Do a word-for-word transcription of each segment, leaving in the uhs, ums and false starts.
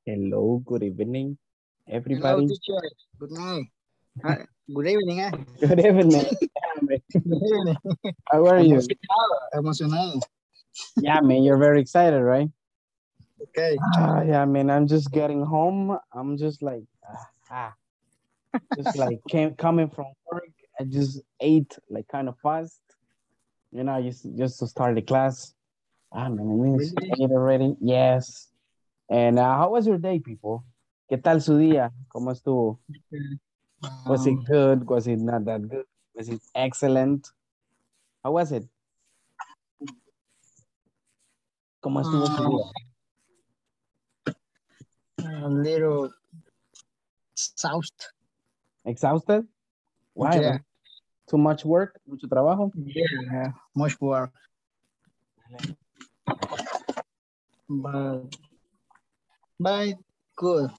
Hello, good evening, Hello, everybody. teacher. Good night. Uh, good evening, eh? Good evening. Good evening. How are you? Emocionado, emocionado. Yeah, man, you're very excited, right? Okay. Ah, yeah, man, I'm just getting home. I'm just like, ah, ah, just like came coming from work. I just ate like kind of fast. You know, just just to start the class. Ah, man, I mean, Really? ate already. Yes. And uh, how was your day, people? ¿Qué tal su día? ¿Cómo estuvo? Was it Um, good? Was it not that good? Was it excellent? How was it? ¿Cómo estuvo su um, día? a little exhausted. Exhausted? Why, Yeah. man? Too much work? Mucho trabajo? Yeah. Much work. But, but good.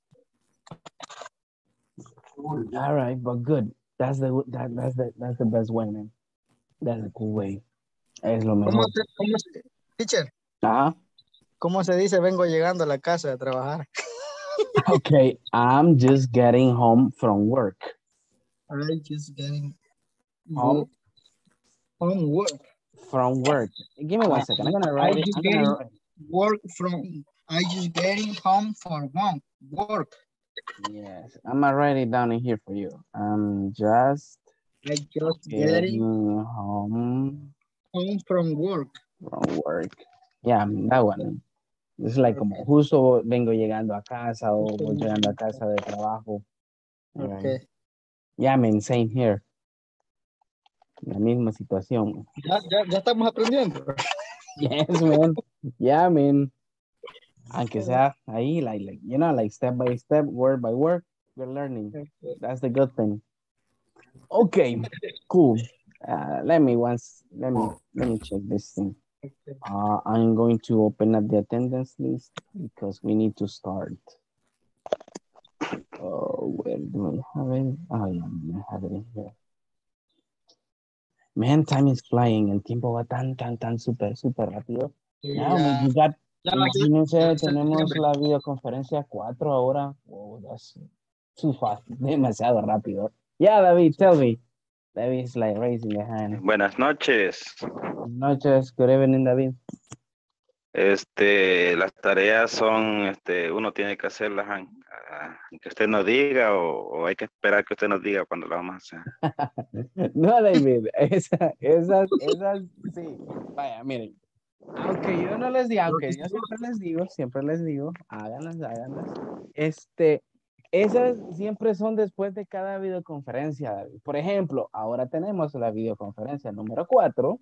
All right, but good. That's the that, that's the that's the best way, man. That's the cool way. Es lo ¿Cómo mejor. se, cómo se, teacher, Ah, ¿cómo se dice vengo llegando a la casa de trabajar? okay. I'm just getting home from work. I just getting Home go home work. from work. Give me one Uh, second. I'm gonna I write it. just I'm gonna getting write. work from. I just getting home for one work. Yes, I'm gonna write it down in here for you. I'm just I just getting getting home home from work. from work. Yeah, that one. Es like como Okay. justo vengo llegando a casa o voy llegando a casa de trabajo. Right. Okay. Yeah, man, same here. La misma situación. Ya, ya, ya estamos aprendiendo. Yes, man. Yeah, man. Aunque sea ahí, like, like, you know, like step by step, word by word, we're learning. That's the good thing. Okay, cool. Uh, let me once, let me, let me check this thing. Uh, I'm going to open up the attendance list because we need to start. Oh, where do I have it? Oh, yeah, I have it in here. Man, time is flying. El tiempo va tan, tan, tan súper, súper rápido. Now, Ya, we got, ya, ya, imagínense, ya tenemos septiembre. la videoconferencia cuatro ahora. Oh, that's too fast. Demasiado rápido. Yeah, David, tell me. David is like raising the hand. Buenas noches. Buenas noches. Good evening, David. Este, las tareas son, este, uno tiene que hacerlas ah, que usted nos diga o, o hay que esperar que usted nos diga cuando las vamos a hacer. No, David, esa, esas, esas, sí. Vaya, miren. Aunque yo no les diga, aunque yo siempre les digo, siempre les digo, háganlas, háganlas. Este, esas siempre son después de cada videoconferencia, David. Por ejemplo, ahora tenemos la videoconferencia número cuatro,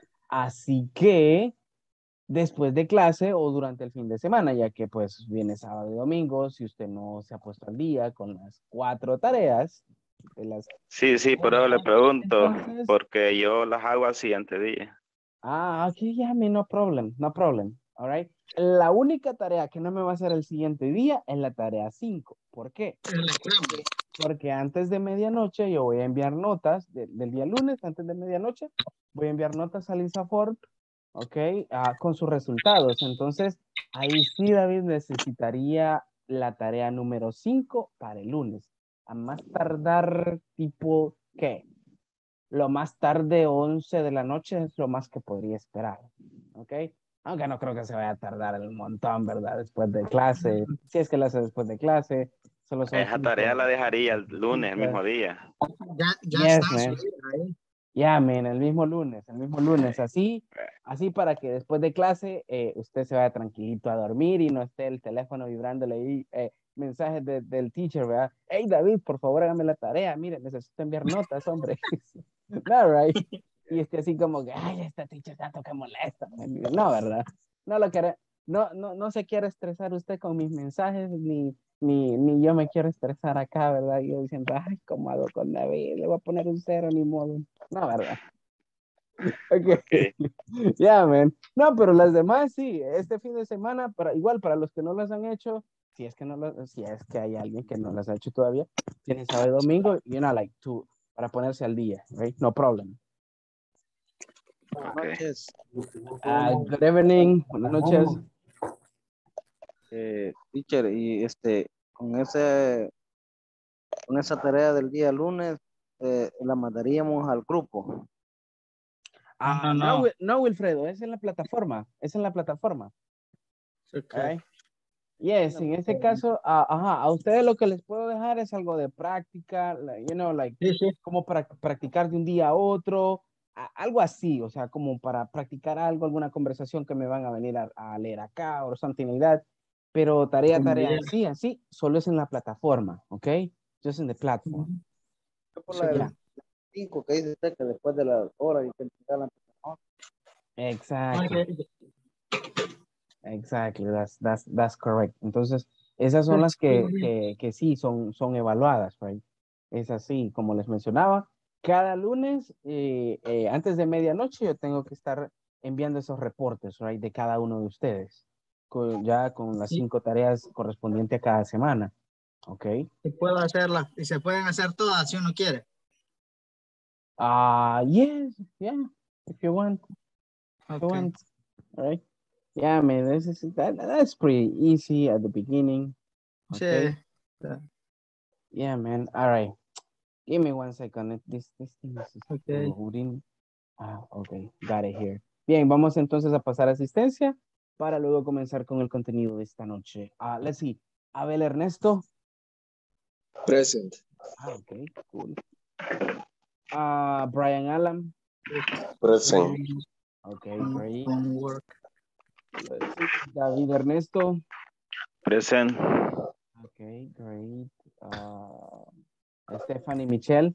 así que después de clase o durante el fin de semana, ya que pues viene sábado y domingo, si usted no se ha puesto al día con las cuatro tareas, de las... Sí, sí, pero le pregunto, Entonces, porque yo las hago así antes de día. ah, ok, yeah, me, no problem, no problem, all right. La única tarea que no me va a hacer el siguiente día es la tarea cinco. ¿Por qué? Porque antes de medianoche yo voy a enviar notas, de, del día lunes, antes de medianoche, voy a enviar notas a Lisa Ford, ok, uh, con sus resultados. Entonces, ahí sí, David, necesitaría la tarea número cinco para el lunes. A más tardar, tipo, ¿qué? Lo más tarde once de la noche es lo más que podría esperar, ¿ok? Aunque no creo que se vaya a tardar un montón, ¿verdad? Después de clase, si es que lo hace después de clase, solo son Esa tarea la cinco. dejaría el lunes, el mismo día. Ya, ya Yes, está man. subida ahí. Ya, yeah, man, el mismo lunes, el mismo lunes, así, así para que después de clase eh, usted se vaya tranquilito a dormir y no esté el teléfono vibrándole ahí, eh, mensajes de, del teacher, ¿verdad? Hey, David, por favor, hágame la tarea, mire, necesito enviar notas, hombre. No, right? Y esté así como que, ay, esta teacher tanto que molesta. No, ¿verdad? No lo quiere, no, no, no se quiere estresar usted con mis mensajes, ni, ni, ni yo me quiero estresar acá, ¿verdad? Y yo diciendo, ay, ¿cómo hago con David? Le voy a poner un cero, ni modo. No, ¿verdad? Ok. Okay. Yeah, man. No, pero las demás sí, este fin de semana, para, igual para los que no las han hecho, si es que no lo, si es que hay alguien que no las ha hecho todavía, tienen sábado y domingo, you know, like, to, para ponerse al día, right? No problem. Okay. Uh, good evening, buenas noches. Eh, teacher, y este, con ese, con esa tarea del día lunes, eh, la mandaríamos al grupo. Ah, No, no, no. Wil- no, Wilfredo, es en la plataforma, es en la plataforma. Okay. Alright. Yes, en este caso, ah, ajá, a ustedes lo que les puedo dejar es algo de práctica, like, you know, like, Sí, sí. como para practicar de un día a otro, a- algo así, o sea, como para practicar algo, alguna conversación que me van a venir a, a leer acá o something like that. Pero tarea, Como tarea, ya. así, así, solo es en la plataforma, ¿ok? Just in the platform. Yo por la Sí, de Yeah, las cinco que dice usted que después de las horas y que entregar la presentación. exactly. okay. Exactly, that's, that's, that's correct. Entonces, esas son las That's que, good. que, que sí son, son evaluadas, right? Es así, como les mencionaba, cada lunes, eh, eh, antes de medianoche, yo tengo que estar enviando esos reportes, right, de cada uno de ustedes, con- ya con las Sí, cinco tareas correspondientes a cada semana, ¿ok? se puede hacerla y se pueden hacer todas si uno quiere. Ah, yes, yeah, if you want, if you Okay. want, all right? Yeah, man, this is, that, that's pretty easy at the beginning, okay? Sí. Yeah, man. All right. Give me one second. This, this thing is Okay. loading. Ah, ok. Got it here. Bien, vamos entonces a pasar a asistencia para luego comenzar con el contenido de esta noche. Ah, let's see. Abel Ernesto. Present. Ah, ok. Cool. Ah, Brian Allen. Present. Ok, great. Homework. Let's see. David Ernesto. Present. Ok, great. Ah, Stephanie Michelle.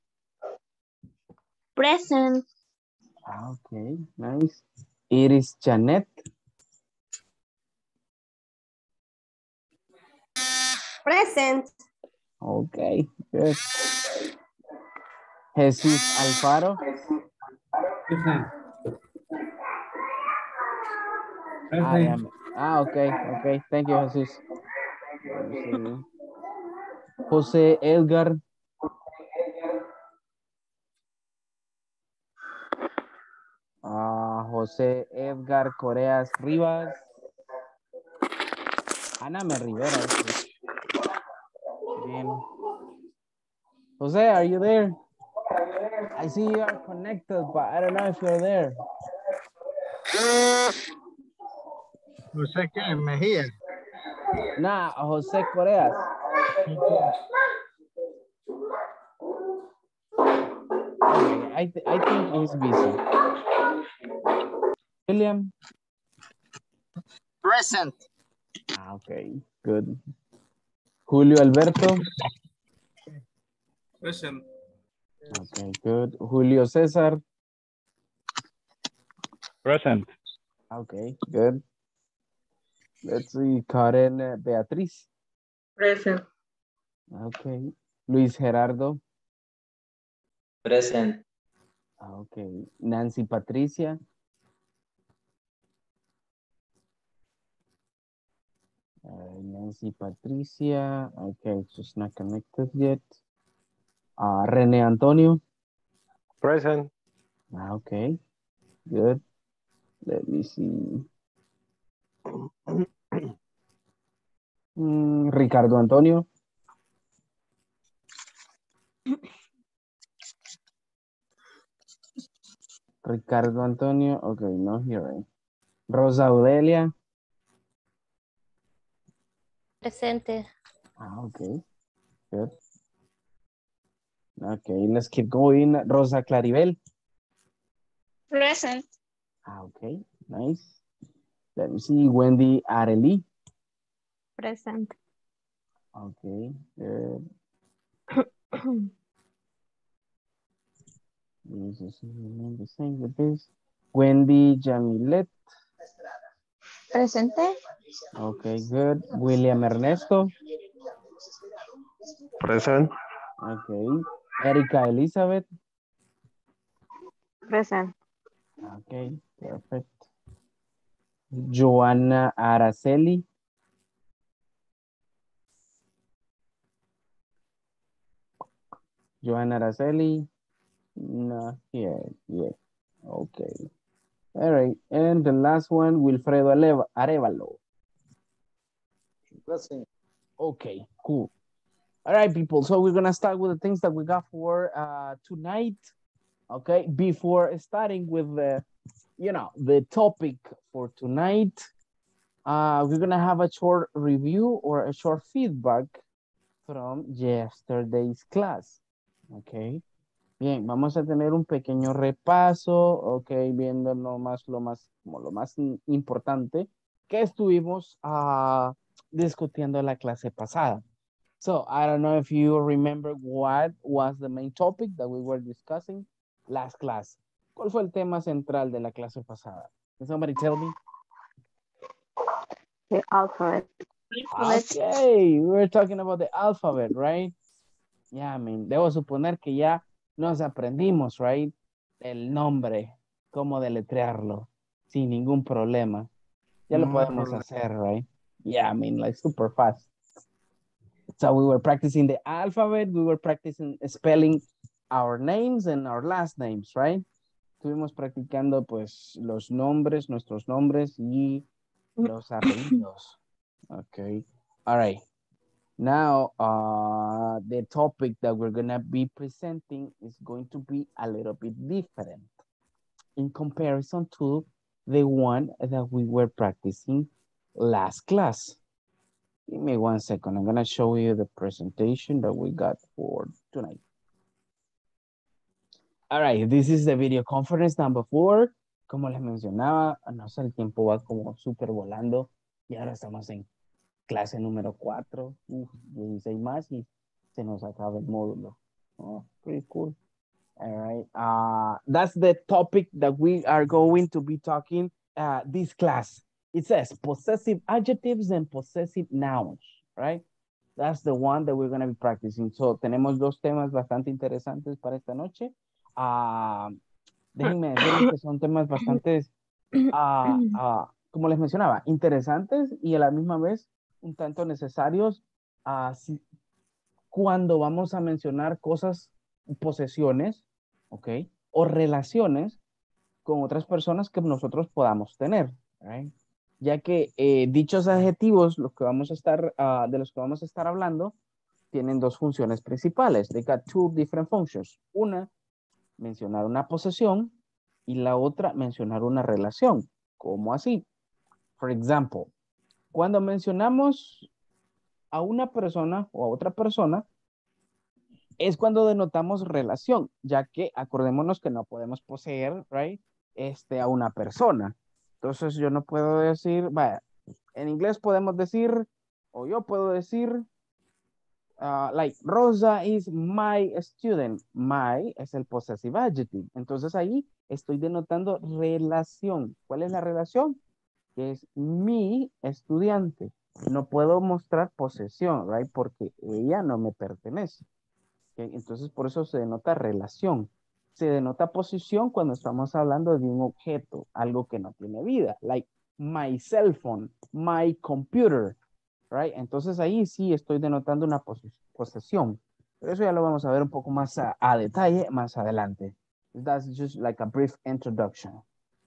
Present. Ah, ok, nice. Iris Janet. Present. Okay, good. Jesús Alfaro. Present. Ah, Present. déjame. Ah, okay, okay. Thank you, Jesús. Let me see. José Edgar. Ah, José Edgar Coreas Rivas. Ana Me Rivera. Este. Bien. José, are you there? I see you are connected, but I don't know if you're there. No sé qué, Mejía. Nah, José Coreas. Okay, I, th I think he's busy. William. Present. Ah, okay, good. Julio Alberto. Present. Okay, good. Julio César. Present. Okay, good. Let's see, Karen uh, Beatriz. Present. Okay. Luis Gerardo. Present. Okay. Nancy Patricia. Uh, Nancy Patricia. Okay, she's not connected yet. Uh, Rene Antonio. Present. Ah, okay, good. Let me see. Mm, Ricardo Antonio. Ricardo Antonio. Okay, no here. Rosa Audelia. Presente. Ah, okay, good. Okay, let's keep going. Rosa Claribel. Present. Ah, okay, nice. Let me see. Wendy Areli. Present. Okay, good. This is the same with this. Wendy Jamilet. Presente. Okay, good. William Ernesto. Present. Okay. Erika Elizabeth. Present. Okay, perfect. Joanna Araceli. Joanna Araceli. Not here yet. Okay. All right. And the last one, Wilfredo Areva- Arevalo. Present. Okay, cool. All right, people. So we're gonna start with the things that we got for uh, tonight. Okay, before starting with the, you know, the topic for tonight, uh, we're gonna have a short review or a short feedback from yesterday's class. Okay. Bien, vamos a tener un pequeño repaso, ok, viendo lo más, lo más, como lo más importante que estuvimos uh, discutiendo en la clase pasada. So, I don't know if you remember what was the main topic that we were discussing last class. ¿Cuál fue el tema central de la clase pasada? Can somebody tell me? The alphabet. Okay, we were talking about the alphabet, right? Yeah, I mean, debo suponer que ya nos aprendimos, right? El nombre, cómo deletrearlo, sin ningún problema. Ya lo No podemos problem. hacer, right? Yeah, I mean, like super fast. So we were practicing the alphabet, we were practicing spelling our names and our last names, right? Estuvimos practicando, pues, los nombres, nuestros nombres y los apellidos. Okay, all right. Now, uh, the topic that we're going to be presenting is going to be a little bit different in comparison to the one that we were practicing last class. Give me one second. I'm going to show you the presentation that we got for tonight. All right, this is the video conference number four. Como les mencionaba, no sé, el tiempo va como súper volando y ahora estamos en clase número cuatro, uf, dieciséis más y se nos acaba el módulo. Oh, pretty cool. All right. Uh, that's the topic that we are going to be talking uh, this class. It says possessive adjectives and possessive nouns, right? That's the one that we're going to be practicing. So, tenemos dos temas bastante interesantes para esta noche. Uh, déjenme decirles que son temas bastante, uh, uh, como les mencionaba, interesantes y a la misma vez un tanto necesarios uh, si, cuando vamos a mencionar cosas, posesiones, ¿ok? O relaciones con otras personas que nosotros podamos tener, right? Ya que eh, dichos adjetivos, los que vamos a estar, uh, de los que vamos a estar hablando, tienen dos funciones principales. They got two different functions. Una, mencionar una posesión y la otra, mencionar una relación. ¿Cómo así? For example, cuando mencionamos a una persona o a otra persona, es cuando denotamos relación, ya que acordémonos que no podemos poseer, right, este, a una persona. Entonces yo no puedo decir, vaya, en inglés podemos decir, o yo puedo decir, uh, like, Rosa is my student. My es el possessive adjective. Entonces ahí estoy denotando relación. ¿Cuál es la relación? Que es mi estudiante. No puedo mostrar posesión, right? Porque ella no me pertenece. ¿Okay? Entonces, por eso se denota relación. Se denota posición cuando estamos hablando de un objeto, algo que no tiene vida. Like my cell phone, my computer, right? Entonces, ahí sí estoy denotando una pos posesión. Pero eso ya lo vamos a ver un poco más a, a detalle más adelante. That's just like a brief introduction.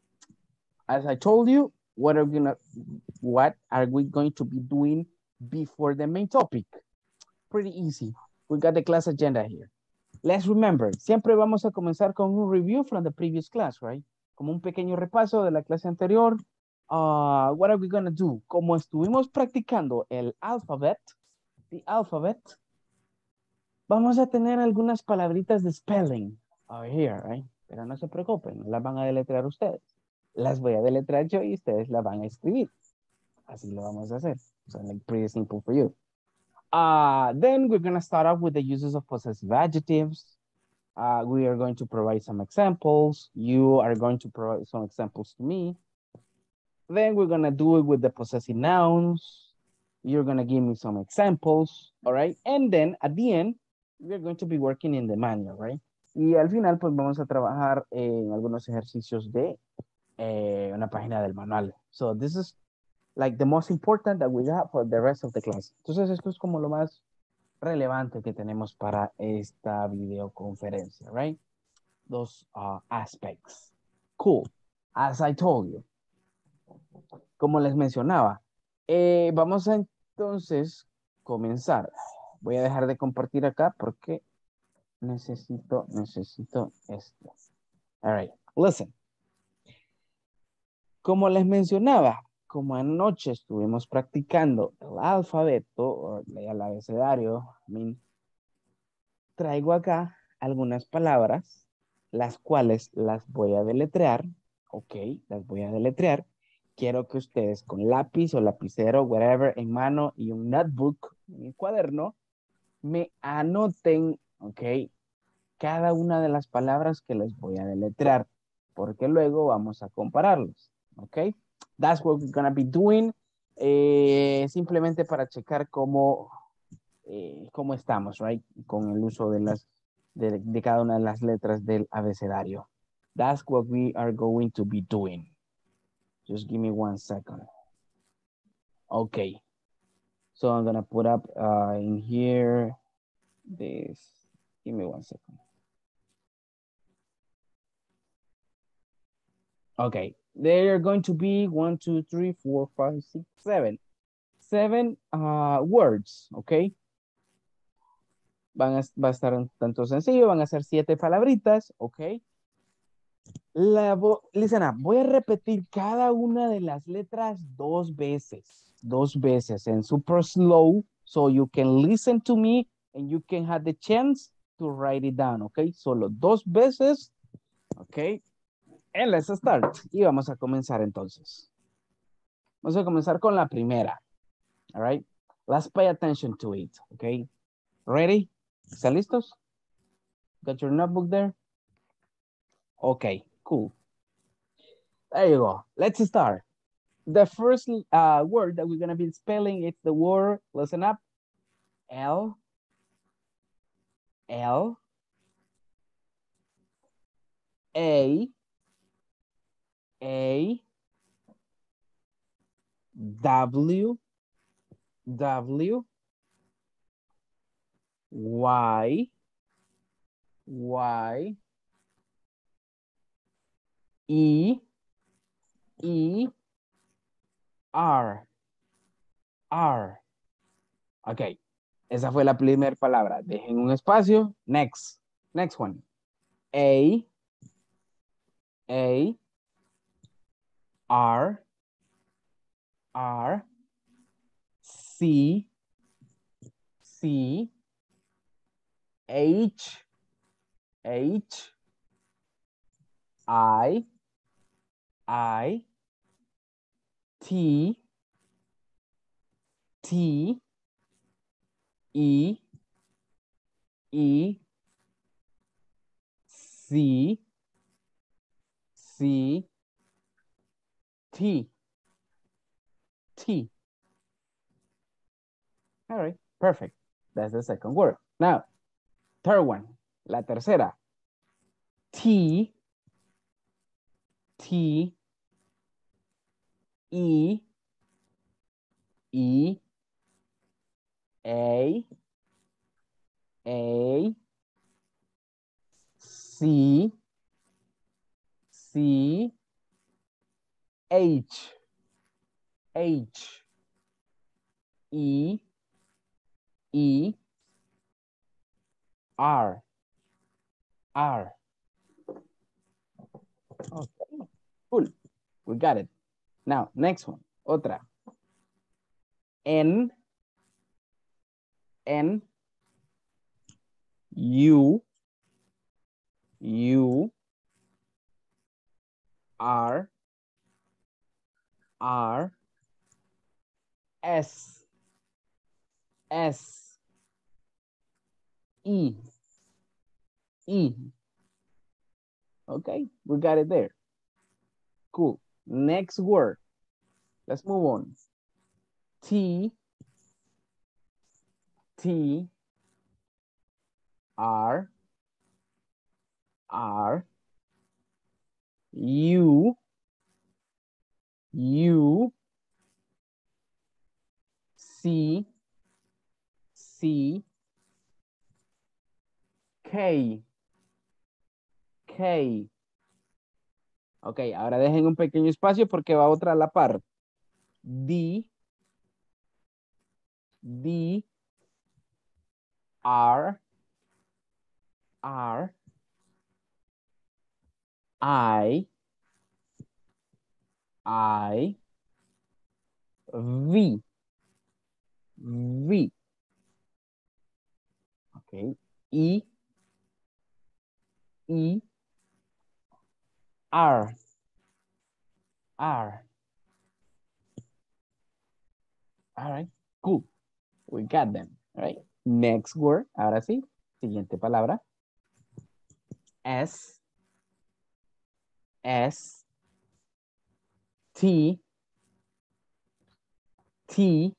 As I told you, what are we gonna, what are we going to be doing before the main topic? Pretty easy. We got the class agenda here. Let's remember, siempre vamos a comenzar con un review from the previous class, right? Como un pequeño repaso de la clase anterior. Uh, what are we gonna do? Como estuvimos practicando el alphabet, the alphabet, vamos a tener algunas palabritas de spelling over here, right? Pero no se preocupen, no las van a deletrear ustedes. Las voy a deletrear yo y ustedes las van a escribir. Así lo vamos a hacer. So, like, pretty simple for you. Uh, then we're going to start off with the uses of possessive adjectives. Uh, we are going to provide some examples. You are going to provide some examples to me. Then we're going to do it with the possessive nouns. You're going to give me some examples, all right? And then at the end, we're going to be working in the manual, right? Y al final, pues vamos a trabajar en algunos ejercicios de eh, una página del manual. So this is like the most important that we have for the rest of the class. Entonces, esto es como lo más relevante que tenemos para esta videoconferencia, right? Those uh, aspects. Cool. As I told you. Como les mencionaba, eh, vamos a entonces comenzar. Voy a dejar de compartir acá porque necesito, necesito esto. All right, listen. Como les mencionaba, como anoche estuvimos practicando el alfabeto o el abecedario, I mean, traigo acá algunas palabras, las cuales las voy a deletrear. Ok, las voy a deletrear. Quiero que ustedes con lápiz o lapicero, whatever, en mano y un notebook, un cuaderno, me anoten, ok, cada una de las palabras que les voy a deletrear, porque luego vamos a compararlos, ok. That's what we're gonna be doing. Eh, simplemente para checar cómo, eh, cómo estamos, right, con el uso de, las, de, de cada una de las letras del abecedario. That's what we are going to be doing. Just give me one second. Okay. So I'm gonna put up uh, in here this. Give me one second. Okay, there are going to be one, two, three, four, five, six, seven. Seven uh, words, okay? Van a, va a estar un tanto sencillo, van a ser siete palabritas, okay? La listen up, voy a repetir cada una de las letras dos veces, dos veces, and super slow, so you can listen to me and you can have the chance to write it down, okay? Solo dos veces, okay? And let's start. Y vamos a comenzar entonces. Vamos a comenzar con la primera. All right. Let's pay attention to it. Okay. Ready? ¿Están listos? Got your notebook there? Okay, cool. There you go. Let's start. The first uh, word that we're going to be spelling is the word, listen up, L, L, A, A, W, W, Y, Y, E, E, R, R. Ok, esa fue la primera palabra. Dejen un espacio. Next, next one. A, A, R, R, C, C, H, H, I, I, T, T, E, E, C, C, T, T. All right, perfect. That's the second word. Now, third one, la tercera. T, T, E, E, A, A, C, C, H, H, E, E, R, R. Okay, cool. We got it. Now, next one. Otra. N, N, U, U, R, R, S, S, E, E. Okay, we got it there. Cool. Next word. Let's move on. T, T, R, R, U, U, C, C, K, K. Ok, ahora dejen un pequeño espacio porque va otra a la par. D, D, R, R, I, I, V, V. Okay, E, E, R, R. All right, cool. We got them, all right? Next word, ahora sí, siguiente palabra. S, S, T, T,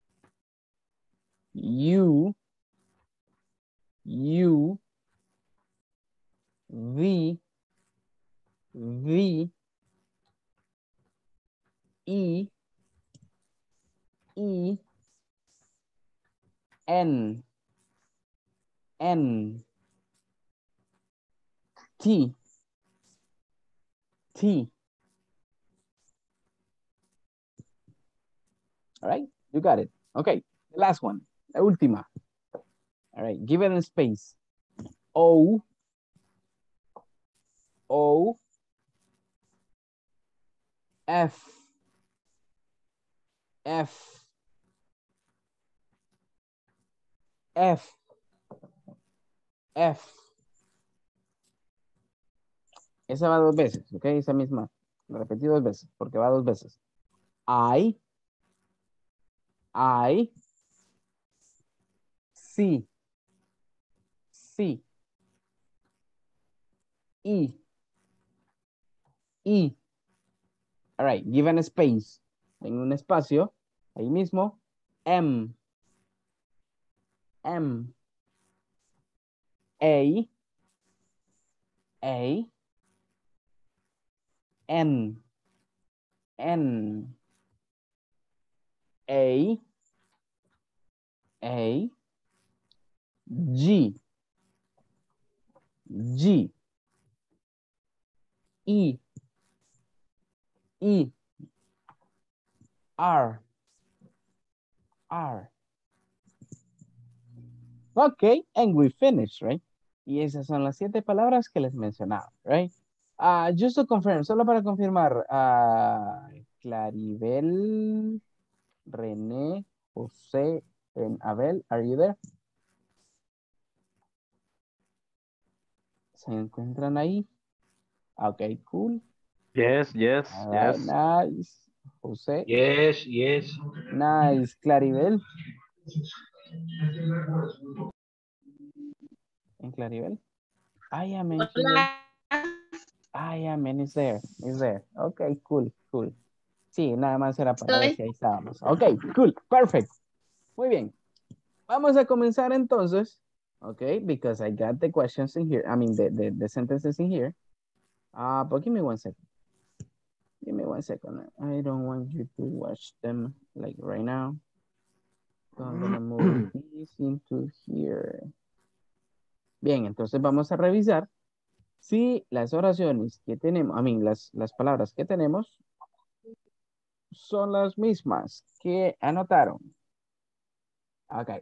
U, U, V, V, E, E, N, N, T, T. All right, you got it. Okay, the last one, la última. All right, give it in space. O, O, F, F, F, F. Esa va dos veces, ok, esa misma. Lo repetí dos veces, porque va dos veces. I, I, C, C, E, E. All right, give an space. En un espacio, ahí mismo. M, M, A, A, N, N, A, A, G, G, E, E, R, R. Okay, and we finished, right? Y esas son las siete palabras que les mencionaba, right? Uh, just to confirm, solo para confirmar, uh, Claribel, René, José, and Abel, are you there? ¿Se encuentran ahí? Okay, cool. Yes, yes, All right, yes. nice. José. Yes, yes. Nice. Claribel. ¿En Claribel? I am in here. I am in, is there, is there. Okay, cool, cool. Sí, nada más era para ver si ahí estábamos. Okay, cool, perfect. Muy bien. Vamos a comenzar entonces. Okay, because I got the questions in here. I mean, the, the, the sentences in here. Uh, but give me one second. Give me one second. I don't want you to watch them like right now. So I'm gonna move this into here. Bien, entonces vamos a revisar si las oraciones que tenemos, I mean, las, las palabras que tenemos son las mismas que anotaron. Okay.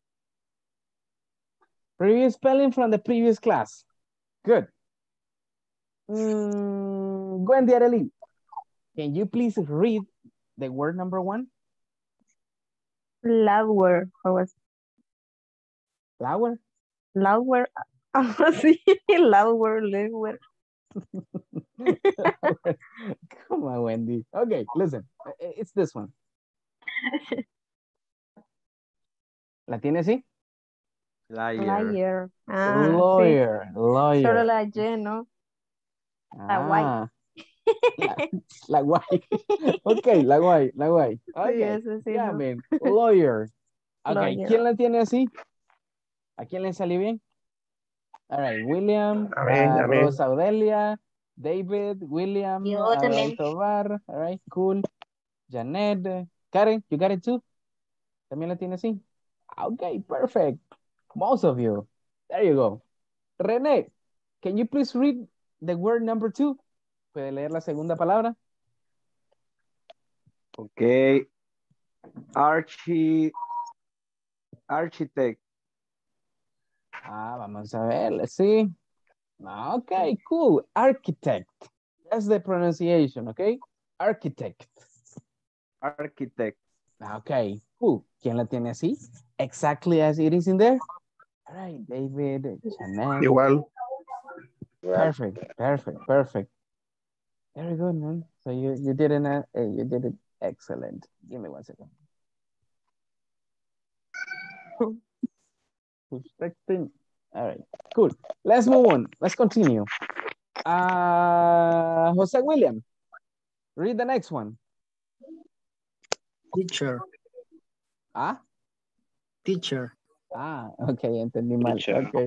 Previous spelling from the previous class. Good. Mm, Wendy Arely, can you please read the word number one? Lower. Or was Flower? lower. Sí, lower, lower. Come on, Wendy. Okay, listen. It's this one. ¿La tiene así? Liar. Liar. Ah, Lawyer, sí. lawyer. Solo la Y, ¿no? La Ah, Y. la, la guay. Okay, la guay, la guay. Okay, Sí, eso sí, yeah, no. man. Lawyer. Okay, Lawyer. ¿quién la tiene así? ¿A quién le salió bien? All right, William, Amén, uh, amén. Rosa Audelia, David, William, Yo all también. right, Tobar, all right, cool. Janet, Karen, you got it too? ¿También la tiene así? Okay, perfect. Most of you. There you go. René, can you please read the word number two? ¿Puede leer la segunda palabra? Okay. Archie Architect. Ah, vamos a ver, let's see. Okay, cool. Architect. That's the pronunciation, okay? Architect. Architect. Okay, cool. ¿Quién la tiene así? Exactly as it is in there. All right, David, Chanel. Igual. Perfect, perfect, perfect. Very good, man. So you, you did it, uh, you did it excellent. Give me one second. Perfecting. All right, cool. Let's move on. Let's continue. Uh, Jose William, read the next one. Teacher. Ah, Teacher. ah, okay, entendí mal. Teacher. Okay.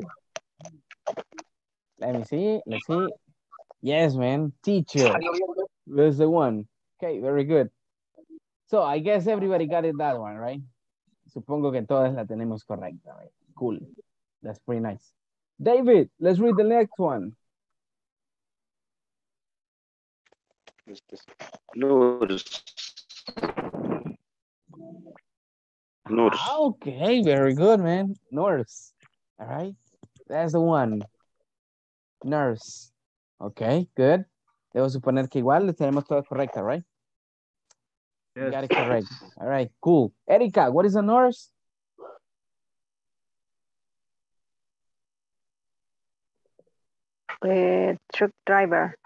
Let me see, let's see. Yes, man, teacher. There's the one. Okay, very good. So I guess everybody got it that one, right? Supongo que todas la tenemos correcta, right? Cool. That's pretty nice. David, let's read the next one. Nurse. Nurse. Ah, okay, very good, man. Nurse. All right, that's the one. Nurse. Okay, good. Debo suponer que igual le tenemos todas correctas, right? Yes. Got it correct. All right, cool. Erika, what is a nurse? Uh, truck driver.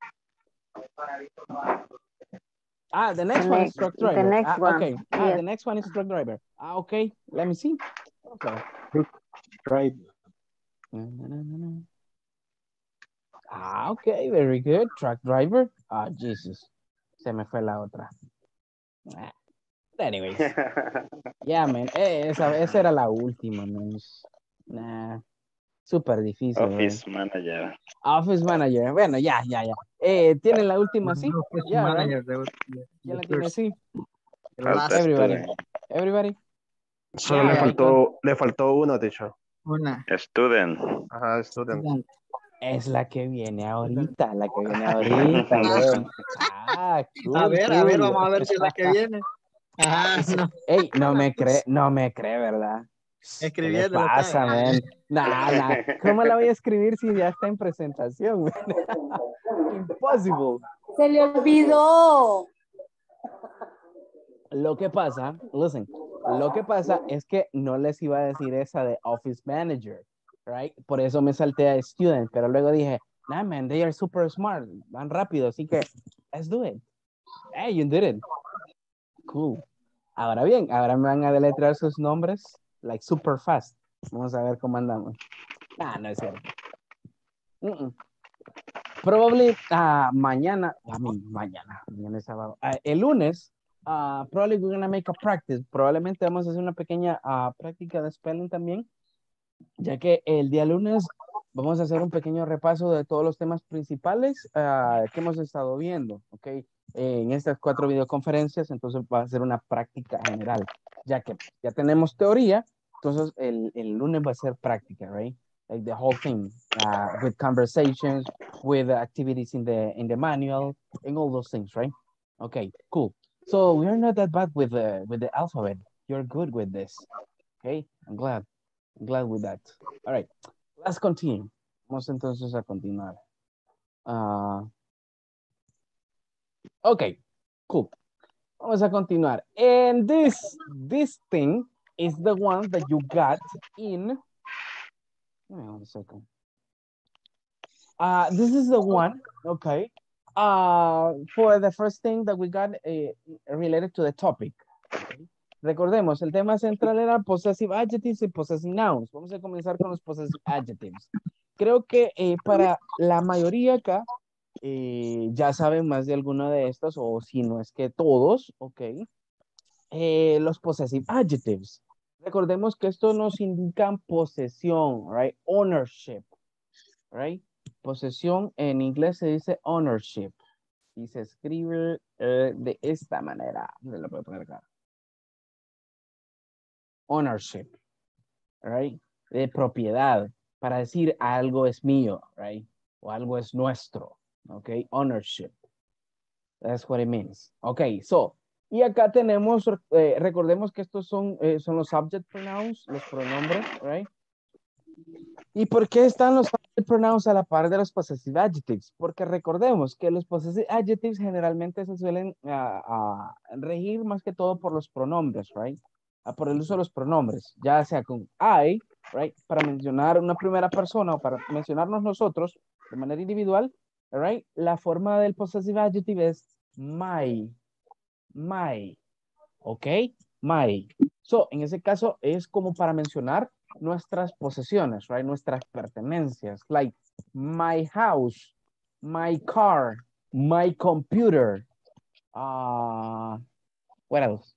Ah, the next The one next- is truck the driver. next ah, one, okay. Ah, yes. the next one is truck driver. Ah, okay. Let me see. Okay. Right. No, no, no, no, no. Ah, okay. Very good. Truck driver. Ah, Jesus. Se me fue la otra. Ah, anyways. Yeah, man. Eh, esa, esa era la última, man. Nah. Súper difícil. Office right? manager. Office manager. Bueno, ya, ya, ya. Eh, ¿tienen la última sí? Office Yeah, right? manager. the- the- ¿Quién the la tiene first- sí? the Falta last Everybody. student. Everybody. Solo Yeah, le Erika. faltó, le faltó uno, teacher. Una. Student. Ajá, student. Student. Es la que viene ahorita, la que viene ahorita, güey. Ah, cool, A ver, a ver, cool. vamos a ver si es la que viene. Ajá, no. Ey, no me cree, no me cree, ¿verdad? ¿Qué le Escribiéndolo, pasa, está. man? Nah, nah. ¿Cómo la voy a escribir si ya está en presentación, man? Impossible. Se le olvidó. Lo que pasa, listen, lo que pasa es que no les iba a decir esa de Office Manager, right? Por eso me salté a Student, pero luego dije, nah, man, they are super smart, van rápido, así que, let's do it. Hey, you did it. Cool. Ahora bien, ahora me van a deletrear sus nombres, like super fast. Vamos a ver cómo andamos. Ah, no es cierto. Mm -mm. Probably uh, mañana, I mean, mañana, mañana es sábado. Uh, el lunes, uh, probably we're gonna make a practice. Probablemente vamos a hacer una pequeña uh, práctica de spelling también, ya que el día lunes vamos a hacer un pequeño repaso de todos los temas principales uh, que hemos estado viendo, ¿ok? Eh, en estas cuatro videoconferencias, entonces va a ser una práctica general, ya que ya tenemos teoría, entonces el, el lunes va a ser práctica, right? Like the whole thing, uh, with conversations, with activities in the in the manual, and all those things, right? Okay, cool. So we are not that bad with the with the alphabet. You're good with this. Okay, I'm glad. I'm glad with that. All right, let's continue. Vamos entonces a continuar. Uh, okay, cool. Vamos a continuar. And this this thing is the one that you got in. Give me one second. Uh, this is the one, okay, uh, for the first thing that we got uh, related to the topic. Okay. Recordemos, el tema central era possessive adjectives y possessive nouns. Vamos a comenzar con los possessive adjectives. Creo que eh, para la mayoría acá, eh, ya saben más de alguno de estos, o si no es que todos, ok, eh, los possessive adjectives. Recordemos que esto nos indican posesión, right? Ownership, right? Posesión en inglés se dice ownership y se escribe eh, de esta manera. Se lo puedo poner acá. Ownership, right? De propiedad, para decir algo es mío, right? O algo es nuestro, okay? Ownership. That's what it means. Okay, so Y acá tenemos, eh, recordemos que estos son, eh, son los subject pronouns, los pronombres, right? ¿Y por qué están los subject pronouns a la par de los possessive adjectives? Porque recordemos que los possessive adjectives generalmente se suelen uh, uh, regir más que todo por los pronombres, right? Uh, por el uso de los pronombres, ya sea con I, right? Para mencionar una primera persona o para mencionarnos nosotros de manera individual, right? La forma del possessive adjective es my, my, ¿ok? My. So, en ese caso es como para mencionar nuestras posesiones, right? Nuestras pertenencias, like my house, my car, my computer. Uh, what else?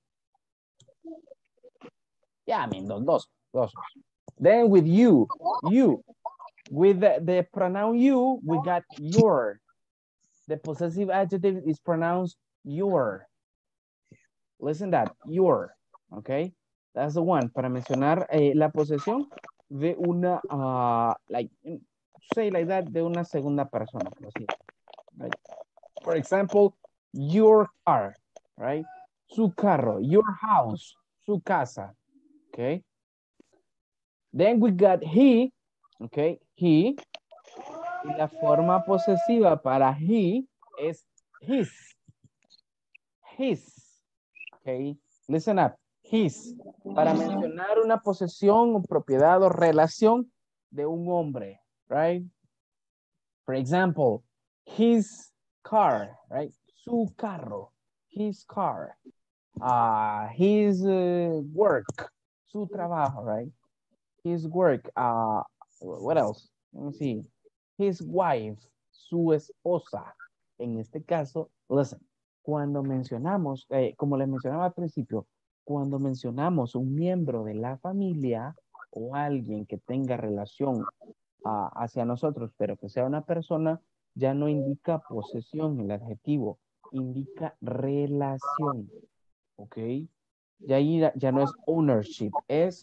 Yeah, I mean, those, those, those. Then with you, you, with the, the pronoun you, we got your. The possessive adjective is pronounced your. Listen that, your, okay? That's the one, para mencionar eh, la posesión de una, uh, like, say like that, de una segunda persona, por así, right? For example, your car, right? Su carro, your house, su casa, okay? Then we got he, okay? He, y la forma posesiva para he es his, his, okay? Listen up. His, para mencionar una posesión o propiedad o relación de un hombre, right? For example, his car, right? Su carro, his car. Uh, his uh, work, su trabajo, right? His work, uh, what else? Let me see. His wife, su esposa. En este caso, listen, cuando mencionamos, eh, como les mencionaba al principio, cuando mencionamos un miembro de la familia o alguien que tenga relación uh, hacia nosotros, pero que sea una persona, ya no indica posesión el adjetivo, indica relación, ¿ok? Ya ahí ya no es ownership, es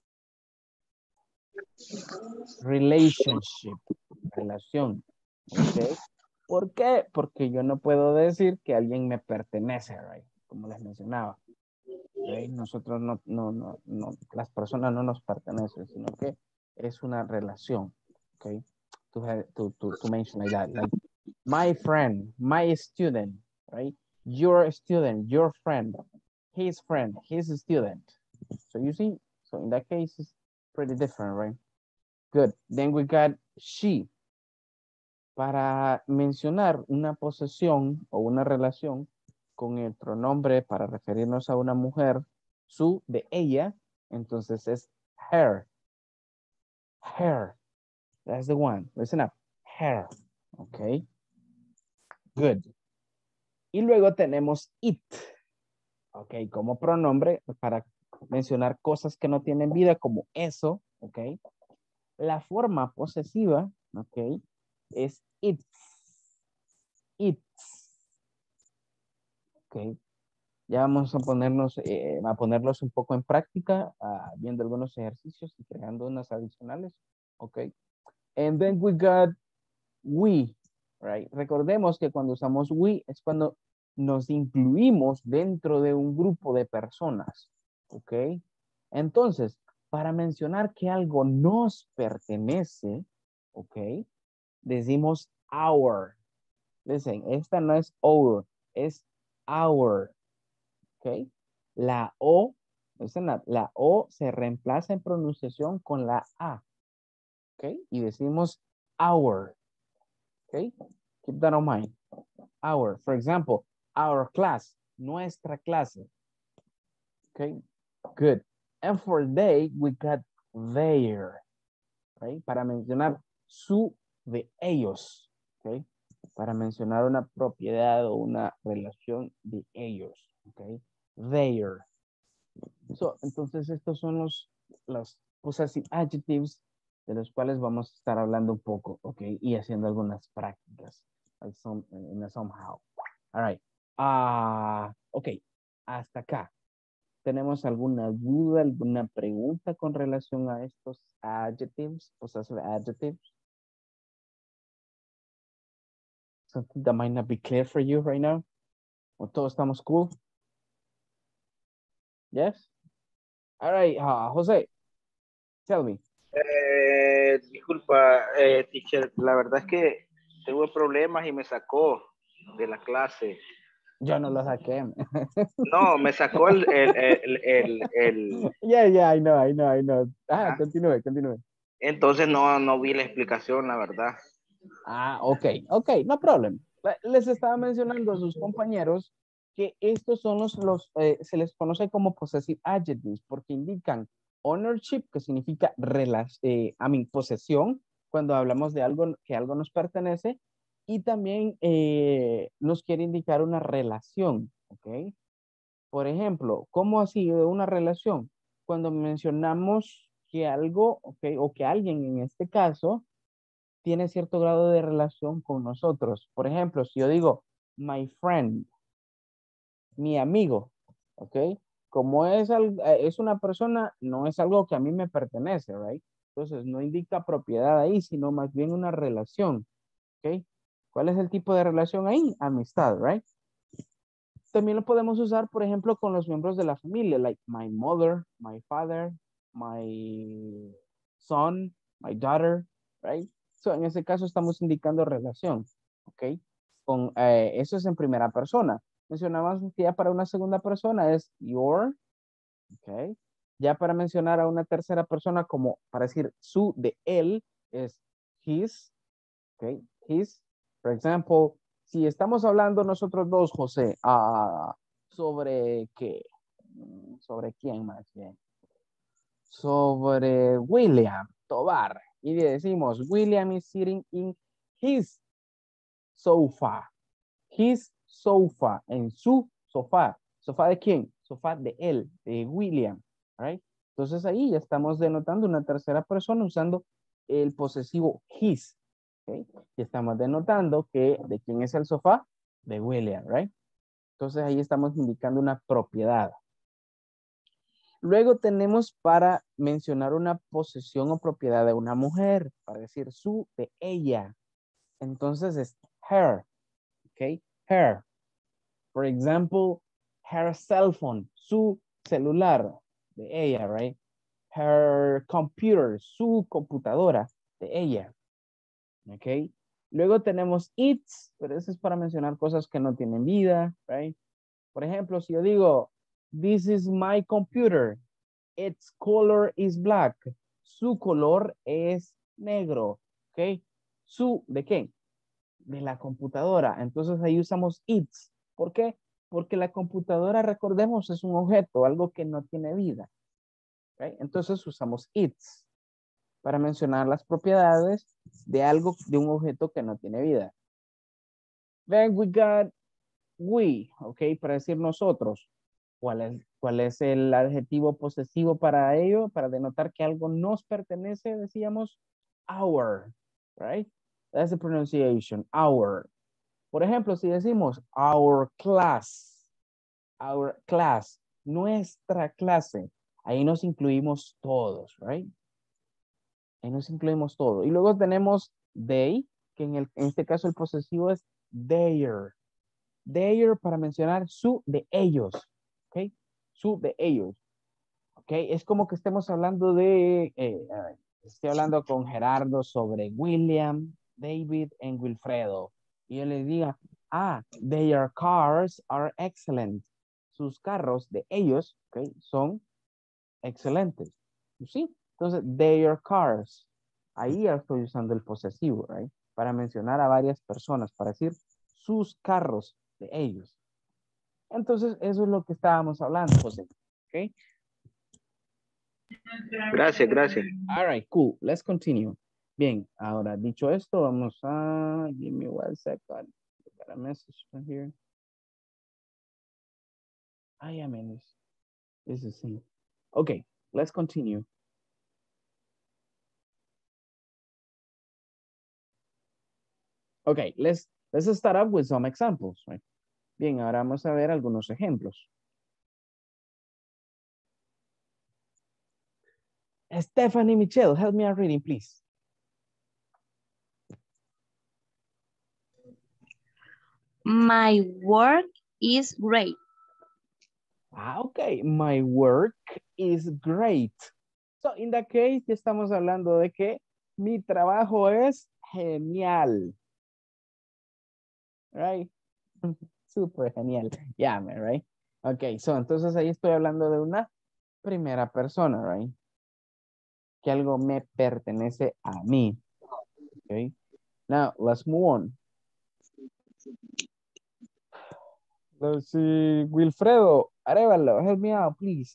relationship, relación, ¿ok? ¿Por qué? Porque yo no puedo decir que alguien me pertenece, right? Como les mencionaba. Okay. Nosotros no, no, no, no, las personas no nos pertenecen, sino que es una relación, okay? To, have, to, to, to mention like that, like my friend, my student, right? Your student, your friend, his friend, his student. So you see, so in that case, it's pretty different, right? Good. Then we got she. Para mencionar una posesión o una relación con el pronombre para referirnos a una mujer, su de ella, entonces es her. Her. That's the one. Listen up. Her. Okay. Good. Y luego tenemos it. Ok, como pronombre para mencionar cosas que no tienen vida como eso. Ok. La forma posesiva, ok, es its. Its. Ok. Ya vamos a ponernos, eh, a ponerlos un poco en práctica, uh, viendo algunos ejercicios y creando unas adicionales. Ok. And then we got we, right? Recordemos que cuando usamos we es cuando nos incluimos dentro de un grupo de personas. Ok. Entonces, para mencionar que algo nos pertenece, ok, decimos our. Listen, esta no es our, es our. Ok. La O, listen, la, la O se reemplaza en pronunciación con la A. Ok. Y decimos our. Ok. Keep that in mind. Our. For example, our class. Nuestra clase. Ok. Good. And for they, we got their. Right? Para mencionar su de ellos. Okay? Para mencionar una propiedad o una relación de ellos. Okay? Their. So, entonces estos son los, los possessive adjectives de los cuales vamos a estar hablando un poco, okay? Y haciendo algunas prácticas. Like some, in a somehow. All right. Uh, ok. Hasta acá. ¿Tenemos alguna duda, alguna pregunta con relación a estos adjectives, possessive adjectives? Something that might not be clear for you right now? ¿O todos estamos cool? Yes? All right, uh, Jose, tell me. Eh, disculpa, eh, teacher, la verdad es que tuve problemas y me sacó de la clase. Yo no lo saqué. No, me sacó el... el, el, el, el- Yeah, yeah, I know, I know, I know. Ah, Ajá. continúe, continúe. Entonces no, no vi la explicación, la verdad. Ah, ok, ok, no problem. Le- Les estaba mencionando a sus compañeros que estos son los, los eh, se les conoce como possessive adjectives porque indican ownership, que significa rela- eh, I mean, posesión, cuando hablamos de algo que algo nos pertenece, y también eh, nos quiere indicar una relación, ¿ok? Por ejemplo, ¿cómo así de una relación? Cuando mencionamos que algo, ¿ok? O que alguien en este caso tiene cierto grado de relación con nosotros. Por ejemplo, si yo digo, my friend, mi amigo, ¿ok? Como es, al- eh, es una persona, no es algo que a mí me pertenece, ¿right? Entonces, no indica propiedad ahí, sino más bien una relación, ¿ok? ¿Cuál es el tipo de relación ahí? Amistad, ¿right? También lo podemos usar, por ejemplo, con los miembros de la familia, like my mother, my father, my son, my daughter, right? So, en ese caso estamos indicando relación, ¿ok? Con, eh, eso es en primera persona. Mencionamos que ya para una segunda persona es your, ¿ok? Ya para mencionar a una tercera persona como para decir su de él es his, ¿ok? His, por ejemplo, si estamos hablando nosotros dos, José, ah, sobre qué, Mm, sobre quién más bien, sobre William Tobar, y le decimos, William is sitting in his sofa, his sofa, en su sofá. ¿Sofá de quién? Sofá de él, de William, right? Entonces ahí ya estamos denotando una tercera persona usando el posesivo his, ¿ok? Y estamos denotando que de quién es el sofá, de William, right? Entonces ahí estamos indicando una propiedad. Luego tenemos para mencionar una posesión o propiedad de una mujer, para decir su de ella. Entonces es her, ¿ok? Her. For example, her cell phone, su celular de ella, right? Her computer, su computadora de ella, ¿ok? Luego tenemos its, pero eso es para mencionar cosas que no tienen vida, right? Por ejemplo, si yo digo, this is my computer, its color is black, su color es negro, ¿ok? Su, ¿de qué? De la computadora. Entonces ahí usamos its. ¿Por qué? Porque la computadora, recordemos, es un objeto, algo que no tiene vida. ¿Okay? Entonces usamos its para mencionar las propiedades de algo, de un objeto que no tiene vida. Then we got we, ¿ok? Para decir nosotros. ¿Cuál es, cuál es el adjetivo posesivo para ello? Para denotar que algo nos pertenece, decíamos our, right? That's the pronunciation, our. Por ejemplo, si decimos our class, our class, nuestra clase, ahí nos incluimos todos, right? Ahí nos incluimos todos. Y luego tenemos they, que en, el, en este caso el posesivo es their. Their para mencionar su de ellos, ¿ok? Su de ellos, ¿ok? Es como que estemos hablando de, eh, uh, estoy hablando con Gerardo sobre William, David y Wilfredo. Y yo le diga, ah, their cars are excellent. Sus carros de ellos, ¿ok? Son excelentes. ¿Sí? Entonces, their cars. Ahí ya estoy usando el posesivo, right? Para mencionar a varias personas, para decir sus carros de ellos. Entonces, eso es lo que estábamos hablando, José. ¿Ok? Gracias, gracias. All right, cool. Let's continue. Bien, ahora dicho esto, vamos a... Give me one second. I got a message from here. I am in this. This is it. Okay, let's continue. Okay, let's, let's start up with some examples, right? Bien, ahora vamos a ver algunos ejemplos. Stephanie Michelle, help me out reading, please. My work is great. Ah, ok. My work is great. So, in that case, ya estamos hablando de que mi trabajo es genial. Right? Super genial. Yeah, man, right? Ok, so, entonces ahí estoy hablando de una primera persona, right? Que algo me pertenece a mí. Ok. Now, let's move on. Let's see. Wilfredo, Arevalo, help me out, please.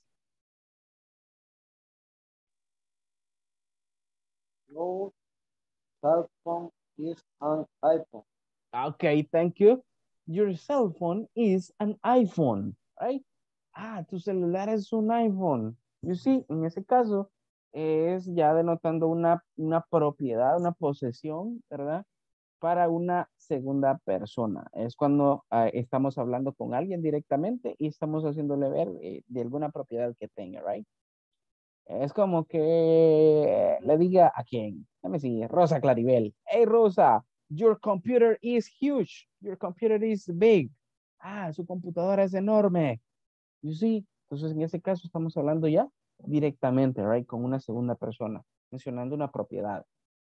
No cell phone is an iPhone. Okay, thank you. Your cell phone is an iPhone, right? Ah, tu celular es un iPhone. You see, en ese caso es ya denotando una, una propiedad, una posesión, ¿verdad? Para una segunda persona. Es cuando ah, estamos hablando con alguien directamente y estamos haciéndole ver eh, de alguna propiedad que tenga, right? Es como que le diga a quién. Déjame decir, Rosa Claribel. Hey, Rosa, your computer is huge. Your computer is big. Ah, su computadora es enorme. You see? Entonces, en ese caso estamos hablando ya directamente, right? Con una segunda persona, mencionando una propiedad.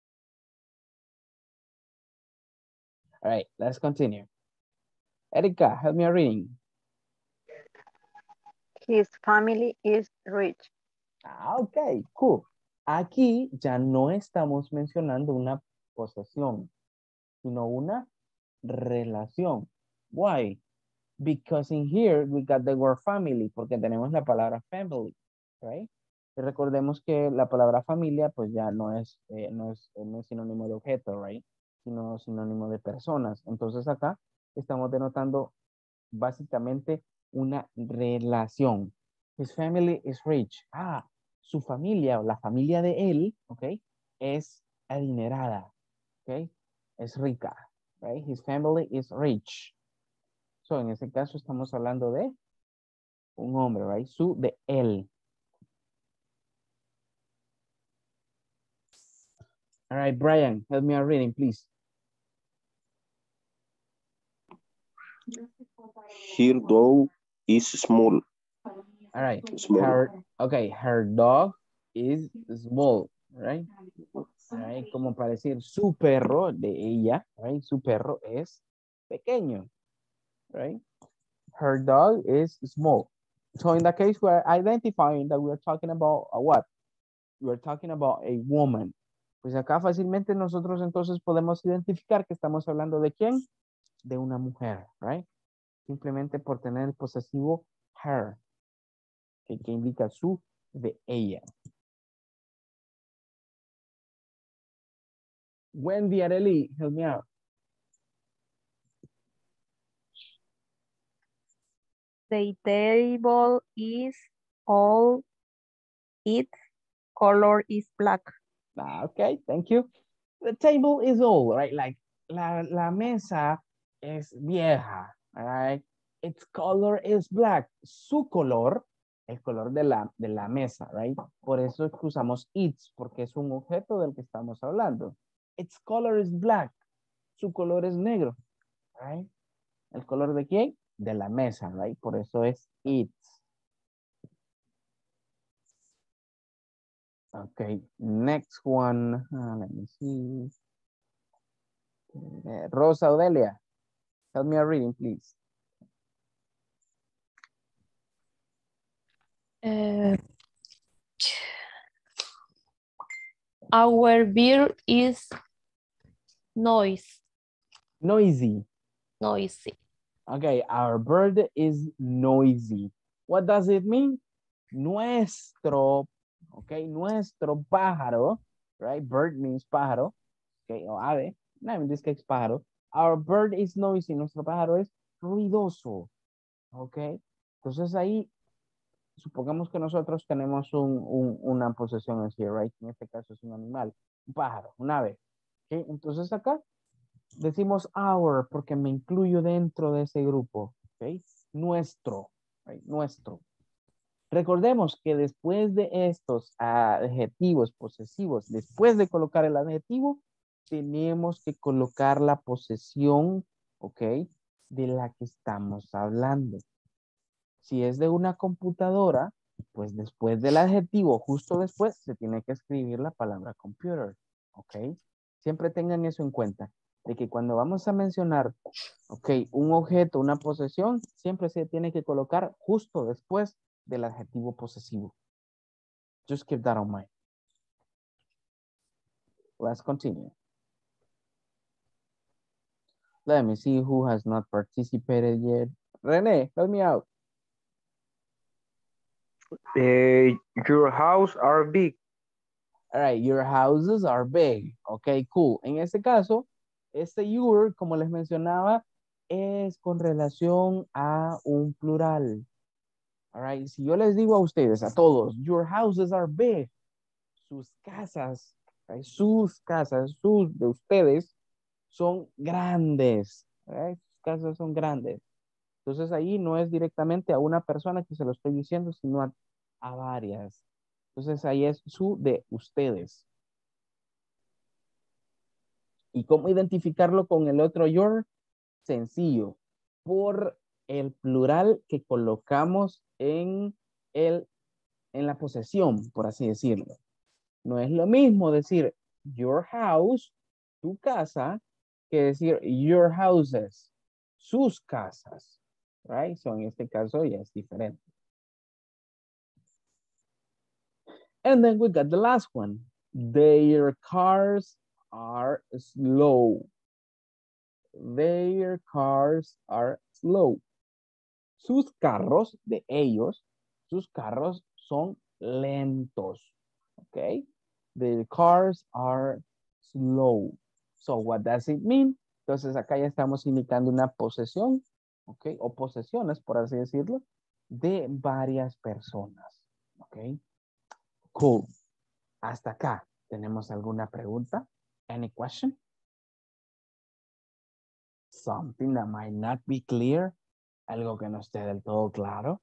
All right, let's continue. Erika, help me reading. His family is rich. Ah, ok, cool. Aquí ya no estamos mencionando una posesión, sino una relación. Why? Because in here we got the word family, porque tenemos la palabra family, right? Y recordemos que la palabra familia pues ya no es, eh, no es, no es sinónimo de objeto, right? Sino sinónimo de personas. Entonces acá estamos denotando básicamente una relación. His family is rich. Ah, su familia o la familia de él, ok, es adinerada, ok, es rica, right? His family is rich. So, en ese caso estamos hablando de un hombre, right? Su de él. All right, Brian, help me out reading, please. Her dog is small. All right. Small. Her, okay, her dog is small, right? All right, como para decir su perro de ella, right? Su perro es pequeño, right? Her dog is small. So in that case, we're identifying that we're talking about a what? We're talking about a woman. Pues acá fácilmente nosotros entonces podemos identificar que estamos hablando de quién? De una mujer, right? Simplemente por tener el posesivo her, que, que indica su de ella. Wendy Areli, help me out. The table is all, its color is black. Ah, okay, thank you. The table is old, right? Like, la, la mesa es vieja, all right? Its color is black. Su color, el color de la, de la mesa, right? Por eso es que usamos its, porque es un objeto del que estamos hablando. Its color is black. Su color es negro, right? ¿El color de quién? De la mesa, right? Por eso es its. Okay, next one. Uh, let me see. Uh, Rosa Odelia, help me a reading, please. Uh, our beer is noise, Noisy. noisy. Okay, our bird is noisy. What does it mean? Nuestro, okay, nuestro pájaro, right? Bird means pájaro, okay, o ave. No, in this case, pájaro. Our bird is noisy. Nuestro pájaro es ruidoso, okay. Entonces ahí, supongamos que nosotros tenemos un, un, una posesión así, right? En este caso es un animal, un pájaro, un ave. Okay, entonces acá decimos our porque me incluyo dentro de ese grupo, ¿ok? Nuestro, right? Nuestro. Recordemos que después de estos adjetivos posesivos, después de colocar el adjetivo, tenemos que colocar la posesión, ¿ok? De la que estamos hablando. Si es de una computadora, pues después del adjetivo, justo después, se tiene que escribir la palabra computer. ¿Ok? Siempre tengan eso en cuenta. De que cuando vamos a mencionar, ok, un objeto, una posesión, siempre se tiene que colocar justo después del adjetivo posesivo. Just keep that in mind. Let's continue. Let me see who has not participated yet. Rene, help me out. Uh, your house are big. All right, your houses are big. Ok, cool. En este caso, este your, como les mencionaba, es con relación a un plural. All right, si yo les digo a ustedes, a todos, your houses are big, sus casas, right? Sus casas, sus de ustedes, son grandes. Right? Sus casas son grandes. Entonces ahí no es directamente a una persona que se lo estoy diciendo, sino a, a varias. Entonces ahí es su de ustedes. ¿Y cómo identificarlo con el otro your? Sencillo. Por el plural que colocamos en, el, en la posesión, por así decirlo. No es lo mismo decir your house, tu casa, que decir your houses, sus casas. Right? So en este caso ya es diferente. And then we got the last one. Their cars are slow. Their cars are slow. Sus carros de ellos, sus carros son lentos. Okay? Their cars are slow. So what does it mean? Entonces acá ya estamos indicando una posesión, okay, o posesiones, por así decirlo, de varias personas. Okay? Cool. Hasta acá. ¿Tenemos alguna pregunta? Any question? Something that might not be clear. Algo que no esté del todo claro.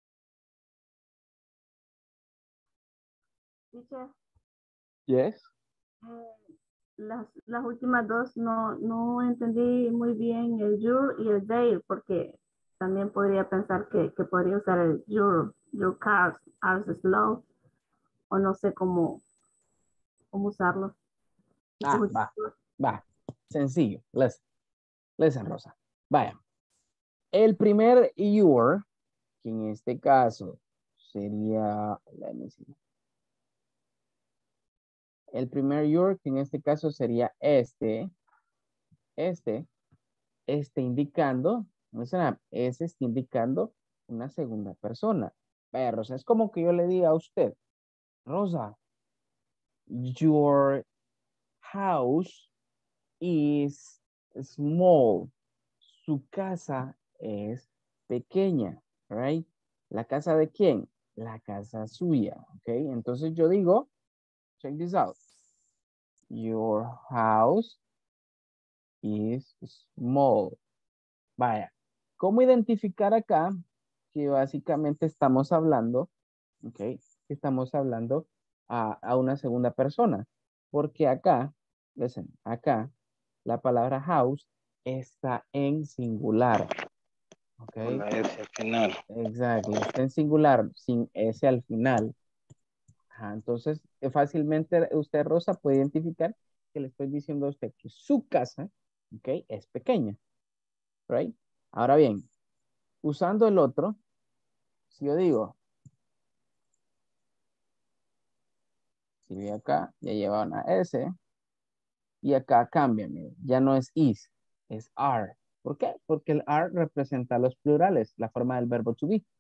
Teacher, Yes. eh, las, las últimas dos no, no entendí muy bien el your y el their, porque también podría pensar que, que podría usar el your, your cars are slow, o no sé cómo, cómo usarlo. Ah, va, va. Sencillo. Listen, listen, Rosa. Vaya. El primer your, que en este caso sería, let me see. El primer your, que en este caso sería este, este, este indicando, ese está indicando una segunda persona. Vaya, Rosa, es como que yo le diga a usted, Rosa, your house is small. Su casa es pequeña, right? ¿La casa de quién? La casa suya, ¿ok? Entonces yo digo, check this out. Your house is small. Vaya, ¿cómo identificar acá que básicamente estamos hablando, ok? Estamos hablando a, a una segunda persona. Porque acá, listen, acá, la palabra house está en singular. Ok. Con la S al final. Exacto, está en singular, sin S al final. Ajá, entonces, eh, fácilmente usted, Rosa, puede identificar que le estoy diciendo a usted que su casa, ok, es pequeña. Right? Ahora bien, usando el otro, si yo digo, si ve acá, ya lleva una S, y acá cambia, mire, ya no es is, es are. ¿Por qué? Porque el are representa los plurales, la forma del verbo to be.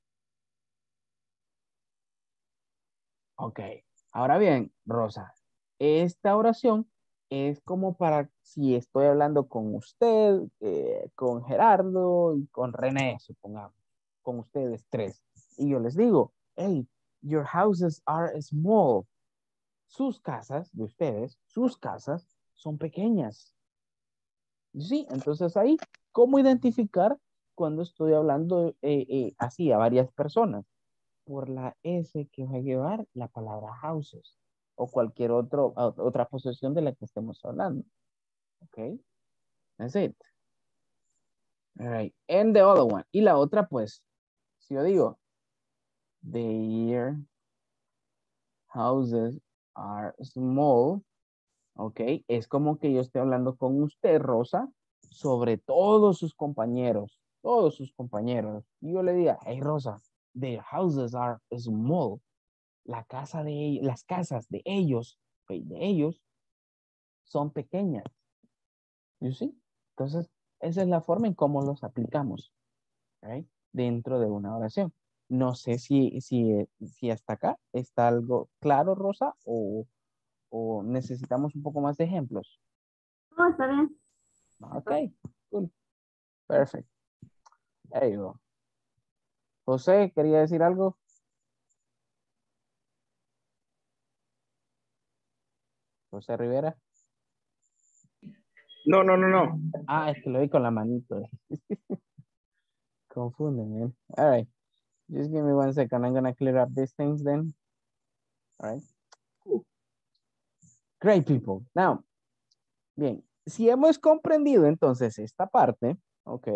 Ok, ahora bien, Rosa, esta oración es como para si estoy hablando con usted, eh, con Gerardo y con René, supongamos, con ustedes tres. Y yo les digo, hey, your houses are small. Sus casas de ustedes, sus casas son pequeñas. Sí, entonces ahí, ¿cómo identificar cuando estoy hablando eh, eh, así a varias personas? Por la S que va a llevar la palabra houses o cualquier otro, otra posesión de la que estemos hablando. Ok, that's it. All right, and the other one. Y la otra, pues, Si yo digo, their houses are small, ok, es como que yo estoy hablando con usted, Rosa, sobre todos sus compañeros, todos sus compañeros. Y yo le diga, hey, Rosa, their houses are small. La casa de ellos, las casas de ellos, ok, de ellos, son pequeñas. You see? Entonces, esa es la forma en cómo los aplicamos, right? Dentro de una oración. No sé si, si, si hasta acá está algo claro, Rosa, o, o necesitamos un poco más de ejemplos. No, está bien. Ok, cool. Perfect. There you go. José, ¿quería decir algo? José Rivera. No, no, no, no. Ah, es que lo vi con la manito. Confunde, man. All right. Just give me one second. I'm gonna clear up these things then. All right. Cool. Great people. Now, bien, si hemos comprendido entonces esta parte, ok,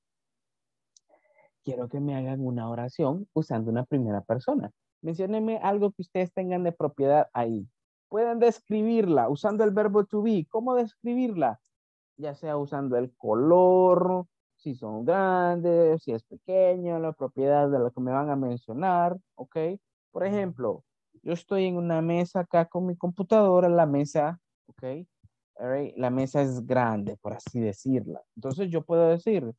quiero que me hagan una oración usando una primera persona. Menciónenme algo que ustedes tengan de propiedad ahí. Pueden describirla usando el verbo to be. ¿Cómo describirla? Ya sea usando el color, si son grandes, si es pequeño, la propiedad de lo que me van a mencionar, ¿ok? Por ejemplo, yo estoy en una mesa acá con mi computadora, la mesa, ¿ok? All right, la mesa es grande, por así decirla. Entonces yo puedo decir,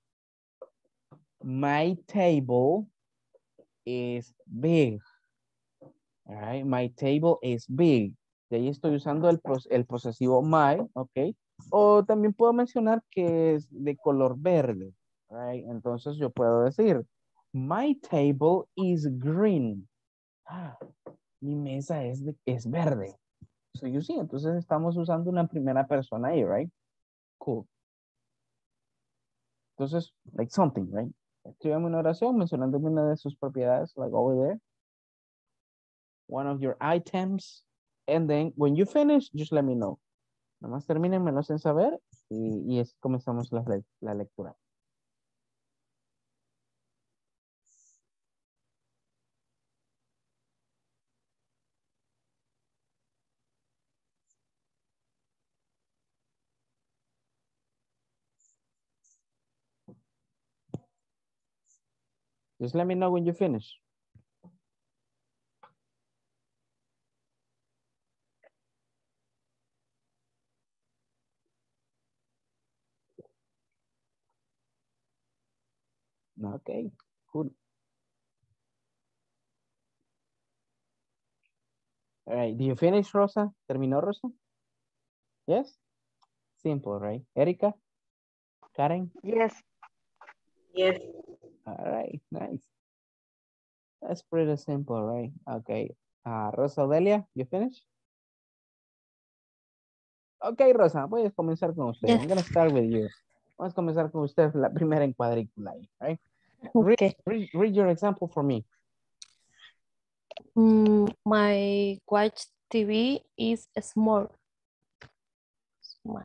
my table is big. All right, my table is big. De ahí estoy usando el, pos el posesivo my, ¿ok? O también puedo mencionar que es de color verde, right? Entonces yo puedo decir, my table is green. Ah, mi mesa es, de, es verde. So you see, entonces estamos usando una primera persona ahí, right? Cool. Entonces, like something, right? Escríbame una oración mencionándome una de sus propiedades, like over there. One of your items. And then when you finish, just let me know. Nomás terminen, me lo hacen saber y, y es, comenzamos la, la lectura. Just let me know when you finish. Okay, cool. All right, do you finish, Rosa? ¿Terminó, Rosa? Yes? Simple, right? Erika? Karen? Yes. Yes. All right, nice. That's pretty simple, right? Okay. Uh, Rosa Delia, you finish? Okay, Rosa, voy a comenzar con usted. Yes. I'm gonna start with you. Vamos a comenzar con usted la primera en cuadrícula, right? Okay. Read, read, read your example for me. Mm, my watch T V is small. Small.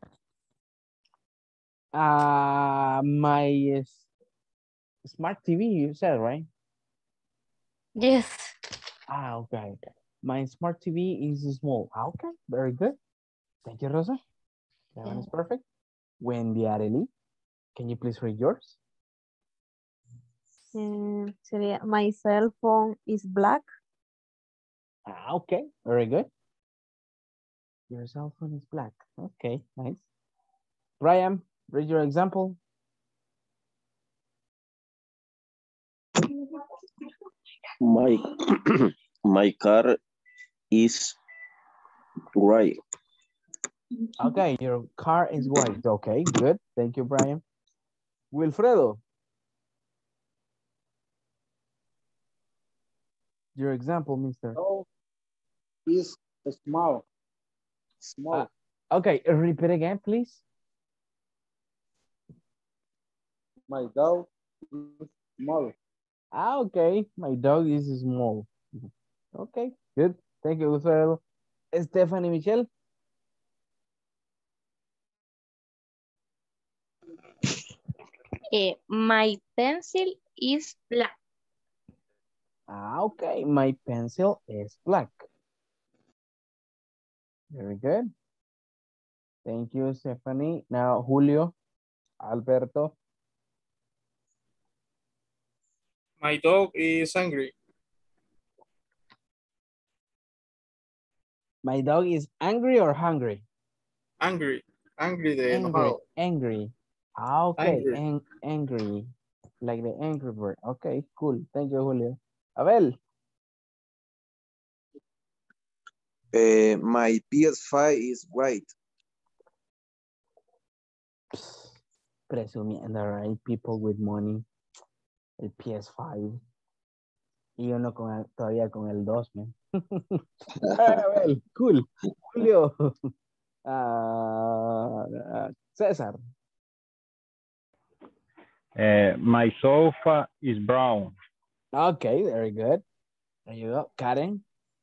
Uh, my uh, smart T V, you said, right? Yes. Ah, okay. My smart T V is small. Ah, okay, very good. Thank you, Rosa. That one is perfect. Wendy Arely, can you please read yours? Eh, sería, my cell phone is black. Ah, okay, very good. Your cell phone is black. Okay, nice. Brian, read your example. My, my car is gray. Okay, your car is white. Okay, good. Thank you, Brian. Wilfredo. Your example, mister. Oh, is small. Small. Uh, okay, repeat again, please. My dog is small. Ah, okay. My dog is small. Okay, good. Thank you, Wilfredo. Stephanie Michelle. Uh, my pencil is black. Ah, okay. My pencil is black. Very good. Thank you, Stephanie. Now, Julio, Alberto. My dog is angry. My dog is angry or hungry? Angry. Angry de Angry, enojado. angry. Ah, okay, Angry. Ang angry. Like the angry bird. Okay, cool. Thank you, Julio. Abel. Uh, my P S five is white. Presumiendo, right? People with money. El P S five. Y uno con el, todavía con el dos, man. Abel, cool. Julio. Uh, uh, César. Uh, my sofa is brown. Okay, very good. There you go. Karen.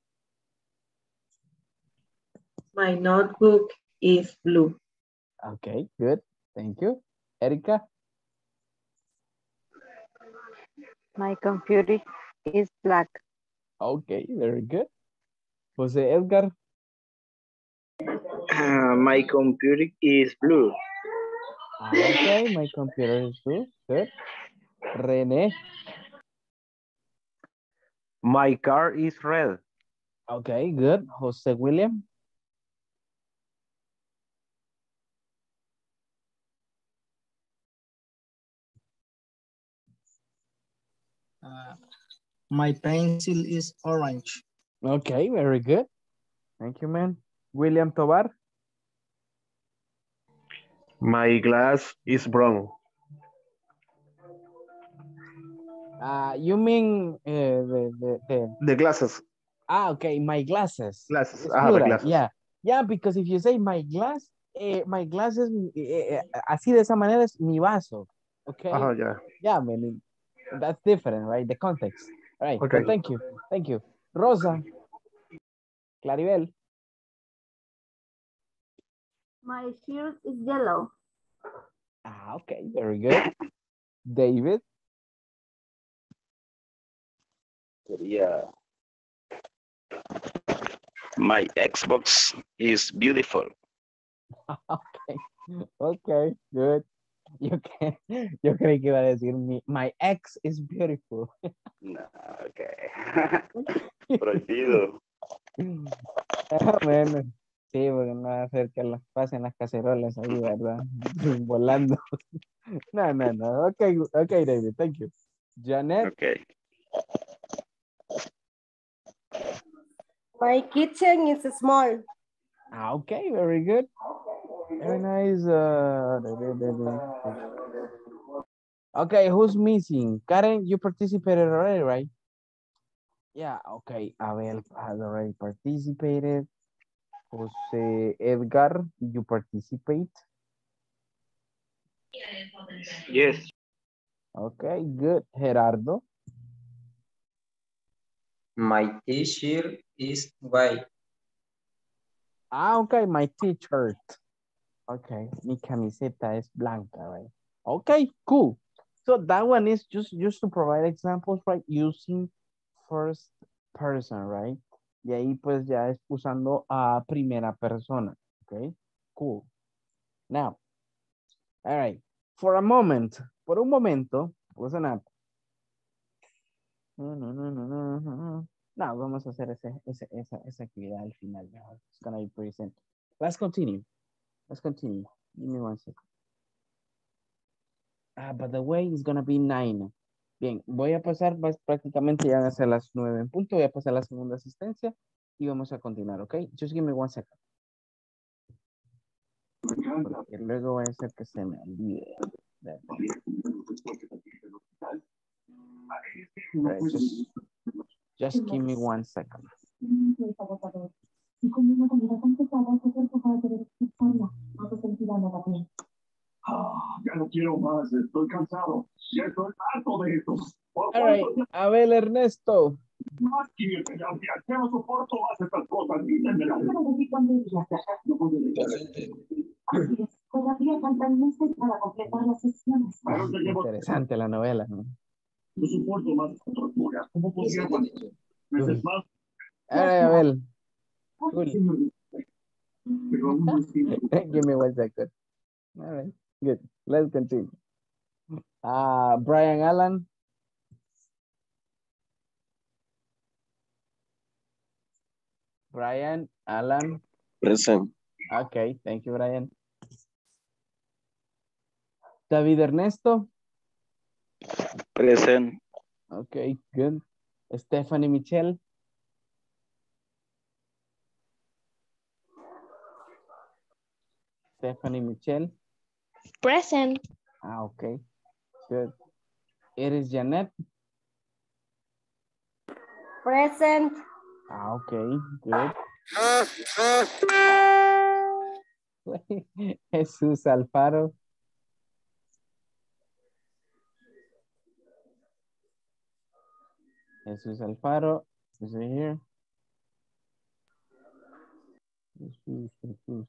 My notebook is blue. Okay, good. Thank you. Erika. My computer is black. Okay, very good. Jose Edgar. Uh, my computer is blue. Okay, my computer is blue. Good. Rene. My car is red. Okay, good. Jose William. Uh, my pencil is orange. Okay, very good. Thank you, man. William Tobar. My glass is brown. Uh, you mean uh, the, the, the... The glasses. Ah, okay, my glasses. Glasses. It's Ah, the plural. glasses. Yeah, yeah, because if you say my glass, eh, my glasses, eh, eh, así de esa manera es mi vaso. Okay. Uh-huh, yeah. Yeah, man, that's different, right? The context. All right. Okay. Well, thank you. Thank you. Rosa. Claribel. My shirt is yellow. Ah, okay, very good. David. Yeah. My Xbox is beautiful. Okay, okay, good. You can, yo creí que iba a decir mi, my ex is beautiful. No, okay. Prohibido. Ah, bueno, sí, porque no va a hacer que las pasen las cacerolas ahí, ¿verdad? Volando. No, no, no. Okay, okay, David, thank you. Janet. Okay. My kitchen is small. Ah, okay, very good. Very nice. Uh, okay, who's missing? Karen, you participated already, right? Yeah, okay. Abel has already participated. Jose Edgar, did you participate? Yes. Okay, good. Gerardo. My t-shirt is white. Ah, okay, my t-shirt. Okay, mi camiseta es blanca, right? Okay, cool. So that one is just, just to provide examples, right? Using first person, right? Y ahí pues ya es usando a primera persona. Okay, cool. Now, all right. For a moment, por un momento, listen up. No, no, no, no, no, no. No, vamos a hacer ese, ese, esa, esa actividad al final. It's gonna be pretty simple. Let's continue. Let's continue. Give me one second. Ah, by the way, it's gonna be nine. Bien, voy a pasar, pues, prácticamente ya van a ser las nueve en punto. Voy a pasar la segunda asistencia y vamos a continuar, ¿ok? Just give me one second. Porque luego va a ser que se me olvide. Right, just, just give me one second. Ya no quiero más, estoy cansado. Ya estoy harto de esto. All right, Abel Ernesto. Más quimioterapia, ya no soporto más estas cosas. Díganmela. Interesante la novela, ¿no? No soporto más torturas. ¿Cómo podría aguantar meses más? Alright, Abel. Cool. Pero aún no estoy Give me one second. All right, good. Let's continue. Uh, Brian Allen. Brian Allen. Present. Okay, thank you, Brian. David Ernesto. Present. Okay, good. Stephanie Michelle. Stephanie Michelle. Present. Ah, okay, good. Iris Janet. Present. Ah, okay, good. Jesús Alfaro. Jesús Alfaro. Is he here? Jesús, Jesús.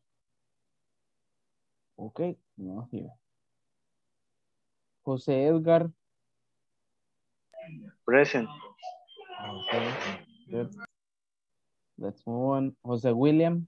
Okay, no here. José Edgar. Present. Okay, good. Let's move on. José William.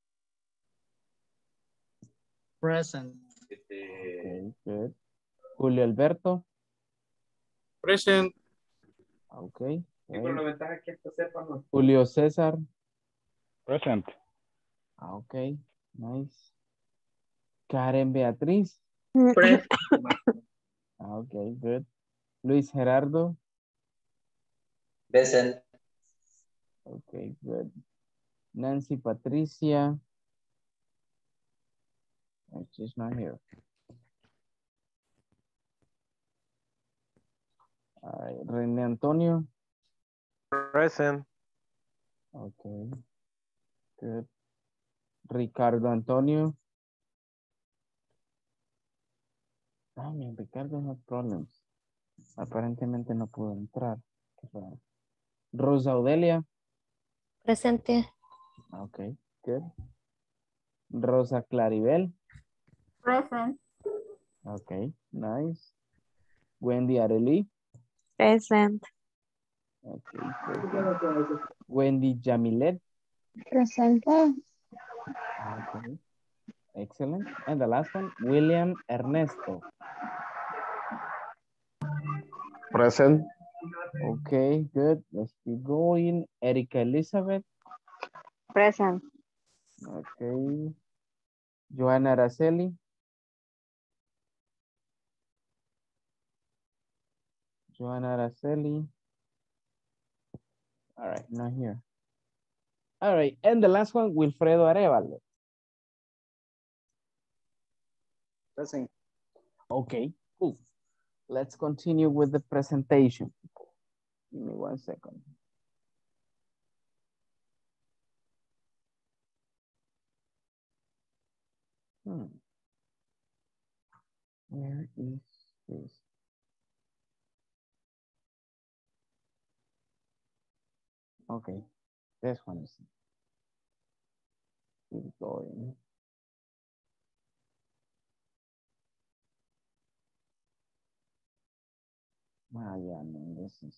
Present. Okay, good. Julio Alberto. Present. Okay. Con la ventaja que esto sepa, ¿no? Julio César. Present. Ah, okay, nice. Karen Beatriz. Present. Ah, okay, good. Luis Gerardo. Present. Okay, good. Nancy Patricia. Oh, she's not here. All right, René Antonio. Present. Okay, good. Ricardo Antonio. Ah, mi Ricardo no problems. Aparentemente no pudo entrar. Qué raro. Rosa Odelia. Presente. Okay, good. Rosa Claribel. Present. Okay, nice. Wendy Arely. Present. Okay, perfect. Wendy Jamilet. Presente. Okay, excellent. And the last one, William Ernesto. Present. Okay, good. Let's keep going. Erika Elizabeth. Present. Okay. Joana Araceli. Joana Araceli. All right, not here. All right, and the last one, Wilfredo Arevalo. Present. Okay, cool. Let's continue with the presentation. Give me one second. Hmm. Where is this? Okay, this one is keep going. Ah, yeah, no, this is.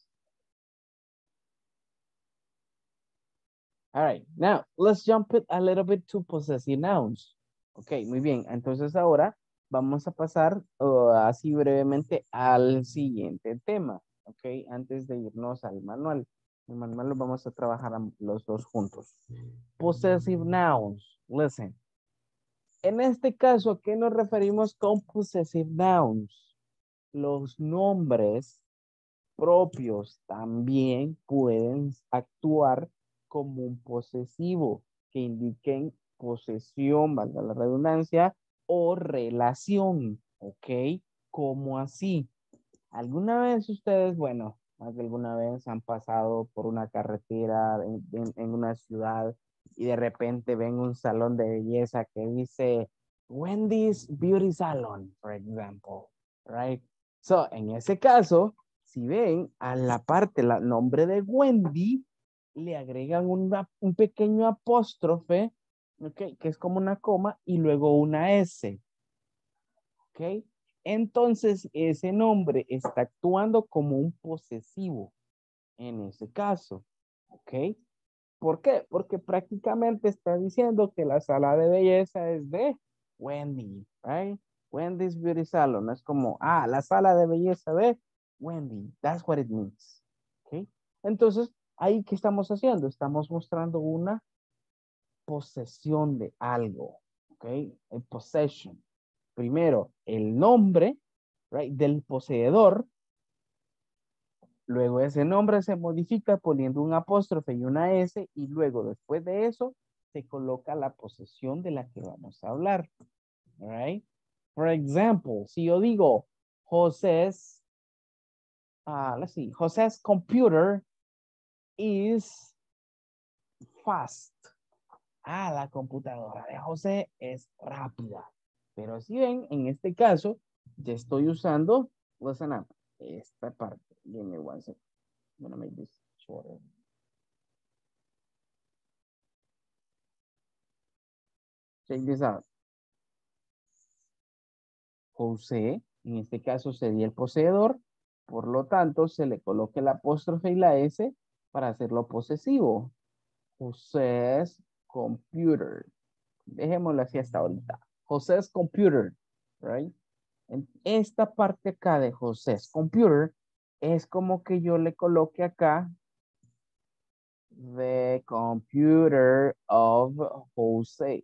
All right, now let's jump it a little bit to possessive nouns. Ok, muy bien. Entonces ahora vamos a pasar uh, así brevemente al siguiente tema. Ok, antes de irnos al manual. El manual lo vamos a trabajar los dos juntos. Possessive nouns. Listen. En este caso, ¿a qué nos referimos con possessive nouns? Los nombres propios también pueden actuar como un posesivo que indiquen posesión, valga la redundancia, o relación, ¿ok? ¿Cómo así? ¿Alguna vez ustedes, bueno, más de alguna vez han pasado por una carretera en, en, en una ciudad y de repente ven un salón de belleza que dice Wendy's Beauty Salon, por ejemplo, right? So, en ese caso, si ven a la parte, el nombre de Wendy, le agregan una, un pequeño apóstrofe, okay, que es como una coma, y luego una S. ¿Ok? Entonces, ese nombre está actuando como un posesivo en ese caso. ¿Ok? ¿Por qué? Porque prácticamente está diciendo que la sala de belleza es de Wendy, right? Wendy's Beauty Salon. Es como, ah, la sala de belleza de Wendy. That's what it means. ¿Ok? Entonces, ahí, ¿qué estamos haciendo? Estamos mostrando una posesión de algo. ¿Ok? El possession. Primero, el nombre, right, del poseedor. Luego ese nombre se modifica poniendo un apóstrofe y una S y luego después de eso se coloca la posesión de la que vamos a hablar. All right? For example, si yo digo José's, uh, let's see, José's computer is fast. Ah, la computadora de José es rápida. Pero si ven, en este caso, ya estoy usando, listen up, esta parte. Give me one second. I'm gonna make this shorter. Check this out. José, en este caso sería el poseedor, por lo tanto se le coloca el apóstrofe y la S para hacerlo posesivo. José's computer. Dejémoslo así hasta ahorita. José's computer, right? En esta parte acá de José's computer es como que yo le coloque acá the computer of José.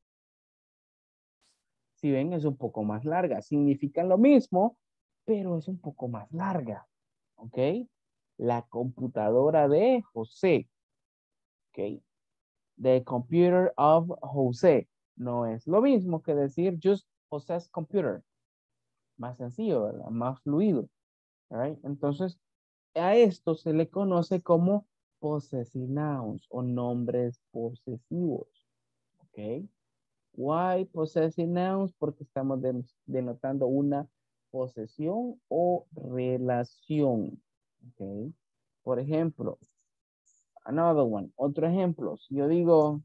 Si ven, es un poco más larga. Significan lo mismo, pero es un poco más larga. ¿Ok? La computadora de José. ¿Ok? The computer of José. No es lo mismo que decir just José's computer. Más sencillo, ¿verdad? Más fluido. Right? Entonces, a esto se le conoce como possessive nouns o nombres posesivos. ¿Ok? Why possessive nouns? Porque estamos de- denotando una posesión o relación. ¿Ok? Por ejemplo, another one, otro ejemplo. Si yo digo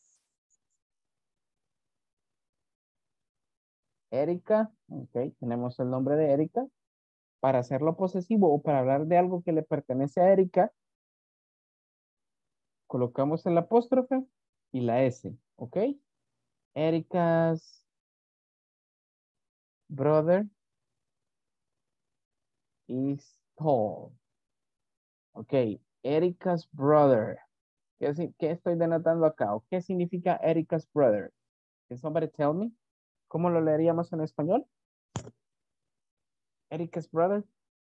Erika, ok, tenemos el nombre de Erika. Para hacerlo posesivo o para hablar de algo que le pertenece a Erika, colocamos el apóstrofe y la S, ¿ok? Erika's brother is tall. Ok, Erika's brother. ¿Qué, si- qué estoy denotando acá? ¿O qué significa Erika's brother? Can somebody tell me? ¿Cómo lo leeríamos en español? Erika's brother.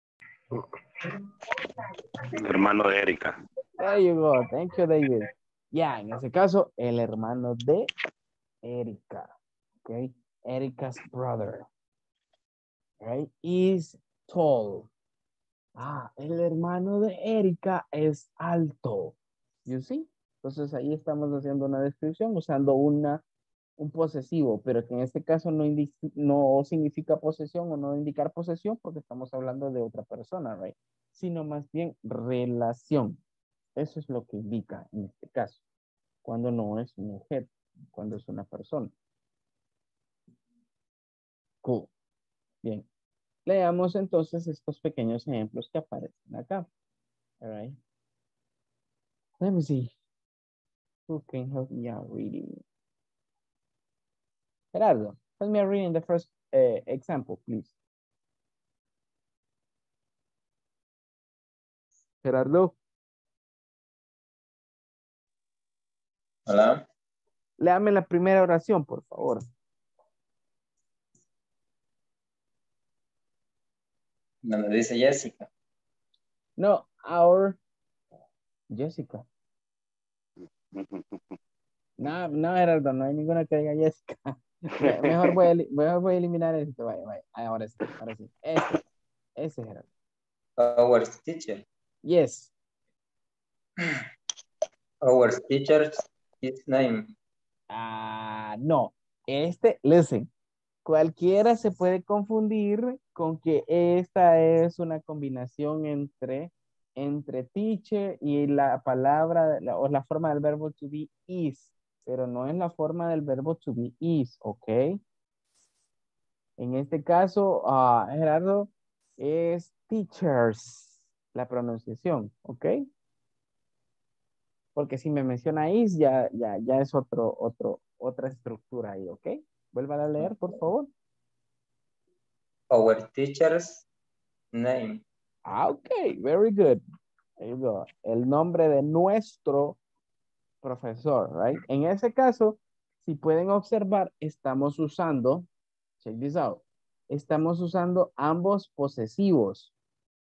Hermano de Erika. There you go. Thank you, David. Ya, en ese caso, el hermano de Erika. Ok. Erika's brother. Right? Is tall. Ah, el hermano de Erika es alto. You see? Entonces ahí estamos haciendo una descripción usando una, un posesivo, pero que en este caso no, indi- no significa posesión o no indicar posesión porque estamos hablando de otra persona, right? Sino más bien relación. Eso es lo que indica en este caso. Cuando no es un objeto, cuando es una persona. Cool. Bien. Leamos entonces estos pequeños ejemplos que aparecen acá. All right. Let me see. Who can help me out reading? Gerardo, help me out reading the first uh, example, please. Gerardo. Hola. Léame la primera oración, por favor. Donde dice Jessica. No, our Jessica. No, no, Gerardo, no hay ninguna que diga Jessica. Me- Mejor voy a, eli- mejor voy a eliminar esto. Vaya, vaya. Ahora sí, ahora sí. Ese, ese Gerardo. Our teacher. Yes. Our teacher's his name. Ah, no. Este, listen. Cualquiera se puede confundir con que esta es una combinación entre, entre teacher y la palabra la- o la forma del verbo to be is, pero no es la forma del verbo to be is, ¿ok? En este caso, ah, Gerardo, es teachers, la pronunciación, ¿ok? Porque si me menciona is, ya, ya, ya es otro, otro, otra estructura ahí, ¿ok? Vuelvan a leer, por favor. Our teacher's name. Ah, ok, very good. There you go. El nombre de nuestro profesor, right? En ese caso, si pueden observar, estamos usando, check this out, estamos usando ambos posesivos.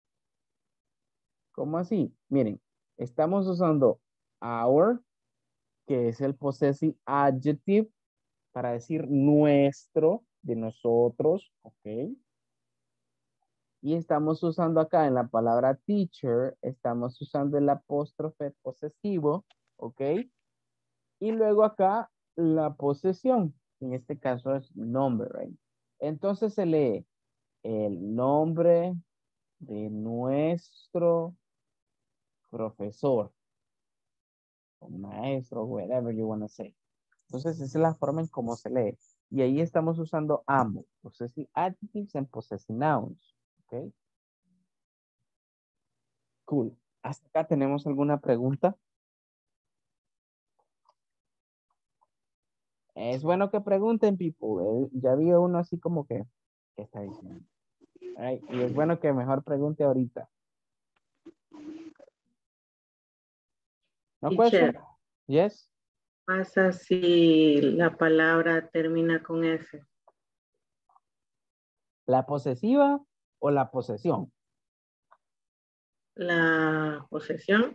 ¿Cómo así? Miren, estamos usando our, que es el possessive adjective, para decir nuestro, de nosotros, ¿ok? Y estamos usando acá en la palabra teacher, estamos usando el apóstrofe posesivo, ¿ok? Y luego acá la posesión, en este caso es nombre, right? Entonces se lee el nombre de nuestro profesor, o maestro, whatever you want to say. Entonces esa es la forma en cómo se lee. Y ahí estamos usando ambos, possessive adjectives and possessive nouns. ¿Ok? Cool. ¿Hasta acá tenemos alguna pregunta? Es bueno que pregunten, people. Eh, ya vi uno así como que, ¿qué está diciendo? All right. Y es bueno que mejor pregunte ahorita. No question? Teacher, Yes. pasa si la palabra termina con S. ¿La posesiva o la posesión? La posesión.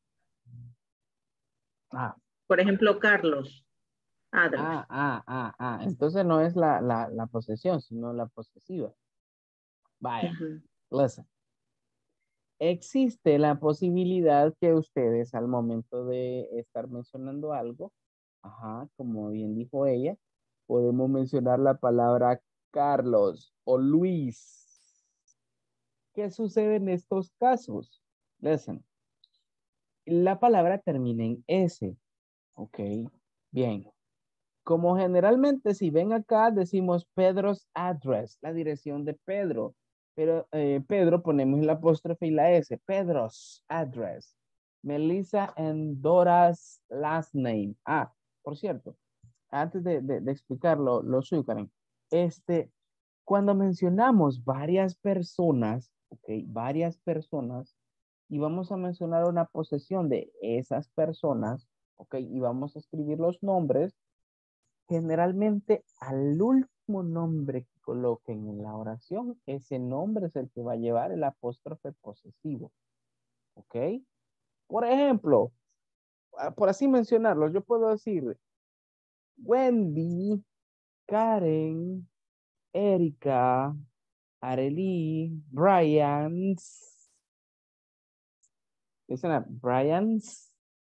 Ah. Por ejemplo, Carlos. Others. Ah, ah, ah, ah. Entonces no es la, la, la posesión, sino la posesiva. Vaya. Uh-huh. Listen. Existe la posibilidad que ustedes al momento de estar mencionando algo, ajá, como bien dijo ella, podemos mencionar la palabra Carlos o Luis. ¿Qué sucede en estos casos? Listen. La palabra termina en S. Ok. Bien. Como generalmente si ven acá decimos Pedro's address, la dirección de Pedro. Pero eh, Pedro ponemos el apóstrofe y la S. Pedro's address. Melissa and Dora's last name. Ah, por cierto, antes de, de, de explicarlo, lo suyo, Karen. Este, cuando mencionamos varias personas, ok, varias personas, y vamos a mencionar una posesión de esas personas, ok, y vamos a escribir los nombres, generalmente al último nombre que coloquen en la oración, ese nombre es el que va a llevar el apóstrofe posesivo. ¿Ok? Por ejemplo, por así mencionarlos, yo puedo decir Wendy, Karen, Erika, Arely, Brian's. Listen up, Brian's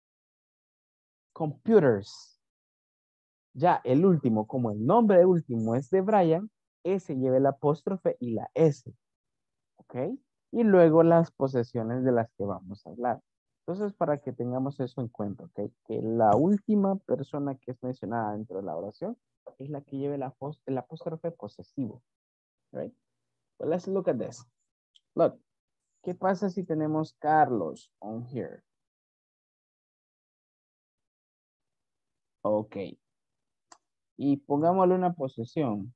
computers. Ya el último, como el nombre último es de Brian, ese lleva el apóstrofe y la S. ¿Ok? Y luego las posesiones de las que vamos a hablar. Entonces, para que tengamos eso en cuenta, ¿ok? Que la última persona que es mencionada dentro de la oración es la que lleva el, apóst el apóstrofe posesivo. Right? Well, let's look at this. Look, ¿qué pasa si tenemos Carlos on here? Ok. Y pongámosle una posesión.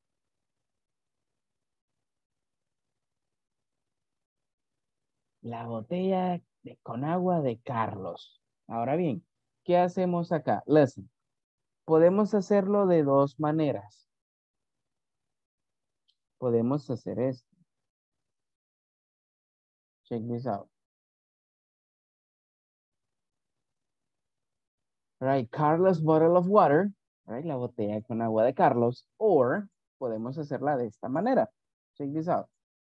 La botella de, con agua de Carlos. Ahora bien, ¿qué hacemos acá? Listen. Podemos hacerlo de dos maneras. Podemos hacer esto. Check this out. Right, Carlos bottle of water. Right, la botella con agua de Carlos. Or podemos hacerla de esta manera. Check this out.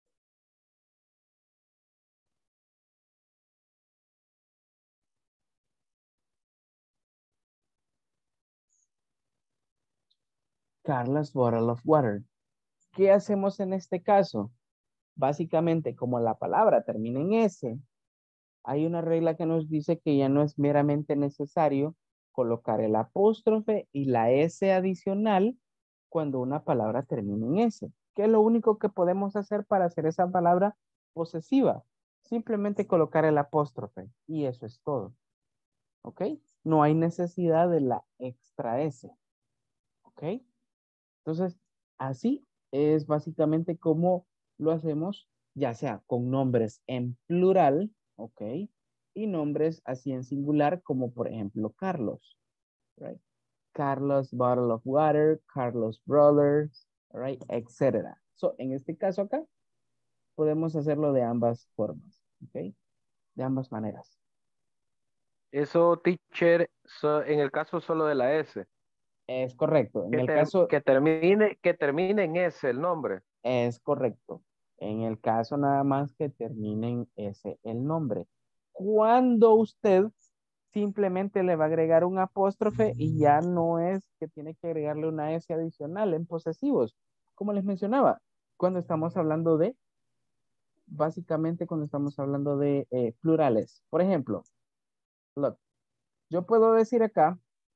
Carlos bottle of water. ¿Qué hacemos en este caso? Básicamente, como la palabra termina en S, hay una regla que nos dice que ya no es meramente necesario colocar el apóstrofe y la S adicional cuando una palabra termina en S. ¿Qué es lo único que podemos hacer para hacer esa palabra posesiva? Simplemente colocar el apóstrofe y eso es todo. ¿Ok? No hay necesidad de la extra S. ¿Ok? Entonces, así es básicamente como lo hacemos, ya sea con nombres en plural, ¿ok? Y nombres así en singular, como por ejemplo Carlos, right? Carlos bottle of water, Carlos brothers, right? Etcétera. So, en este caso acá, podemos hacerlo de ambas formas, ¿ok? De ambas maneras. Eso, teacher, so- en el caso solo de la S. Es correcto. En Que, el ter- caso, que termine, que termine en S el nombre. es correcto. En el caso nada más que terminen ese el nombre. Cuando usted simplemente le va a agregar un apóstrofe y ya no es que tiene que agregarle una S adicional en posesivos. Como les mencionaba, cuando estamos hablando de, básicamente cuando estamos hablando de eh, plurales. Por ejemplo, look, yo puedo decir acá,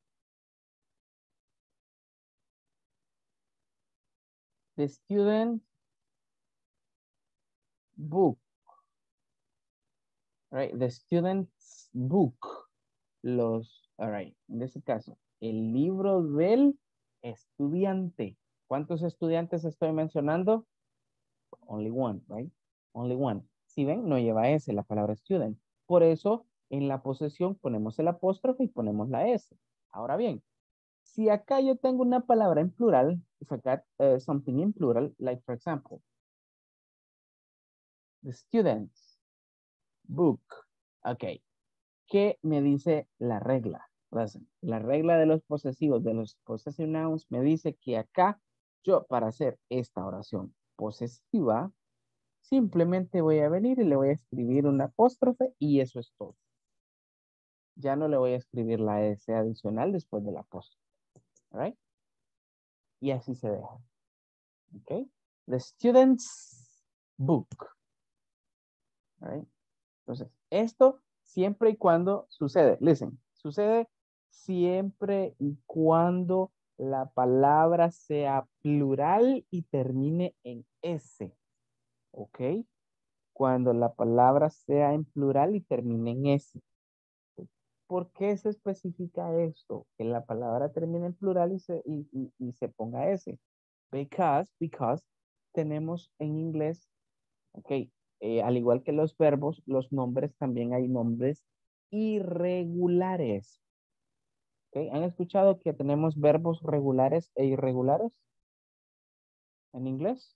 the student book, right? The student's book. Los, all right, en ese caso, el libro del estudiante. ¿Cuántos estudiantes estoy mencionando? Only one, right? Only one. Si ven, no lleva S la palabra student. Por eso, en la posesión ponemos el apóstrofe y ponemos la S. Ahora bien, si acá yo tengo una palabra en plural, if I got uh, something in plural, like for example, the student's book. Ok. ¿Qué me dice la regla? La regla de los posesivos, de los possessive nouns, me dice que acá yo para hacer esta oración posesiva, simplemente voy a venir y le voy a escribir un apóstrofe y eso es todo. Ya no le voy a escribir la S adicional después del apóstrofe. All right? Y así se deja. Ok. The student's book. All right? Entonces, esto siempre y cuando sucede. Listen, sucede siempre y cuando la palabra sea plural y termine en S. ¿Ok? Cuando la palabra sea en plural y termine en S. ¿Por qué se especifica esto? Que la palabra termine en plural y se, y, y, y se ponga S. Because, because tenemos en inglés, ok, eh, al igual que los verbos, los nombres también hay nombres irregulares. ¿Okay? ¿Han escuchado que tenemos verbos regulares e irregulares en inglés?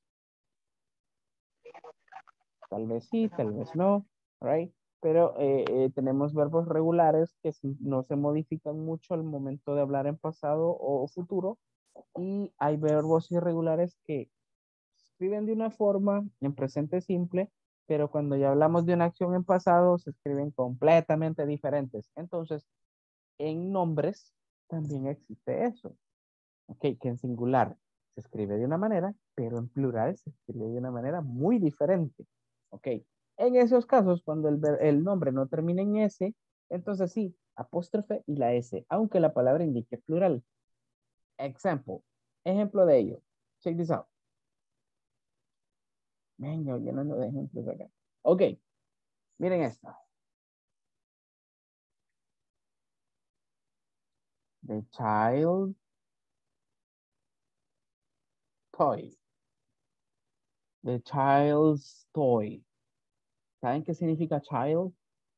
Tal vez sí, tal vez no, right? Pero eh, eh, tenemos verbos regulares que si, no se modifican mucho al momento de hablar en pasado o futuro. Y hay verbos irregulares que se escriben de una forma en presente simple, pero cuando ya hablamos de una acción en pasado se escriben completamente diferentes. Entonces, en nombres también existe eso. Ok, que en singular se escribe de una manera, pero en plural se escribe de una manera muy diferente. Ok, en esos casos, cuando el, el nombre no termina en S, entonces sí, apóstrofe y la S, aunque la palabra indique plural. Example, ejemplo de ello. Check this out. Venga, llenando de ejemplos acá. Ok, miren esta. The child toy. The child's toy. ¿Saben qué significa child?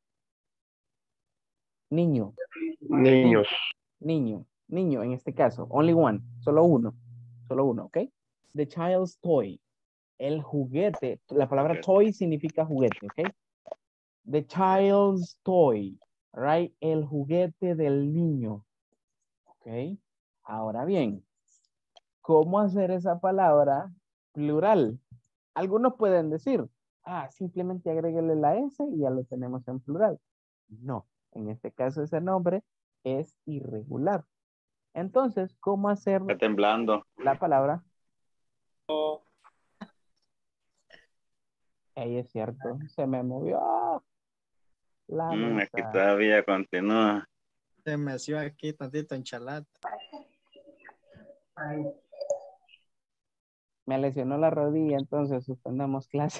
Niño. Niños. Niño. Niño, en este caso. Only one. Solo uno. Solo uno, ¿ok? The child's toy. El juguete. La palabra toy significa juguete, ¿ok? The child's toy. Right? El juguete del niño. ¿Ok? Ahora bien, ¿cómo hacer esa palabra plural? Algunos pueden decir, ah, simplemente agréguele la S y ya lo tenemos en plural. No, en este caso ese nombre es irregular. Entonces, ¿cómo hacer Está temblando. la palabra? Ahí es cierto, se me movió la Mm, aquí mesa. todavía continúa. Se me hacía aquí tantito enchalada. Me lesionó la rodilla, entonces suspendamos clase.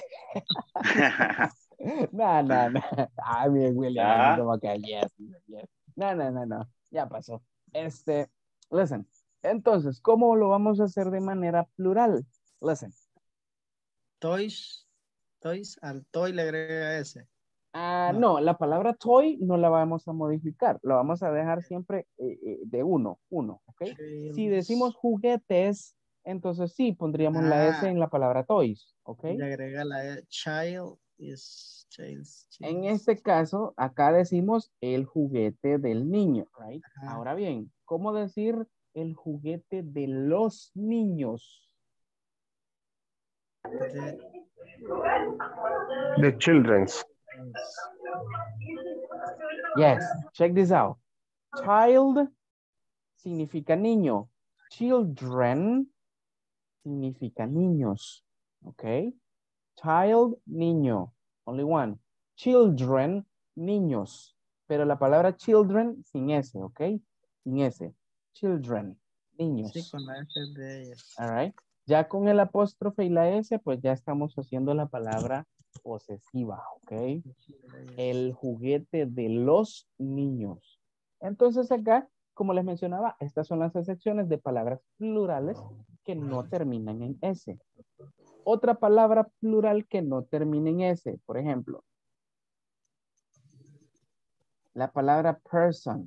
No, no, no. Ay, mi William, así Ah, como que yes, yes. No, no, no, no. Ya pasó. Este, listen. Entonces, ¿cómo lo vamos a hacer de manera plural? Listen. Toys, toys, al toy le agrega ese. Ah, No. no, la palabra toy no la vamos a modificar. Lo vamos a dejar siempre eh, eh, de uno, uno, ¿ok? Si decimos juguetes, entonces sí, pondríamos la S Ah, en la palabra toys, ¿ok? le agrega la E. Child is child's, En child's. este caso, acá decimos el juguete del niño, right? Ajá. Ahora bien, ¿cómo decir el juguete de los niños? De- The children's. Yes, check this out. Child significa niño. Children significa niños, ¿ok? Child, niño, only one. Children, niños. Pero la palabra children sin S, ¿ok? Sin S. Children, niños. Sí, con la F de ellos. All right. Ya con el apóstrofe y la S, pues ya estamos haciendo la palabra posesiva, ¿ok? El juguete de los niños. Entonces acá, como les mencionaba, estas son las excepciones de palabras plurales que no terminan en S. Otra palabra plural que no termine en S, por ejemplo, la palabra person.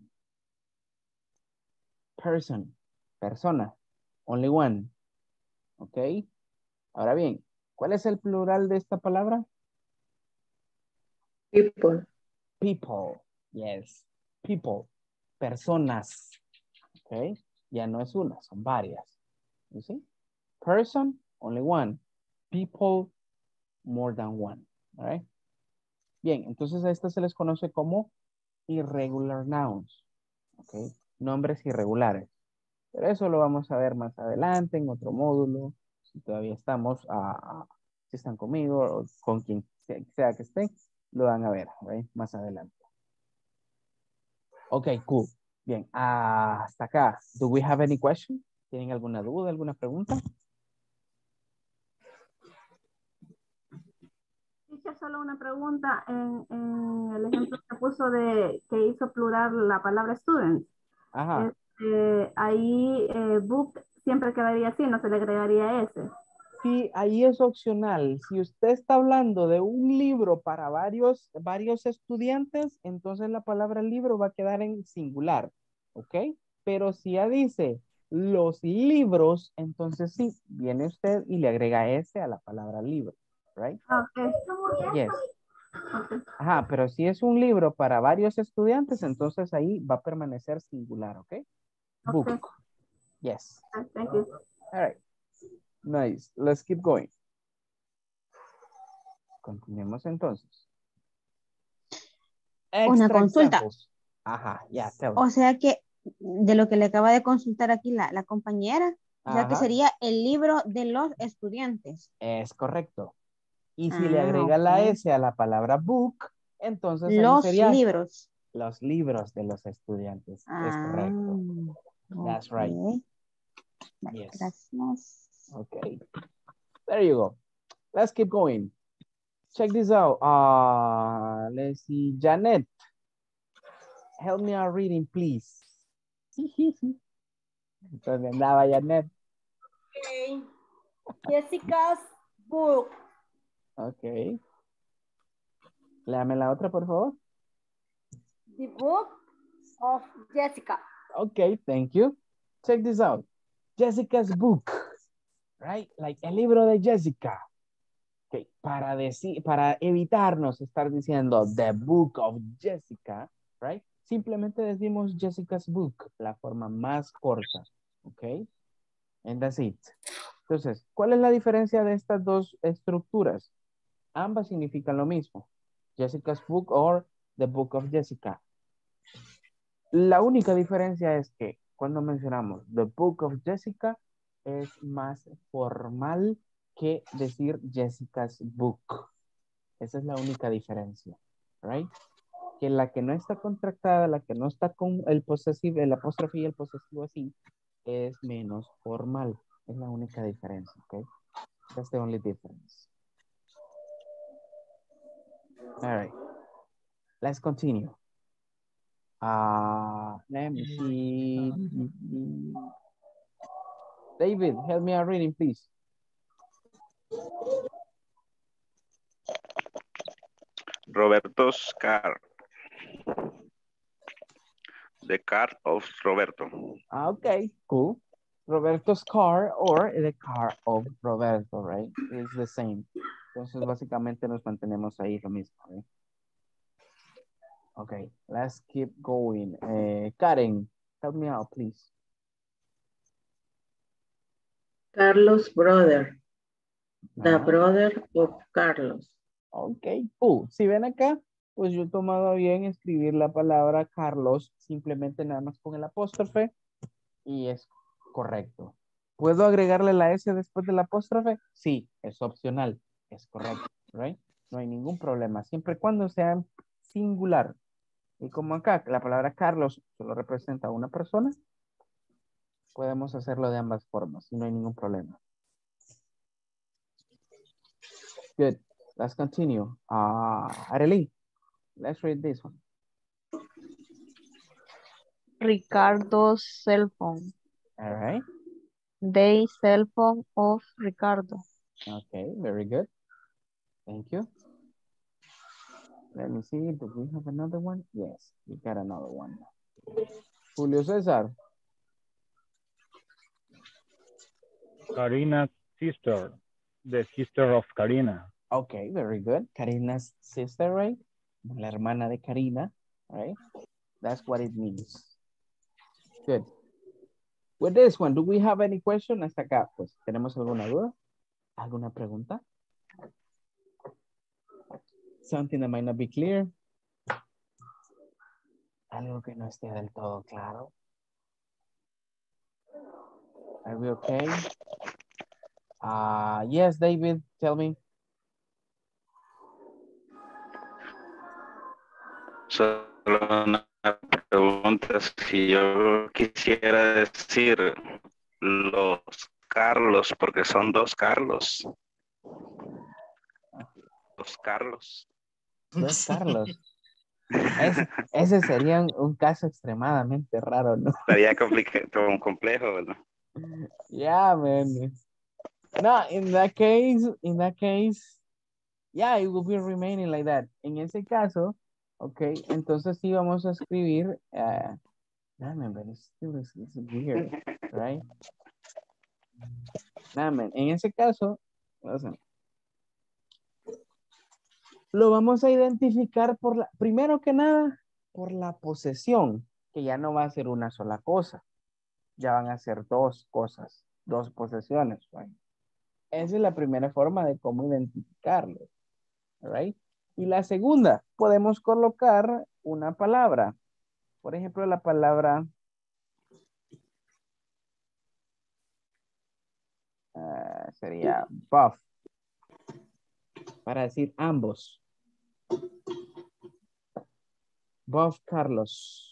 Person, persona, only one. ¿Ok? Ahora bien, ¿cuál es el plural de esta palabra? People. People, yes. People, personas. ¿Ok? Ya no es una, son varias. You see? Person, only one. People, more than one. All right? Bien, entonces a estas se les conoce como irregular nouns. ¿Ok? Nombres irregulares. Pero eso lo vamos a ver más adelante en otro módulo. Si todavía estamos, uh, si están conmigo o con quien sea que estén, lo van a ver, right? Más adelante. Ok, cool. Bien, ah, hasta acá. Do we have any question? ¿Tienen alguna duda, alguna pregunta? Teacher, solo una pregunta en, en el ejemplo que puso de que hizo plural la palabra students. Ajá. Este, ahí eh, book siempre quedaría así, no se le agregaría ese. Sí, ahí es opcional. Si usted está hablando de un libro para varios, varios estudiantes, entonces la palabra libro va a quedar en singular, ¿ok? Pero si ya dice los libros, entonces sí, viene usted y le agrega ese a la palabra libro, right? Okay. Yes. Okay. Ajá, pero si es un libro para varios estudiantes, entonces ahí va a permanecer singular, ¿ok? Book. Okay. Yes. Thank you. All right. Nice. Let's keep going. Continuemos entonces. Una Extra consulta. examples. Ajá, ya, tell me. O sea que de lo que le acaba de consultar aquí la, la compañera, o sea que Ajá. sería el libro de los estudiantes. Es correcto. Y si Ah, le agrega ok. la S a la palabra book, entonces ahí Los sería libros. los libros de los estudiantes. Ah, Es correcto. That's ok. right. Vale, Yes. gracias. Okay. There you go. Let's keep going. Check this out. Uh, let's see. Janet, help me out reading, please. ¿Dónde andaba Janet? Okay. Jessica's book. Ok. Léame la otra, por favor. The book of Jessica. Okay, thank you. Check this out. Jessica's book. Right? Like el libro de Jessica. Okay. Para decir, para evitarnos estar diciendo the book of Jessica, right? Simplemente decimos Jessica's book, la forma más corta. Ok. And that's it. Entonces, ¿cuál es la diferencia de estas dos estructuras? Ambas significan lo mismo. Jessica's book or the book of Jessica. La única diferencia es que cuando mencionamos the book of Jessica es más formal que decir Jessica's book. Esa es la única diferencia, right? Que la que no está contractada, la que no está con el posesivo, el apóstrofe y el posesivo así, es menos formal. Es la única diferencia, ¿ok? That's the only difference. All right. Let's continue. Uh, let me see. David, help me out reading, please. Roberto's car. The car of Roberto. Okay, cool. Roberto's car or the car of Roberto, right? It's the same. Entonces, básicamente nos mantenemos ahí lo mismo, right? Okay, let's keep going. Uh, Karen, help me out, please. Carlos' brother. The Ah. brother of Carlos. Ok, cool. Si ven acá, pues yo he tomado bien escribir la palabra Carlos simplemente nada más con el apóstrofe y es correcto. ¿Puedo agregarle la S después del apóstrofe? Sí, es opcional. Es correcto, right? No hay ningún problema, siempre y cuando sea singular. Y como acá la palabra Carlos solo representa a una persona, podemos hacerlo de ambas formas y no hay ningún problema. Good. Let's continue. Uh, Arely, let's read this one. Ricardo's cell phone. All right. The cell phone of Ricardo. Okay, very good. Thank you. Let me see, do we have another one? Yes, we got another one. Julio Cesar. Karina's sister. The sister of Karina. Okay, very good. Karina's sister, right? La hermana de Karina, right? That's what it means. Good. With this one, do we have any question? Hasta acá, pues, ¿tenemos alguna duda? ¿Alguna pregunta? Something that might not be clear. Algo que no esté del todo claro. Are we okay? Uh, yes, David, tell me. Solo una pregunta, si yo quisiera decir los Carlos, porque son dos Carlos. Los Carlos. Dos Carlos. Es, ese sería un, un caso extremadamente raro, ¿no? Estaría complicado, complejo, ¿verdad? Yeah, man. No, in that case, in that case, yeah, it will be remaining like that. En ese caso, ok, entonces sí vamos a escribir, uh, nah, man, but it's still it's, it's weird, right? Nah, man, en ese caso, listen, lo vamos a identificar por la, primero que nada, por la posesión, que ya no va a ser una sola cosa, ya van a ser dos cosas, dos posesiones, right? Esa es la primera forma de cómo identificarlo, right? Y la segunda, podemos colocar una palabra, por ejemplo, la palabra uh, sería both, para decir ambos. Both Carlos.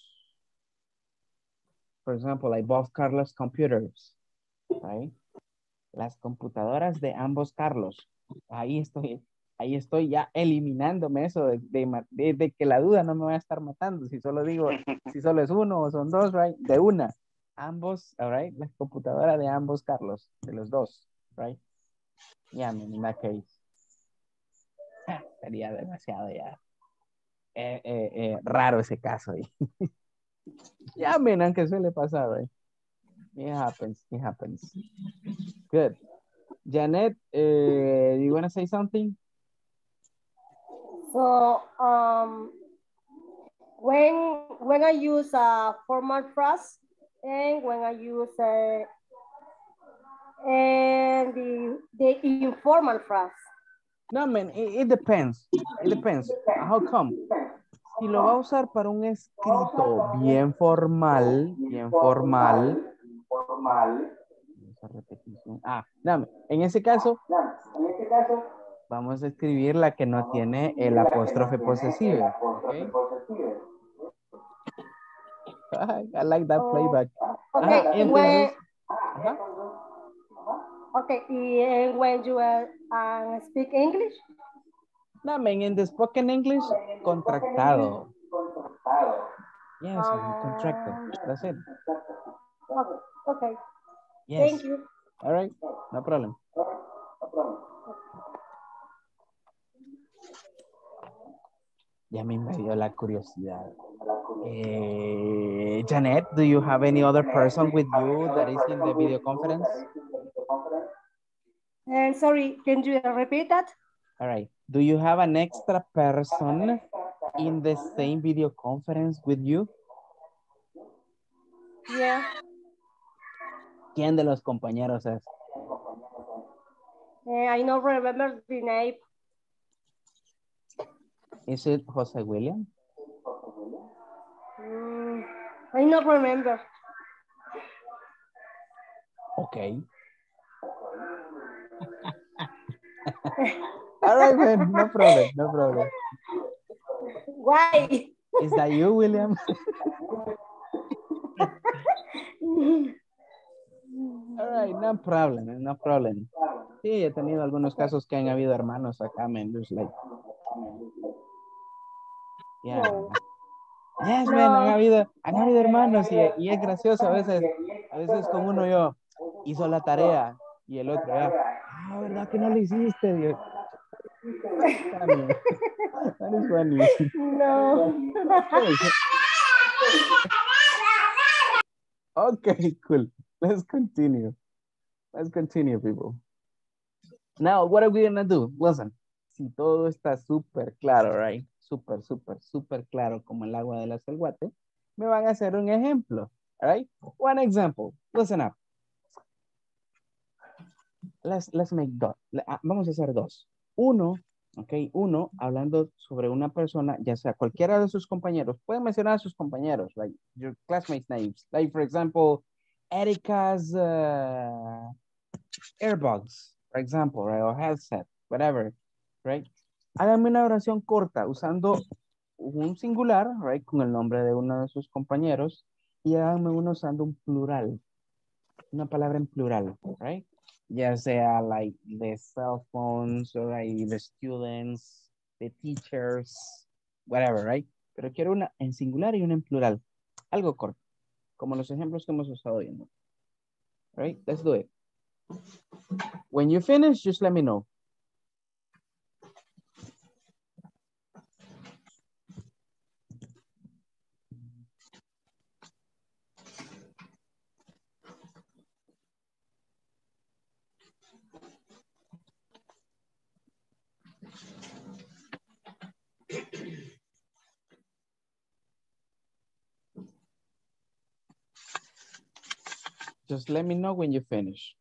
For example, like both Carlos computers, right? Las computadoras de ambos Carlos. Ahí estoy, ahí estoy ya eliminándome eso de, de, de, de que la duda no me va a estar matando. Si solo digo, si solo es uno o son dos, right? De una. Ambos, all right? La computadora de ambos Carlos, de los dos, right? Yeah, man, in that case. Ah, sería demasiado ya. Eh, eh, eh, raro ese caso ahí. Ya, man, aunque suele pasar, right? It happens, it happens. Good. Janet, uh, you want to say something? So, um, when when I use a formal phrase and when I use a and the the informal phrase. No, man, it, it depends. It depends. How come? Si lo va a usar para un escrito bien formal, bien formal. Esa repetición. Ah, no, en ese caso, vamos a escribir la que no tiene el apóstrofe posesivo. Okay? I like that playback. Okay, Ajá, entonces, when, ajá. Okay, and when you uh, uh, speak English? No, man, in the spoken English, contractado. Yes, I'm contracted. That's it. Okay, okay. Yes. Thank you. All right, no problem. Ya me invadió la curiosidad. Eh, Janet, do you have any other person with you that is in the video conference? And sorry, can you repeat that? All right. Do you have an extra person in the same video conference with you? Yeah. ¿Quién de los compañeros es? Uh, I don't remember the name. Is it Jose William? Mm, I don't remember. Okay. All right, man. No problem. No problem. Why? Is that you, William? All right, no problem, no problem. Sí, he tenido algunos casos que han habido hermanos acá, man. There's like, yeah. No. Yes, No. man, han habido, han habido hermanos y, y es gracioso a veces, a veces con uno yo hizo la tarea y el otro ya, ah, ¿verdad que no lo hiciste? Dios. Funny. That is funny. No. Okay, cool. Let's continue. Let's continue, people. Now, what are we gonna do? Listen, si todo está súper claro, right? Súper, súper, súper claro como el agua del acelguate, me van a hacer un ejemplo, right? One example. Listen up. Let's, let's make dos. Vamos a hacer dos. Uno, ok, uno, hablando sobre una persona, ya sea cualquiera de sus compañeros, pueden mencionar a sus compañeros, like your classmates' names. Like, for example, Erica's uh, earbuds, for example, right? Or headset, whatever, right? Háganme una oración corta usando un singular, right? Con el nombre de uno de sus compañeros y háganme uno usando un plural, una palabra en plural, right? Ya sea like the cell phones, or right, the students, the teachers, whatever, right? Pero quiero una en singular y una en plural. Algo corto, como los ejemplos que hemos estado viendo. Right? Let's do it. When you finish, just let me know. Just let me know when you finish.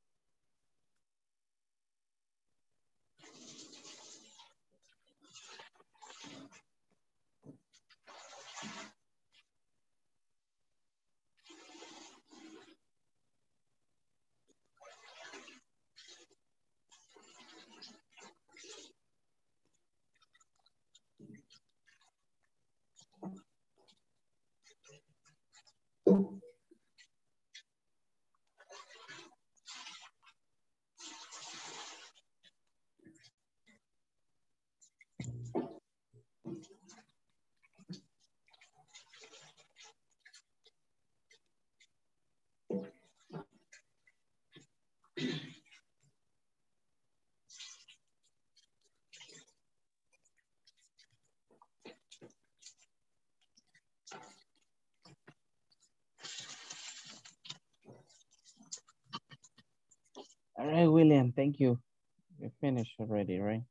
All right, William, thank you. You finished already, right?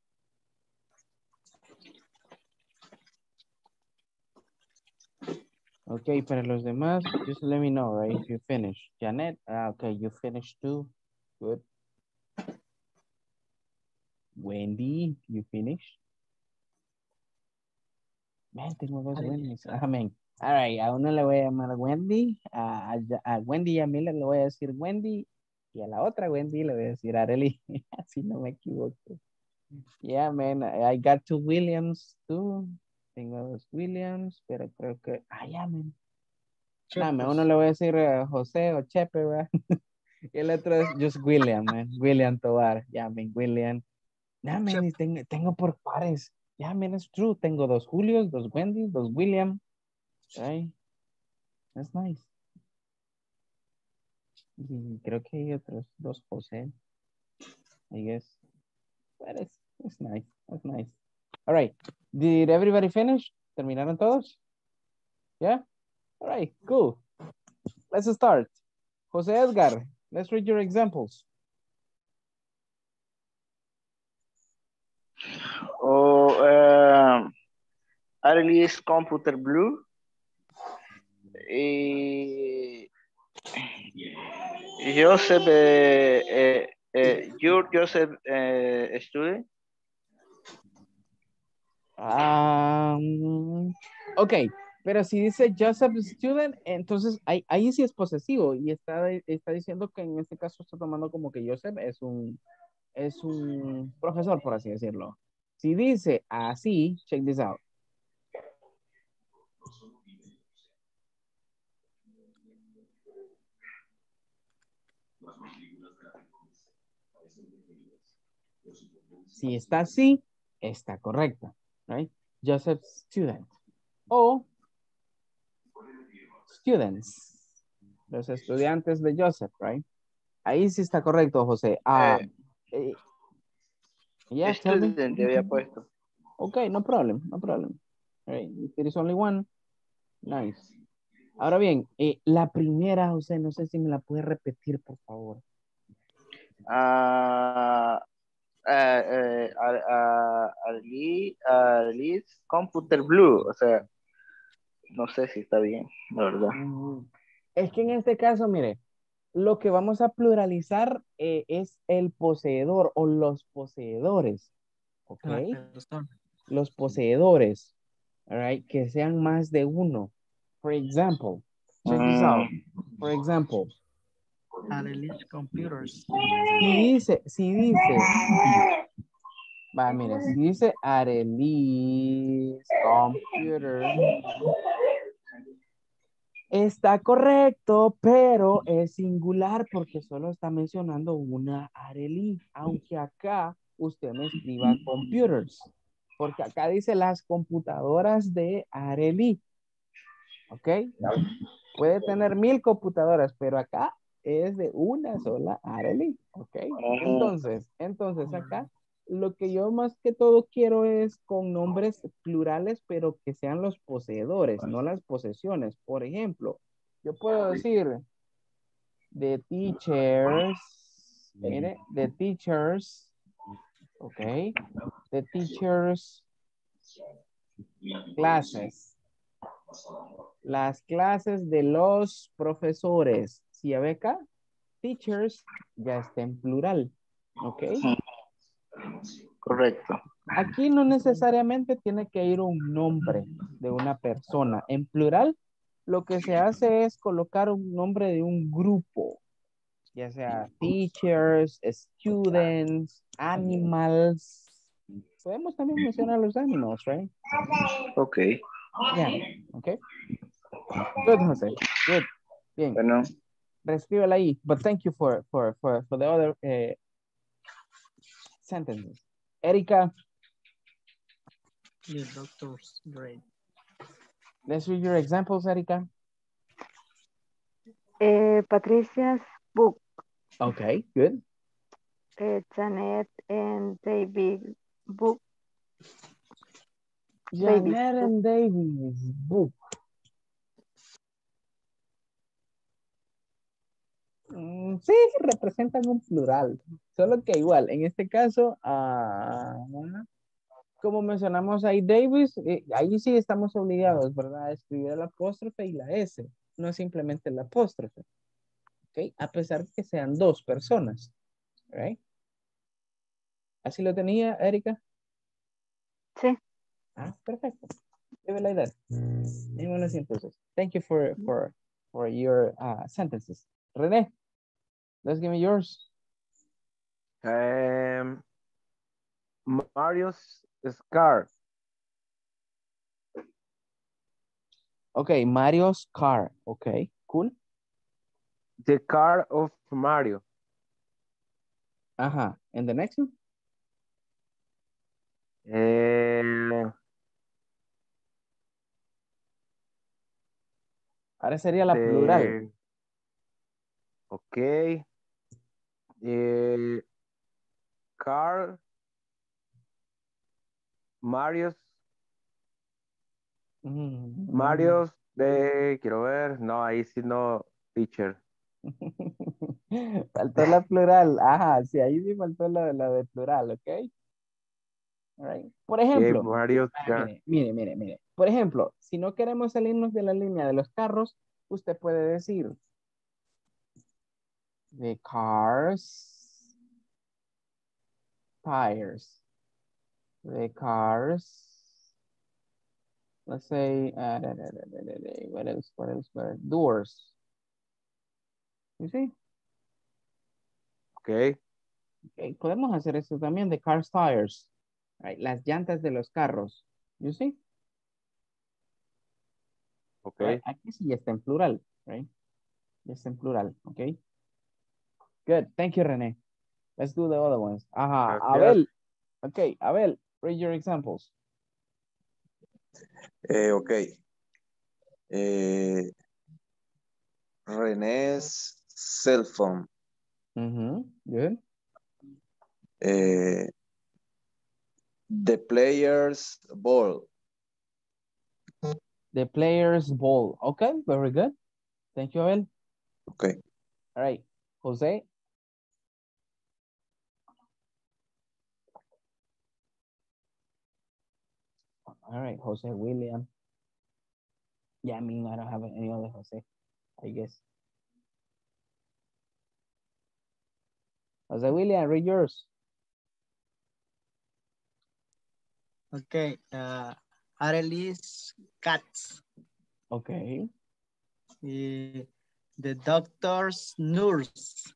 Okay, para los demás, just let me know, right? If you finish. Janet, ah, okay, you finished too. Good. Wendy, you finished? Man, tengo dos Wendy's. Amén. All right, a uno le voy a llamar Wendy, a, a, a Wendy y a Mila le voy a decir Wendy, y a la otra Wendy le voy a decir Arely, así no me equivoco. Yeah, man, I got two Williams too. Tengo dos Williams, pero creo que, ah, ya, man. Dame, a uno le voy a decir uh, José o Chepe, ¿verdad? El otro es just William, man. William Tovar. Ya, man, William. Ya, man, tengo, tengo por pares. Ya, man, it's true. Tengo dos Julios, dos Wendy, dos William. Right? That's nice. Y creo que hay otros dos José. I guess. But it's, it's nice. That's nice. All right. Did everybody finish? ¿Terminaron todos? Yeah? All right, cool. Let's start. Jose Edgar, let's read your examples. Oh, uh, Arlie's computer blue. Y Joseph, eh, eh, eh, your Joseph eh, student. Um, ok, pero si dice Joseph student, entonces ahí, ahí sí es posesivo y está, está diciendo que en este caso está tomando como que Joseph es un, es un profesor, por así decirlo. Si dice así, check this out. Si está así, está correcta, right? Joseph student. O students, los estudiantes de Joseph, right? Ahí sí está correcto, José. Ah, Eh, eh, yeah, tell me. student te había puesto. Okay, no problem, no problem. All right, if there is only one, nice. Ahora bien, eh, la primera, José, no sé si me la puede repetir, por favor. Ah, ah, eh, Ar- ah, Arlie, Arlie's computer blue. O sea, no sé si está bien, la verdad. Mm, Es que en este caso, mire, lo que vamos a pluralizar eh, es el poseedor o los poseedores, ¿ok? Los poseedores, all right, que sean más de uno. For example, check this out. For example, Arlie's computers. si dice, si dice, va, mire, si dice Arely's computer, está correcto, pero es singular porque solo está mencionando una Arely, aunque acá usted me escriba computers, porque acá dice las computadoras de Arely, ¿ok? Puede tener mil computadoras, pero acá es de una sola Arely, ¿ok? Entonces, entonces acá lo que yo más que todo quiero es con nombres plurales, pero que sean los poseedores, no las posesiones. Por ejemplo, yo puedo decir the teachers, mire, the teachers, ok, the teachers clases, las clases de los profesores. Si ya ve acá, teachers ya está en plural, ok. Correcto. Aquí no necesariamente tiene que ir un nombre de una persona. En plural, lo que se hace es colocar un nombre de un grupo, ya sea teachers, students, animals. Podemos también mencionar los animals, right? Ok. Yeah, okay. Good, Jose. Good. Bien. Bueno. Reescríbela ahí. But thank you for, for, for, for the other uh, sentences. Erika. The doctor's grade. Let's read your examples, Erika. Uh, Patricia's book. Okay, good. Uh, Janet and David book. Janet and David's book. Mm, sí, representan un plural. Solo que igual, en este caso, uh, como mencionamos ahí, Davis, eh, ahí sí estamos obligados, ¿verdad? A escribir el apóstrofe y la S, no simplemente el apóstrofe. ¿Ok? A pesar de que sean dos personas. ¿Right? ¿Así lo tenía, Erika? Sí. Ah, perfecto. Leave it like that. Y bueno, así entonces. Thank you for, for, for your uh, sentences. René, let's give me yours. Um, Mario's car. Okay, Mario's car. Okay, cool. The car of Mario. Ajá. And the next one? Eh, Ahora sería la the- plural. Ok. Eh, car. Mario's. Mm. Mario's de, quiero ver, no, ahí sí no, teacher. Faltó la plural. Ajá, sí, ahí sí faltó la, la de plural, ¿ok? All right. Por Ok, ejemplo, Mario's ah, car. mire, mire, mire, mire. Por ejemplo, si no queremos salirnos de la línea de los carros, usted puede decir the cars tires. The cars. Let's say, uh, da, da, da, da, da, da, what else, what else, what else? Doors. You see? Ok, Okay, podemos hacer eso también, the cars tires. Right? Las llantas de los carros. You see? ok. Right? Aquí sí ya está en plural, right? Ya está en plural, okay? Good, thank you, René. Let's do the other ones. Ajá, Gracias. Abel. Okay, Abel, read your examples. Eh, ok. Eh, René's cell phone. Mhm, good. Eh, the player's ball. The player's ball. Okay, very good. Thank you, Abel. Okay. All right, Jose. All right, Jose William. Yeah, I mean, I don't have any other Jose, I guess. Jose William, read yours. Okay. Uh, Arelis cats. Okay. Eh, the doctor's nurse.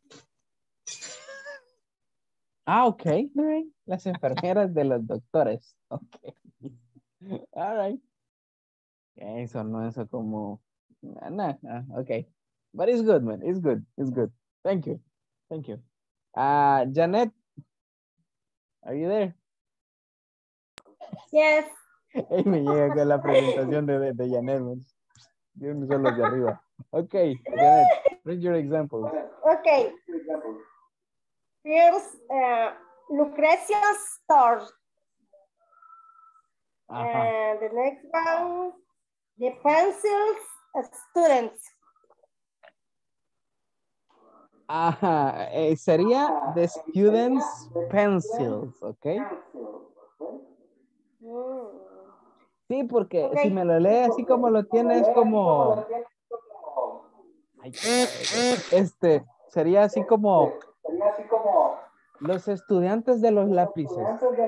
Ah, ok. All right. Las enfermeras de los doctores. Ok. All right. Eso no, eso como... Nah, nah, ok. But it's good, man. It's good. It's good. Thank you. Thank you. Uh, Janet, are you there? Yes. Hey, me llega acá la presentación de, de, de Janet, man. Yo no soy los de arriba. Ok, Janet, read your examples. Okay. Here's uh, Lucrecia's store. Ajá. And the next one, the pencils students. Ajá, eh, sería the students pencils, ok. Mm. Sí, porque Ok. si me lo lee así como lo tiene, es como... Ay, este, sería así como... Los estudiantes de los lápices.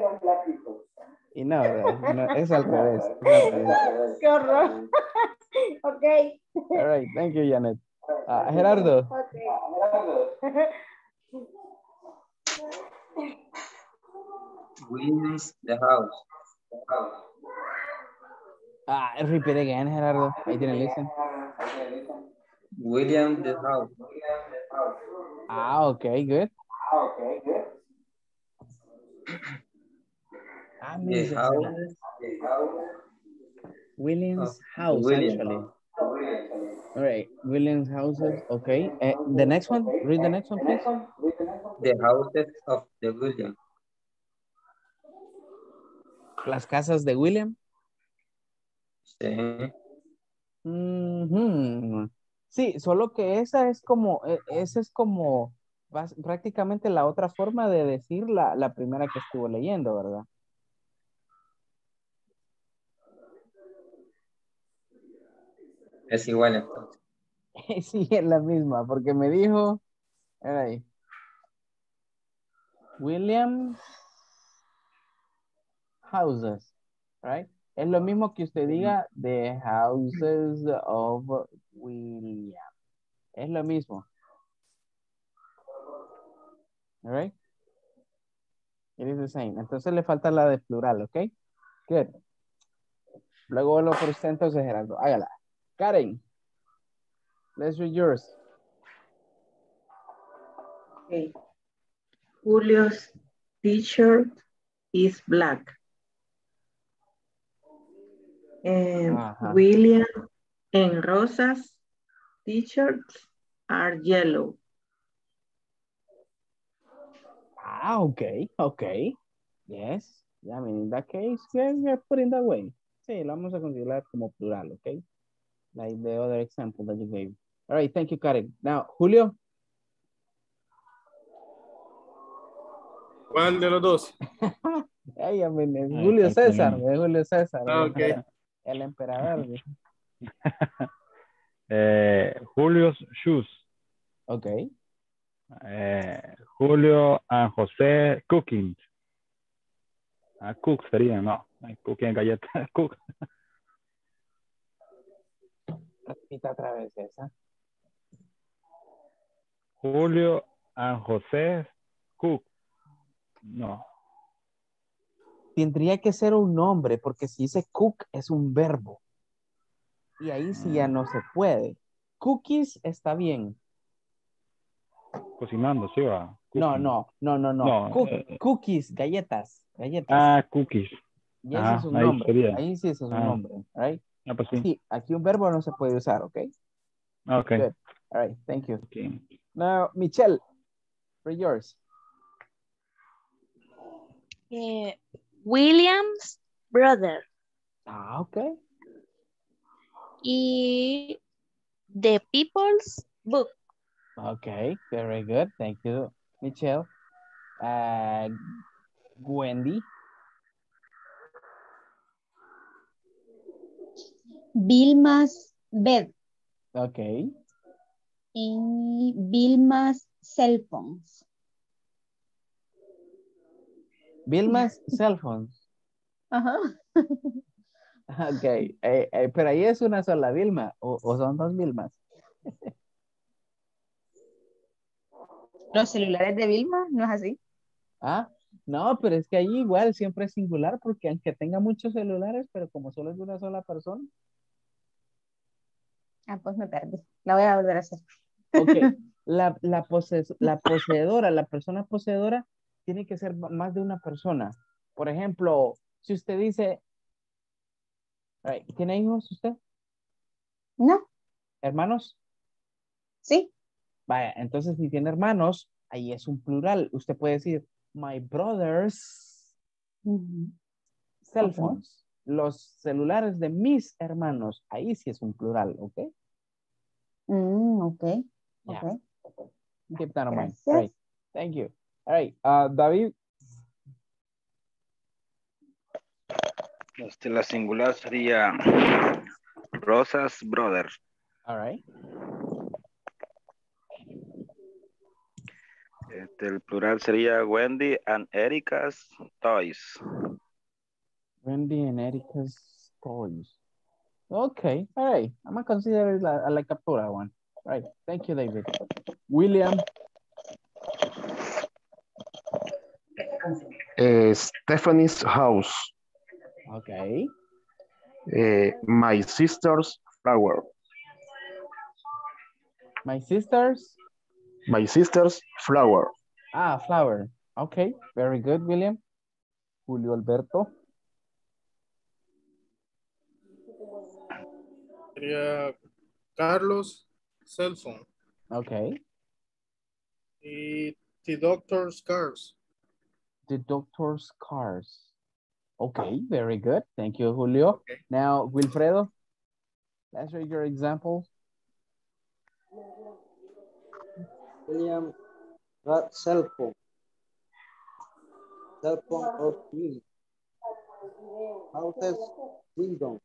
Y no, ¿verdad? No, es al revés. Es al revés. Qué horror. Ok. All right, thank you, Janet. Ah, Gerardo. Okay. Williams the house. Ah, repeat again, Gerardo. I didn't listen. William the house. Ah, okay, good. Ah, The means it's house. Williams of house, William. actually. All right, Williams houses, okay. Uh, the next one, read the next one, please. The houses of the William. Las casas de William. Sí. Mhm. Sí, solo que esa es como, e- esa es como bas- prácticamente la otra forma de decir la, la primera que estuvo leyendo, ¿verdad? Es igual entonces. Sí, es la misma, porque me dijo, ay, William houses, right? Es lo mismo que usted diga the houses of William. Es lo mismo. All right? It is the same. Entonces le falta la de plural, ¿ok? Good. Luego lo por usted entonces, Gerardo. Hágala. Karen. Let's read yours. Okay. Julio's t-shirt is black. And Ajá. William and Rosa's t-shirts are yellow. Ah, okay, okay. Yes. Yeah, I mean, in that case, yeah, we're putting that way. Sí, lo vamos a considerar como plural, okay? Like the other example that you gave. All right, thank you, Karen. Now, Julio. ¿Cuál de los dos? Hey, I mean, es Ahí Julio está el César, problema. es Julio César, Ah, el, ok. el emperador. Eh, Julio's shoes. Okay. Eh, Julio and José cooking. Ah, cook sería, no. Cooking galleta. Cook. Repita otra vez esa. Julio and José cook. No. Tendría que ser un nombre, porque si dice cook es un verbo. Y ahí sí ya no se puede. Cookies está bien. Cocinando, sí va. No, Cooking. no, no, no, no. No, Cook- eh, cookies, galletas, galletas. Ah, cookies. Y ese Ajá, es un ahí nombre. sería. Ahí sí ese es un Ah. nombre. Right? Ah, pues sí. Sí, aquí un verbo no se puede usar, ¿ok? Ok. Good. All right, thank you. Okay. Now, Michelle, for yours. Eh, William's brother. Ah, okay. Y The People's Book. Okay, very good. Thank you, Michelle. Uh, Wendy. Vilma's bed. Okay. Y Vilma's cell phones. Vilma's cell phones. Ajá. Ok, eh, eh, pero ahí es una sola Vilma o, o son dos Vilmas. Los celulares de Vilma, ¿no es así? Ah, no, pero es que ahí igual siempre es singular porque aunque tenga muchos celulares, pero como solo es de una sola persona. Ah, pues me perdí. La voy a volver a hacer. Ok, la, la, pose- la poseedora, la persona poseedora tiene que ser más de una persona. Por ejemplo, si usted dice, ay, ¿tiene hijos usted? No. ¿Hermanos? Sí. Vaya, entonces si tiene hermanos, ahí es un plural. Usted puede decir, my brothers cell phones. Los celulares de mis hermanos. Ahí sí es un plural, ¿ok? Mm, ok. Yeah. Ok. Keep that in mind. Gracias. Right. Thank you. All right. Uh, David. Este, la singular sería Rosa's brother. All right. Este, el plural sería Wendy and Erica's toys. Wendy and Erica's toys. Okay. All right. I'm going to consider it like, like a plural one. All right. Thank you, David. William. Uh, Stephanie's house. Okay. Uh, my sister's flower. My sister's? My sister's flower. Ah, flower. Okay. Very good, William. Julio Alberto. Sería Carlos cell phone. Okay. Y The Doctor's Cars. The doctor's cars. Okay, very good. Thank you, Julio. Okay. Now, Wilfredo, let's read your example. William got cell phone. Cell phone of William. Houses, window.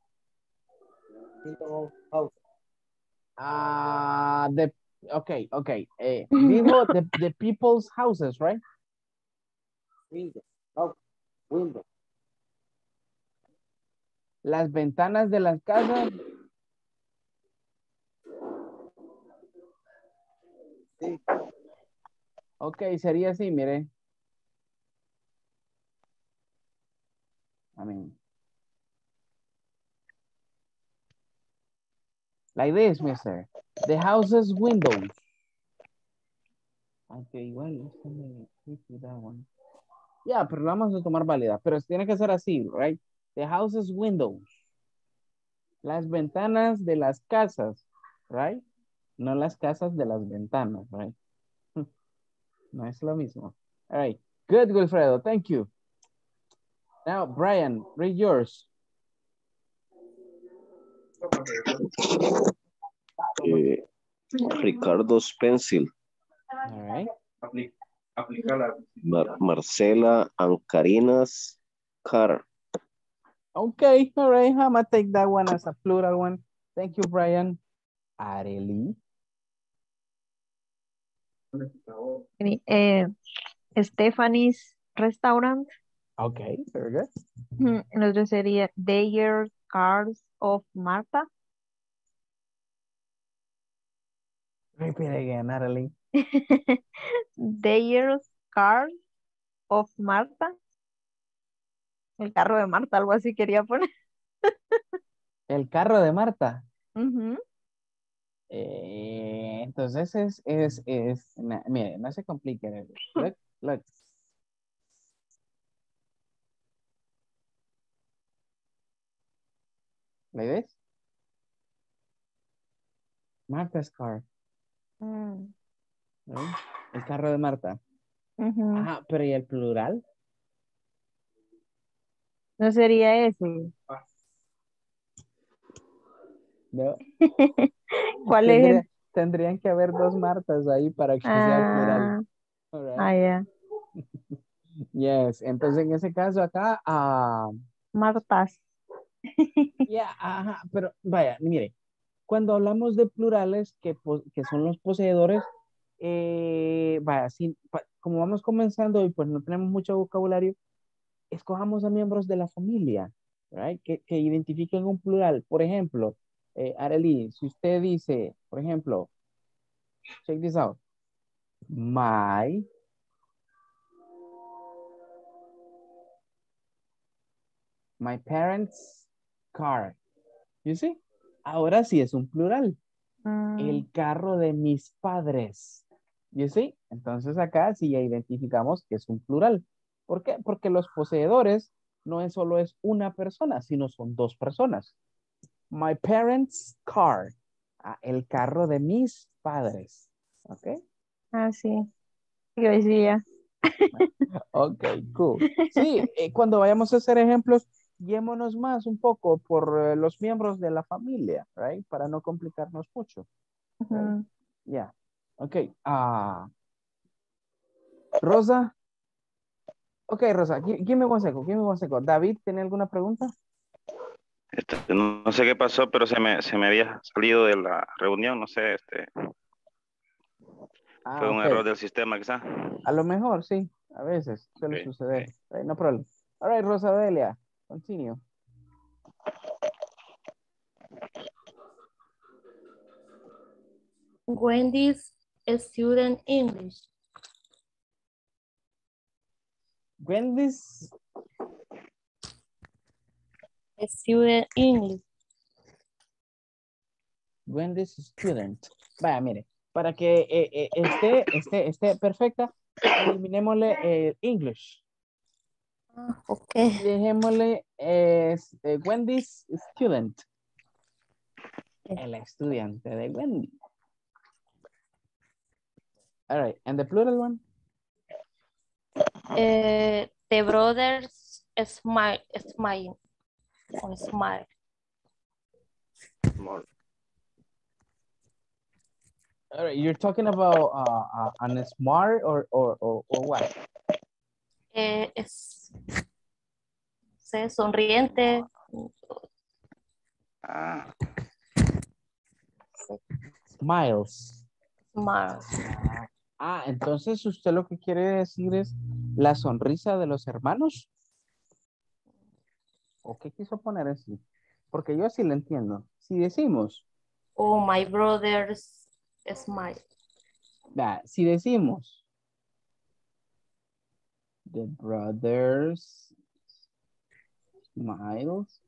Window of house. Ah, uh, the okay, okay. Eh, dijo the, the people's houses, right? Window. House. Window. Las ventanas de las casas. Sí. Ok, sería así, mire. I mean. Like this, mister. The house's windows. Aunque igual, déjame quickly that one. Ya, pero la vamos a tomar válida. Pero tiene que ser así, right? The house's windows. Las ventanas de las casas, right? No las casas de las ventanas, right? No es lo mismo. All right. Good, Wilfredo. Thank you. Now, Brian, read yours. Eh, Ricardo's pencil. All right. Mar Marcela and Karina's car. Okay, all right. I'm gonna take that one as a plural one. Thank you, Brian. Arely. Eh, Stephanie's restaurant. Okay, very good. Mm, El otro sería Their Cars of Martha. Repeat again, Arely. Their Cars of Martha. El carro de Marta, algo así quería poner. El carro de Marta. Ujú. Eh, entonces es, es, es, na- mire, no se complique. Look, look. ¿Le ves? Marta's car. Mm, ¿no? El carro de Marta. ujú. Ah, pero ¿y el plural? No sería ese. No. ¿Cuál es Tendría- el? tendrían que haber dos Martas ahí para que sea plural. Ah, All right. ah, ya. Yes, entonces en ese caso acá, ah, Martas. ya, ajá, pero vaya, mire, cuando hablamos de plurales que, po- que son los poseedores, eh, vaya, sí, pa- como vamos comenzando y pues no tenemos mucho vocabulario, escojamos a miembros de la familia, right? Que, que identifiquen un plural. Por ejemplo, eh, Arely, si usted dice, por ejemplo, check this out, my, my parents' car, you see? Ahora sí es un plural. Mm, El carro de mis padres. ¿You see? Entonces acá sí ya identificamos que es un plural. ¿Por qué? Porque los poseedores no es solo es una persona, sino son dos personas. My parents' car. Ah, el carro de mis padres. ¿Ok? ah, sí. Yo decía. Ok, cool. Sí, eh, cuando vayamos a hacer ejemplos, guiémonos más un poco por eh, los miembros de la familia, right? Para no complicarnos mucho. Ujú. Ya. Ok. Ah, Rosa. Ok, Rosa, gi- give me one second, give me one second. David, ¿tiene alguna pregunta? Este, no, no sé qué pasó, pero se me, se me había salido de la reunión, no sé, este, Ah, fue un ok. error del sistema quizá. A lo mejor, sí. A veces suele Ok, suceder. ok. Right, no problem. All right, Rosa Delia, continue. Wendy's student English. Wendy's Student English. Wendy's student. Vaya, mire, para que eh, eh, esté, esté, esté perfecta, eliminémosle el English. Ah, ok. Dejémosle eh, eh, Wendy's student. El estudiante de Wendy. All right, and the plural one? Eh, the brothers smile, smile, or smile. All right, you're talking about uh, uh, an smart or, or, or, or what? Eh, es, sé, sonriente. Ah, Smiles. Smile. Ah, entonces usted lo que quiere decir es la sonrisa de los hermanos. ¿O qué quiso poner así? Porque yo así lo entiendo. Si decimos, Oh, my brothers smile. ah, si decimos, the brothers smiles.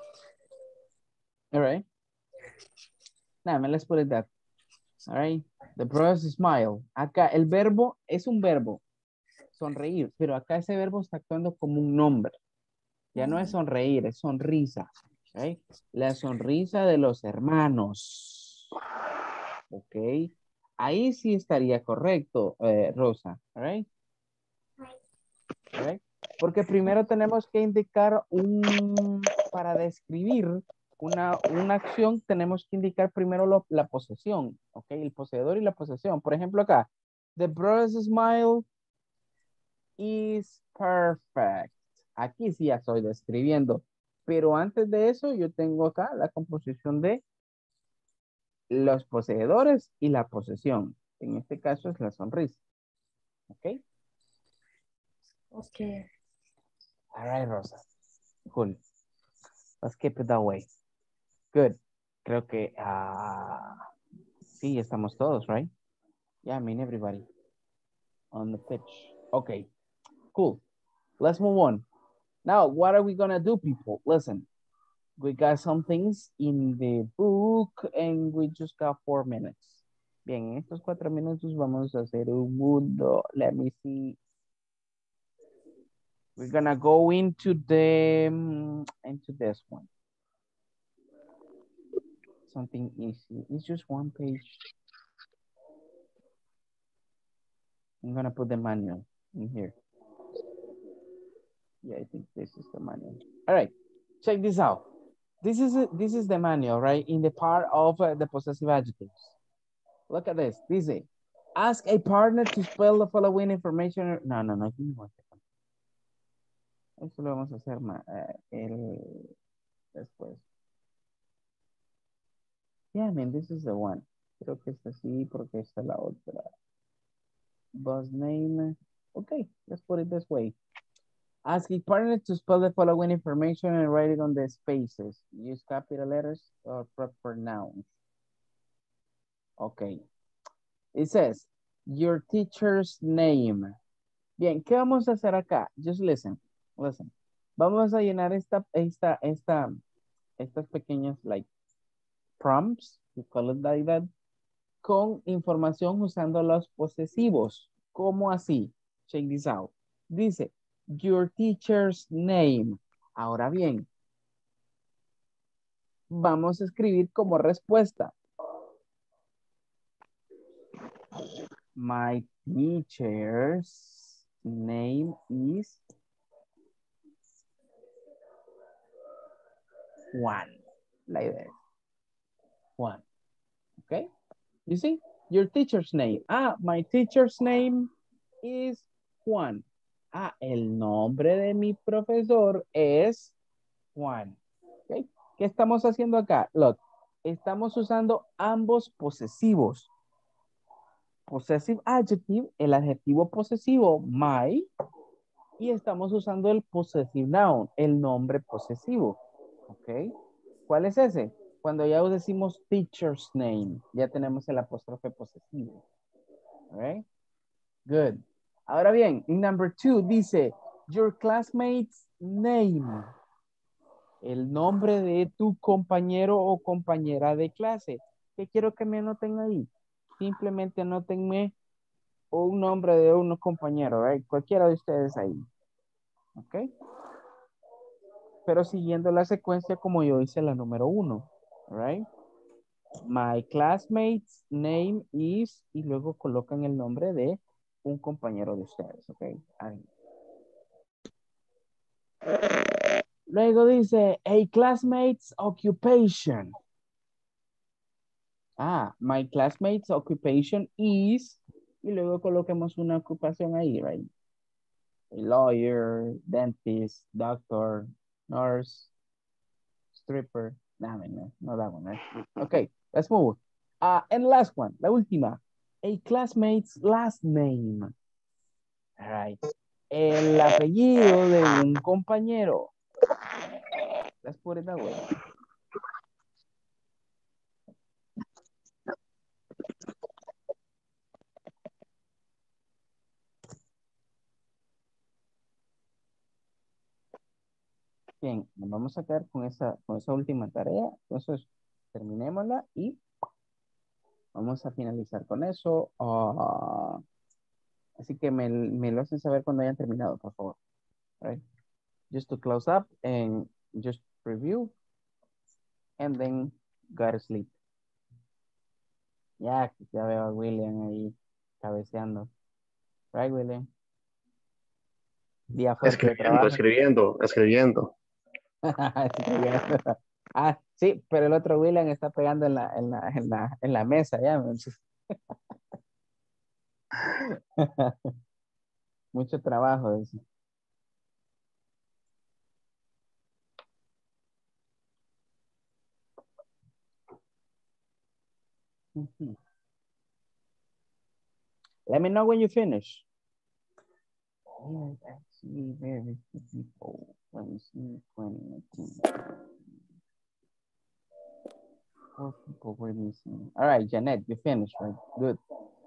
All right. Now, let's put it that. All right. The brothers smile. Acá el verbo es un verbo, sonreír, pero acá ese verbo está actuando como un nombre. Ya no es sonreír, es sonrisa. ¿Okay? La sonrisa de los hermanos. Ok. Ahí sí estaría correcto, eh, Rosa. All right? All right? Porque primero tenemos que indicar un, para describir una, una acción, tenemos que indicar primero lo- la posesión. Ok, el poseedor y la posesión. Por ejemplo acá, the brother's smile is perfect. Aquí sí ya estoy describiendo. Pero antes de eso, yo tengo acá la composición de los poseedores y la posesión. En este caso es la sonrisa. ¿Ok? Ok. All right, Rosa. Cool. Let's keep it that way. Good. Creo que ah, sí, estamos todos, right? Yeah, I mean everybody on the pitch. Okay, cool. Let's move on. Now, what are we gonna do, people? Listen, we got some things in the book and we just got four minutes. Bien, en estos cuatro minutos vamos a hacer un mundo. Let me see. We're gonna go into the um, into this one. Something easy. It's just one page. I'm gonna put the manual in here. Yeah, I think this is the manual. All right, check this out. This is a, this is the manual, right? In the part of uh, the possessive adjectives. Look at this. This is ask a partner to spell the following information. No, no, no. Give me one second. Eso lo vamos a hacer más uh, el después. Yeah, I mean, this is the one. Creo que es así porque esta es la otra. Boss name. Okay, let's put it this way. Ask a partner to spell the following information and write it on the spaces. Use capital letters or proper nouns. Okay. It says, your teacher's name. Bien, ¿qué vamos a hacer acá? Just listen, listen. Vamos a llenar esta, esta, esta, estas pequeñas, like, prompts, we call it like that, con información usando los posesivos. ¿Cómo así? Check this out. Dice, your teacher's name. Ahora bien, vamos a escribir como respuesta. My teacher's name is Juan. Like that. Juan. Okay? You see? Your teacher's name. Ah, my teacher's name is Juan. Ah, el nombre de mi profesor es Juan. Okay? ¿Qué estamos haciendo acá? Look, estamos usando ambos posesivos. Possessive adjective, el adjetivo posesivo, my, y estamos usando el possessive noun, el nombre posesivo. ¿Ok? ¿Cuál es ese? Cuando ya decimos teacher's name, ya tenemos el apóstrofe posesivo. ¿Ok? Good. Ahora bien, en number two dice, your classmate's name. El nombre de tu compañero o compañera de clase. ¿Qué quiero que me anoten ahí? Simplemente anótenme un nombre de unos compañeros, right? Cualquiera de ustedes ahí. ¿Ok? Pero siguiendo la secuencia como yo hice la número uno. Right? My classmate's name is, y luego colocan el nombre de un compañero de ustedes. ¿Ok? Ahí. Luego dice, a classmate's occupation. Ah, my classmate's occupation is, y luego coloquemos una ocupación ahí, right? A lawyer, dentist, doctor, nurse, stripper. No, no, no that one, right? Okay, let's move. Uh, and last one, la última. A classmate's last name. All right. El apellido de un compañero. Let's put it that way. Bien, nos vamos a quedar con esa, con esa última tarea. Entonces, terminémosla y Vamos a finalizar con eso. Ah, así que me, me lo hacen saber cuando hayan terminado, por favor. All right. Just to close up and just review and then go to sleep. Ya, ya veo a William ahí cabeceando. Right, William? Día fuerte de Escribiendo, trabajo. escribiendo, escribiendo. Escribiendo. Ah, sí, pero el otro William está pegando en la, en la, en la, en la mesa ya. Mucho trabajo. Dice. Mm-hmm. Let me know when you finish. Yeah, actually, very few people. Let me see, twenty nineteen. Four people were missing. All right, Janet, you finished, right? Good.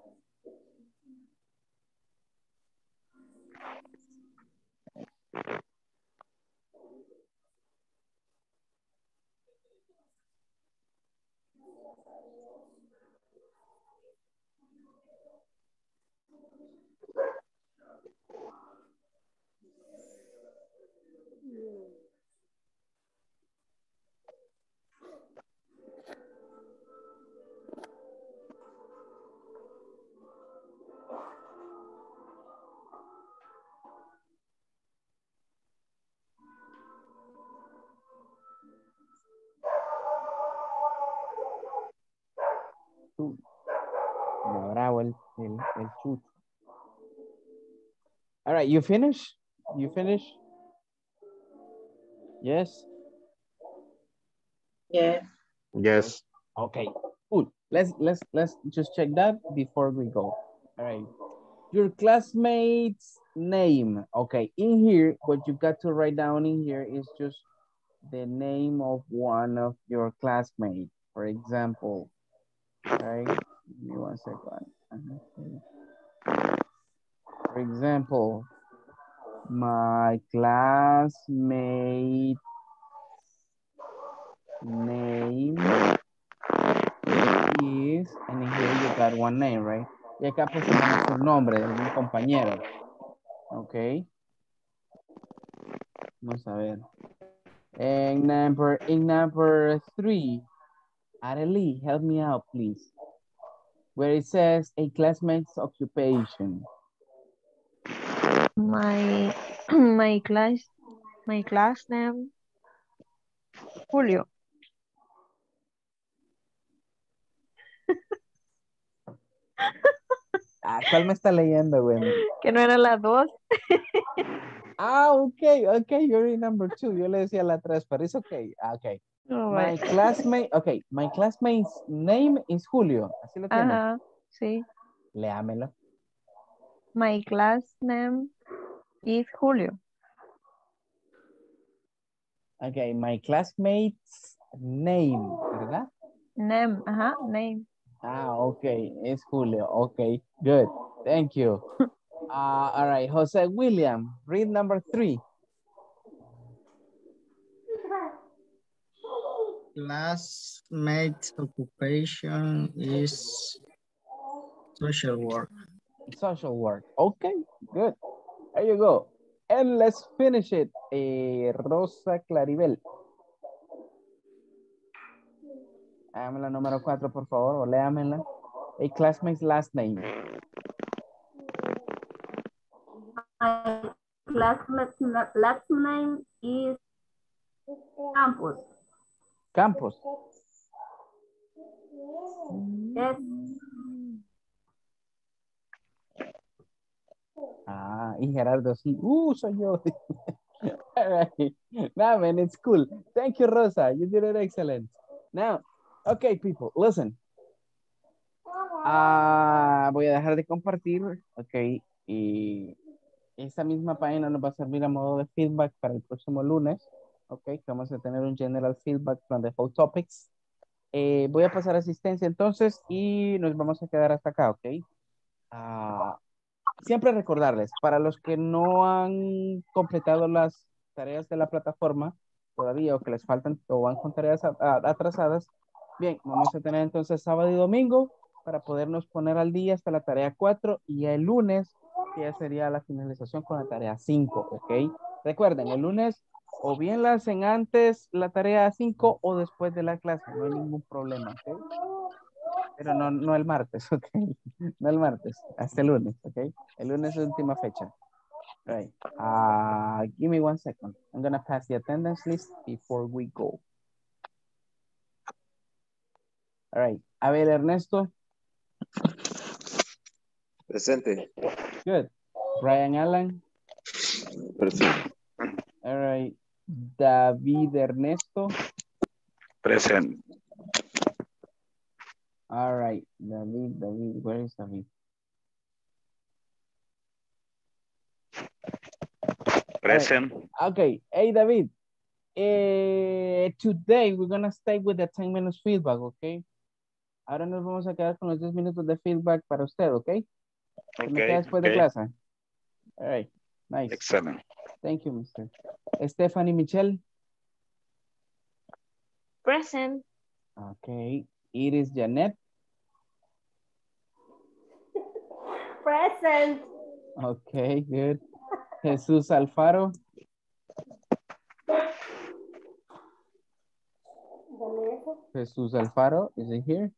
No, bravo el, el, el chucho. All right, you finish? You finish? Yes? Yes. Yes. Okay, cool. Let's let's let's just check that before we go. All right. Your classmate's name. Okay, in here, what you got to write down in here is just the name of one of your classmates. For example, right? Give me one second. Uh-huh. For example, my classmate name is, and in here you got one name, right? Y acá pusimos su nombre de algún compañero. Ok. Vamos a ver. And number, in number three, Arely, help me out, please. Where it says a classmate's occupation. My my class my class name Julio. Ah, ¿cuál me está leyendo, güey? Que no era las dos. Ah, ok, ok, you're in number two. Yo le decía la tres, pero es ok. Ah, ok. Oh, My my. classmate, ok, my classmate's name is Julio. Así lo tiene. Ajá, sí. Léamelo. My class name is Julio. Ok, my classmate's name, ¿verdad? Name, ajá, name. Ah, ok, es Julio. Ok, good. Thank you. Uh, all right, Jose William, read number three. Classmate occupation is social work. Social work. Okay, good. There you go. And let's finish it. Eh, Rosa Claribel. Hágame la número cuatro, por favor, o léamela. A classmate's last name. My classmate's last name is Campos. Campos. Yes. Ah, y Gerardo, sí. Uh, soy yo. All right. Now, man, it's cool. Thank you, Rosa. You did it excellent. Now, okay, people, listen. Ah, voy a dejar de compartir, ok, y esta misma página nos va a servir a modo de feedback para el próximo lunes, ok, que vamos a tener un general feedback from the whole topics. Eh, voy a pasar asistencia entonces y nos vamos a quedar hasta acá, ok. Ah, siempre recordarles, para los que no han completado las tareas de la plataforma todavía o que les faltan o van con tareas a- a- atrasadas, bien, vamos a tener entonces sábado y domingo para podernos poner al día hasta la tarea cuatro y el lunes que ya sería la finalización con la tarea cinco, ¿ok? Recuerden, el lunes o bien la hacen antes la tarea cinco o después de la clase, no hay ningún problema, ¿ok? Pero no, no el martes, ¿ok? No el martes, hasta el lunes, ¿ok? El lunes es la última fecha. All right. Uh, give me one second. I'm gonna pass the attendance list before we go. All right. A ver, Ernesto. Presente. Good. Brian Allen. Presente. All right. David Ernesto. Present. All right. David, David, where is David? Present. Right. Okay. Hey, David. Uh, today we're gonna stay with the ten minutes feedback, okay? Ahora nos vamos a quedar con los diez minutos de feedback para usted, okay? Se me queda después de okay. clase. All right. Nice. Excellent. Thank you, mister. Stephanie Michelle. Present. Okay. Iris Janet. Present. Okay, good. Jesús Alfaro. Jesús Alfaro, is he here?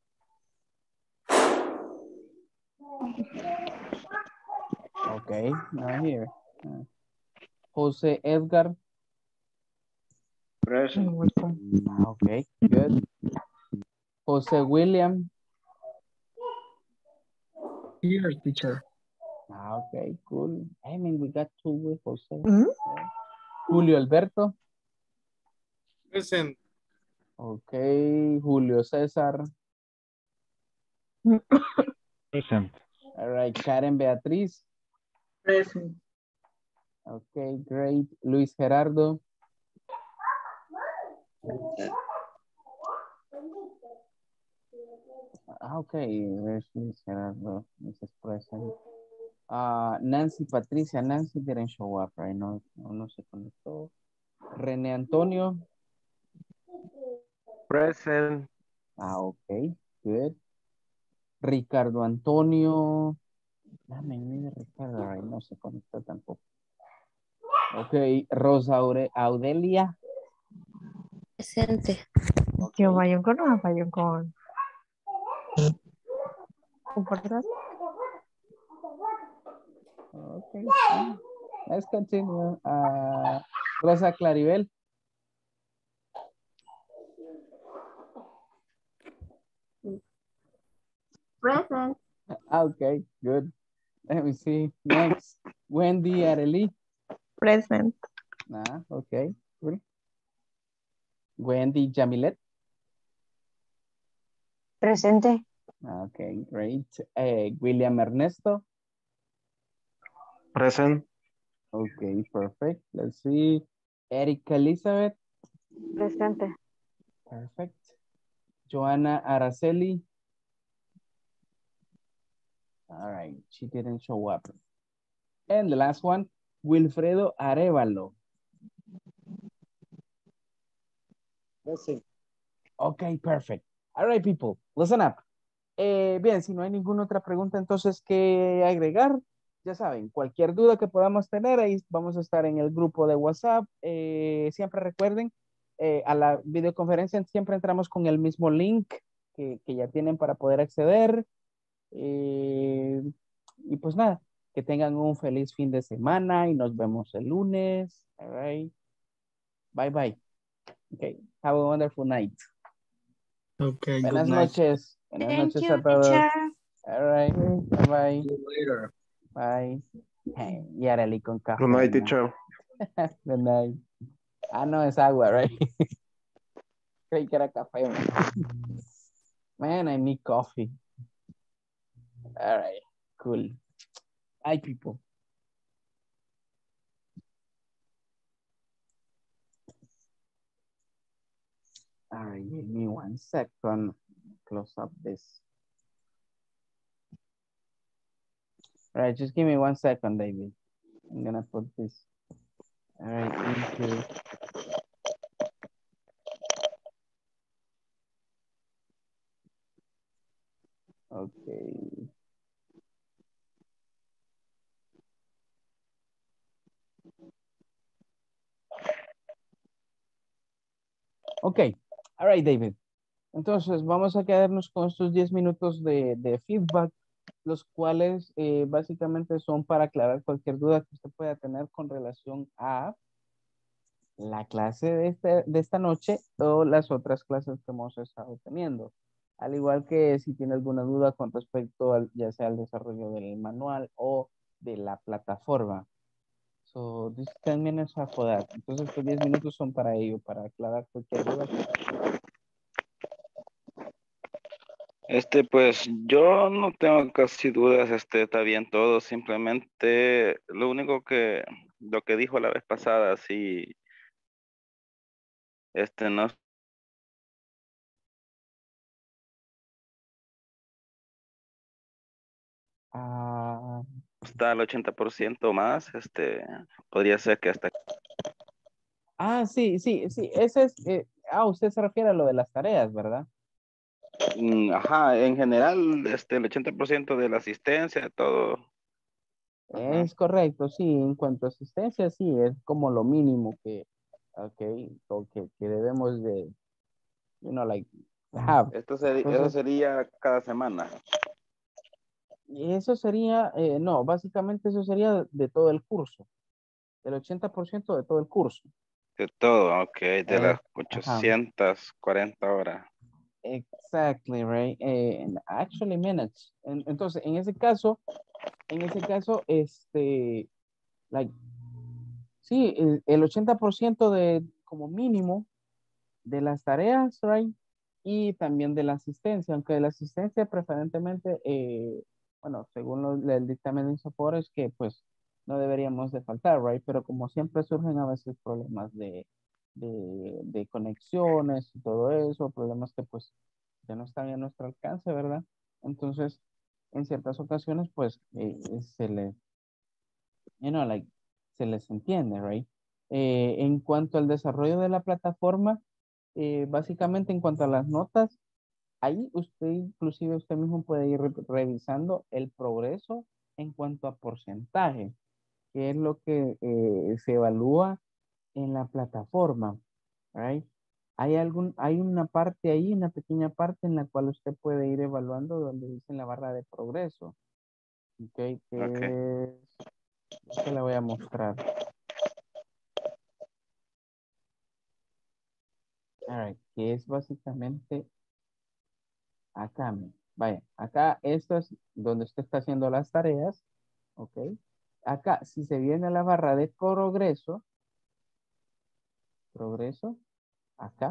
Okay, not here. Uh, Jose Edgar. Present. Okay, good. Jose William. Here, teacher. Okay, cool. I mean, we got two with Jose. Mm-hmm. Julio Alberto. Present. Okay, Julio César. Present. All right, Karen Beatriz. Present. Okay, great. Luis Gerardo. Okay, there's Luis Gerardo. This is present. Uh, Nancy Patricia. Nancy didn't show up, right? No, no, no se conectó. René Antonio. Present. Ah, okay, good. Ricardo Antonio. Dame, mire Ricardo, right? No se conectó tampoco. Ok, Rosa Aure Audelia. Presente. Okay. Yo vayan con no vayan con. ¿Comportar? Okay. Let's continue. Uh, Rosa Claribel. Present. Okay, good. Let me see. Next, Wendy Arely. Present. Ah, okay, cool. Wendy Jamilet. Presente. Okay, great. Uh, William Ernesto. Present. Okay, perfect. Let's see. Erika Elizabeth. Presente. Perfect. Joanna Araceli. All right, she didn't show up. And the last one, Wilfredo Arevalo. Present. Okay, perfect. All right, people, listen up. Eh, bien, si no hay ninguna otra pregunta entonces que agregar, ya saben, cualquier duda que podamos tener, ahí vamos a estar en el grupo de WhatsApp. Eh, siempre recuerden, eh, a la videoconferencia siempre entramos con el mismo link que, que ya tienen para poder acceder. Eh, y pues nada, que tengan un feliz fin de semana y nos vemos el lunes. All right. Bye bye. Okay. Have a wonderful night. Okay, Buenas good night. noches. Buenas Thank noches you, a todos. teacher. All right. Bye bye. See you later. Bye. Hey, y Arely con café. Good night, ¿no? teacher. Good night. Ah, no, es agua, right? Creí que era café, man. Man, I need coffee. All right, cool. Hi, people. All right, give me one second. Close up this. All right, just give me one second, David. I'm gonna put this. All right, into. Okay. Ok, all right, David. Entonces, vamos a quedarnos con estos diez minutos de, de feedback, los cuales eh, básicamente son para aclarar cualquier duda que usted pueda tener con relación a la clase de, este, de esta noche o las otras clases que hemos estado teniendo. Al igual que si tiene alguna duda con respecto al, ya sea al desarrollo del manual o de la plataforma. So, this ten minutes are for that. Entonces, estos diez minutos son para ello, para aclarar cualquier duda. Este, pues yo no tengo casi dudas, este, está bien todo, simplemente lo único que, lo que dijo la vez pasada, sí, este, no Ah, está al ochenta por ciento más, este, podría ser que hasta... ah, sí, sí, sí, ese es, eh, ah, usted se refiere a lo de las tareas, ¿verdad? Mm, ajá, en general, este, el ochenta por ciento de la asistencia, todo. Ajá. Es correcto, sí, en cuanto a asistencia, sí, es como lo mínimo que, ok, o que, que debemos de, you know, like, have. Esto sería, eso Entonces, sería cada semana. y eso sería, eh, no, básicamente eso sería de todo el curso, el ochenta por ciento de todo el curso. De todo, ok, de Eh, las ajá. ochocientas cuarenta horas. Exactly, right. Eh, and actually minutes. En- entonces, en ese caso, en ese caso, este, like, sí, el, el ochenta por ciento de, como mínimo, de las tareas, right? Y también de la asistencia, aunque de la asistencia preferentemente, eh, bueno, según lo- el dictamen de Insafor es que, pues, no deberíamos de faltar, right? Pero como siempre surgen a veces problemas de, de, de conexiones y todo eso, problemas que, pues, ya no están a nuestro alcance, ¿verdad? Entonces, en ciertas ocasiones, pues, eh, se les, you know, like, se les entiende, right? Eh, en cuanto al desarrollo de la plataforma, eh, básicamente en cuanto a las notas, ahí usted, inclusive usted mismo puede ir re- revisando el progreso en cuanto a porcentaje, que es lo que eh, se evalúa en la plataforma, right? Hay algún, hay una parte ahí, una pequeña parte en la cual usted puede ir evaluando donde dice la barra de progreso, ok, que Okay. es, se la voy a mostrar. All right, que es básicamente acá, mire. Vaya, acá esto es donde usted está haciendo las tareas, ok. Acá, si se viene a la barra de progreso, progreso, acá,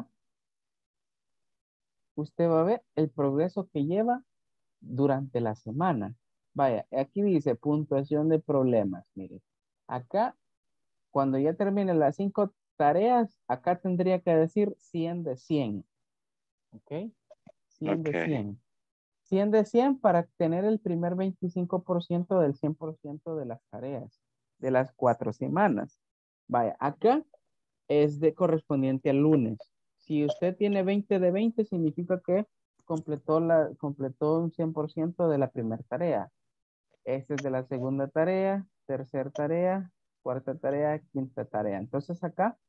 usted va a ver el progreso que lleva durante la semana. Vaya, aquí dice puntuación de problemas, mire. Acá, cuando ya termine las cinco tareas, acá tendría que decir cien de cien, ok. cien de Okay. cien. cien de cien para tener el primer veinticinco por ciento del cien por ciento de las tareas de las cuatro semanas. Vaya, acá es de correspondiente al lunes. Si usted tiene veinte de veinte, significa que completó, la, completó un cien por ciento de la primera tarea. Este es de la segunda tarea, tercera tarea, cuarta tarea, quinta tarea. Entonces acá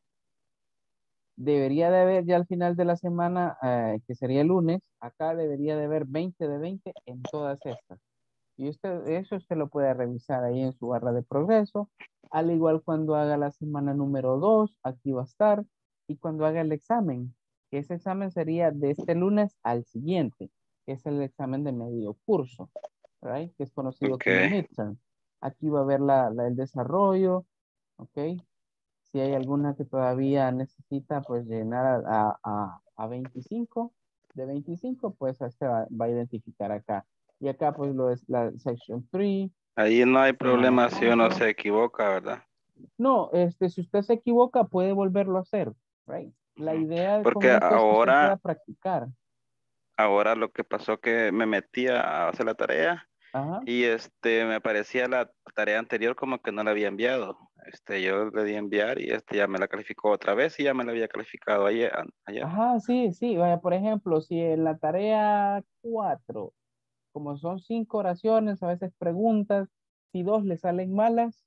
debería de haber ya al final de la semana, eh, que sería el lunes, acá debería de haber veinte de veinte en todas estas. Y usted, eso usted lo puede revisar ahí en su barra de progreso. Al igual cuando haga la semana número dos, aquí va a estar. Y cuando haga el examen, que ese examen sería de este lunes al siguiente, que es el examen de medio curso, right? Que es conocido como Okay. midterm. Aquí va a ver la, la- el desarrollo, ¿ok? Si hay alguna que todavía necesita, pues llenar a, a, a veinticinco, de veinticinco, pues se va, va a identificar acá. Y acá, pues, lo es la section tres, Ahí no hay semana problema si uno cuatro. se equivoca, ¿verdad? No, este, si usted se equivoca, puede volverlo a hacer, right? La idea con Porque esto es que usted pueda ahora, practicar. ahora lo que pasó que me metía a hacer la tarea Ajá. y este me aparecía la tarea anterior como que no la había enviado. Este, yo le di a enviar y este ya me la calificó otra vez y ya me la había calificado ayer. ayer. Ajá, sí, sí. Vaya, por ejemplo, si en la tarea cuatro como son cinco oraciones, a veces preguntas, si dos le salen malas,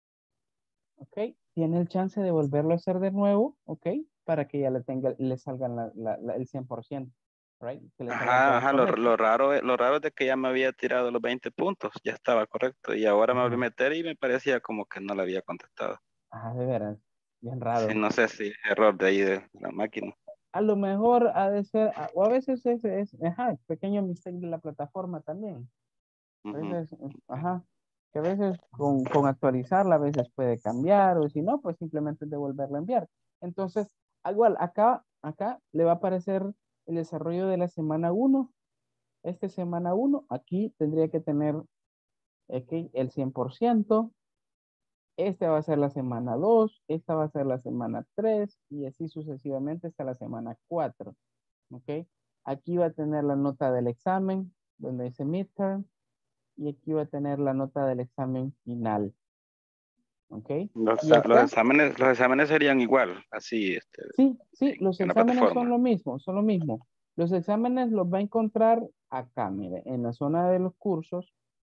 ok, tiene el chance de volverlo a hacer de nuevo, ok, para que ya le tenga, le salgan la, la, la, el cien por ciento, right, que le salgan Ajá, todas ajá, lo, correctas. lo raro, es- lo raro es de que ya me había tirado los veinte puntos, ya estaba correcto, y ahora me volví a meter y me parecía como que no le había contestado. Ah, de veras, bien Sí, raro. no sé si es error de ahí de la máquina. A lo mejor ha de ser, a- o a veces es, es ajá, pequeño mistake de la plataforma también. A Ujú. veces, eh, ajá, que a veces con, con actualizarla a veces puede cambiar, o si no, pues simplemente devolverla a enviar. Entonces, igual, acá, acá le va a aparecer el desarrollo de la semana uno. Esta semana uno, aquí tendría que tener ok, el cien por ciento. Esta va a ser la semana dos, esta va a ser la semana tres y así sucesivamente hasta la semana cuatro. ¿Ok? Aquí va a tener la nota del examen, donde dice midterm, y aquí va a tener la nota del examen final. ¿Ok? Los, Y exa- los acá, exámenes, los exámenes serían igual, así, este, sí, sí, los en la exámenes son plataforma. lo mismo, son lo mismo. Los exámenes los va a encontrar acá, mire, en la zona de los cursos.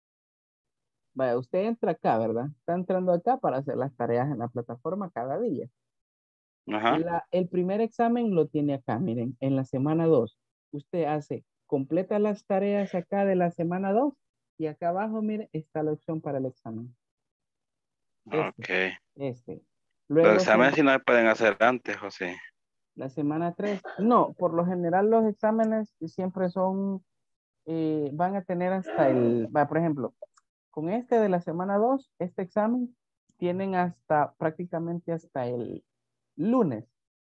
Vaya, usted entra acá, ¿verdad? Está entrando acá para hacer las tareas en la plataforma cada día. Ajá. La, el primer examen lo tiene acá, miren, en la semana dos. Usted hace, completa las tareas acá de la semana dos y acá abajo, mire, está la opción para el examen. Este, Ok. este. Los Luego, exámenes se, sí no se pueden hacer antes, José. la semana tres. No, por lo general los exámenes siempre son, eh, van a tener hasta el, va, por ejemplo, con este de la semana dos, este examen, tienen hasta prácticamente hasta el lunes.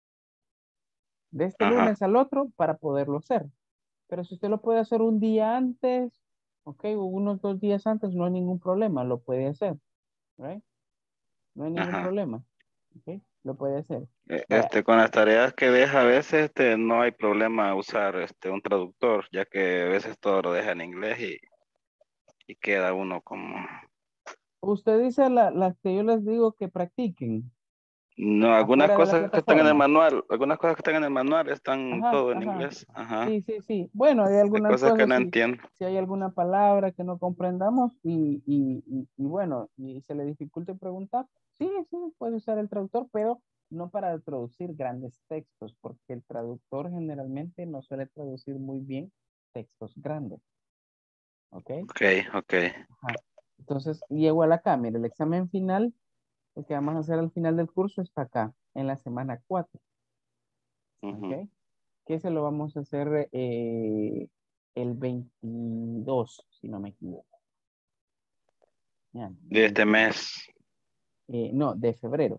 De este Ajá. lunes al otro para poderlo hacer. Pero si usted lo puede hacer un día antes, ok, o unos dos días antes, no hay ningún problema, lo puede hacer. Right? No hay ningún Ajá. problema. Ok, lo puede hacer. Eh, Vaya, Este, con las tareas que deja a veces, este, no hay problema usar este un traductor, ya que a veces todo lo deja en inglés y, y queda uno como. usted dice la- las que yo les digo que practiquen No, algunas afuera de la cosas que están en el plataforma. manual, algunas cosas que están en el manual están Ajá, todo en ajá. inglés. Ajá. Sí, sí, sí. Bueno, hay Hay algunas cosas que cosas, no si, entiendo. si hay alguna palabra que no comprendamos y, y, y, y bueno, y se le dificulte preguntar, sí, sí, puede usar el traductor, pero no para traducir grandes textos, porque el traductor generalmente no suele traducir muy bien textos grandes. ¿Ok? Ok, ok. Ajá. Entonces, y igual acá, mire, el examen final, el que vamos a hacer al final del curso está acá, en la semana cuatro. Ujú. ¿Ok? Que se lo vamos a hacer eh, el veintidós, si no me equivoco. Ya, De este veintidós. mes. Eh, no, de febrero.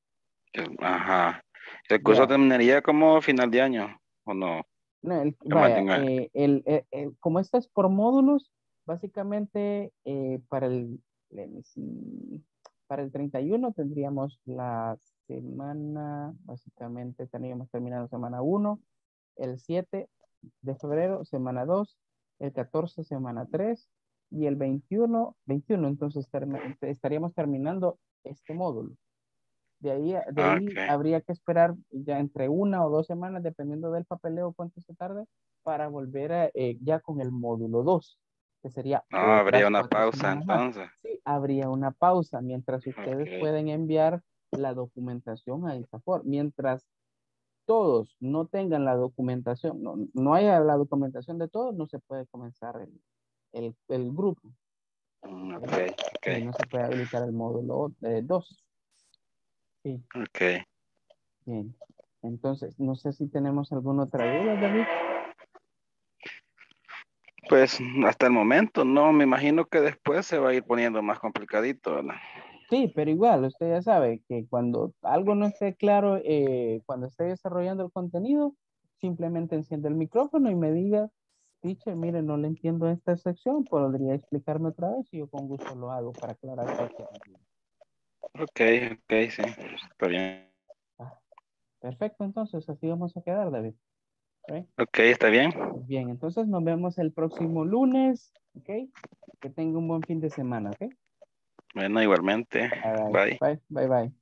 Ajá. ¿El curso Ya. terminaría como final de año o no? No, el- ¿O más de vaya, un año? eh, el, el- el- como esto es por módulos, básicamente eh, para el, let me see, para el treinta y uno tendríamos la semana, básicamente estaríamos terminando semana uno, el siete de febrero, semana dos, el catorce, semana tres, y el veintiuno, veintiuno, entonces termi- estaríamos terminando este módulo. De ahí, de ahí Ok. habría que esperar ya entre una o dos semanas, dependiendo del papeleo, cuánto se tarde, para volver a, eh, ya con el módulo dos, que sería No, habría otras una cuatro pausa semanas más. entonces. Sí, habría una pausa mientras ustedes Ok. pueden enviar la documentación a ISAFOR. Mientras todos no tengan la documentación, no, no haya la documentación de todos, no se puede comenzar el, el, el grupo. Mm, ¿Ok? Ok, ok. Sí, no se puede habilitar el módulo dos. Sí, Ok. bien. Entonces, no sé si tenemos alguna otra duda, David. Pues hasta el momento, no, me imagino que después se va a ir poniendo más complicadito, ¿verdad? Sí, pero igual, usted ya sabe que cuando algo no esté claro, eh, cuando esté desarrollando el contenido, simplemente enciende el micrófono y me diga, teacher, mire, no le entiendo esta sección, podría explicarme otra vez y yo con gusto lo hago para aclarar cualquier duda. Ok, ok, sí, está bien. Ah, perfecto, entonces así vamos a quedar, David. ¿Ok? Ok, está bien. Bien, entonces nos vemos el próximo lunes, ¿ok? Que tenga un buen fin de semana, ¿ok? Bueno, igualmente. All right. Bye. Bye, bye, bye.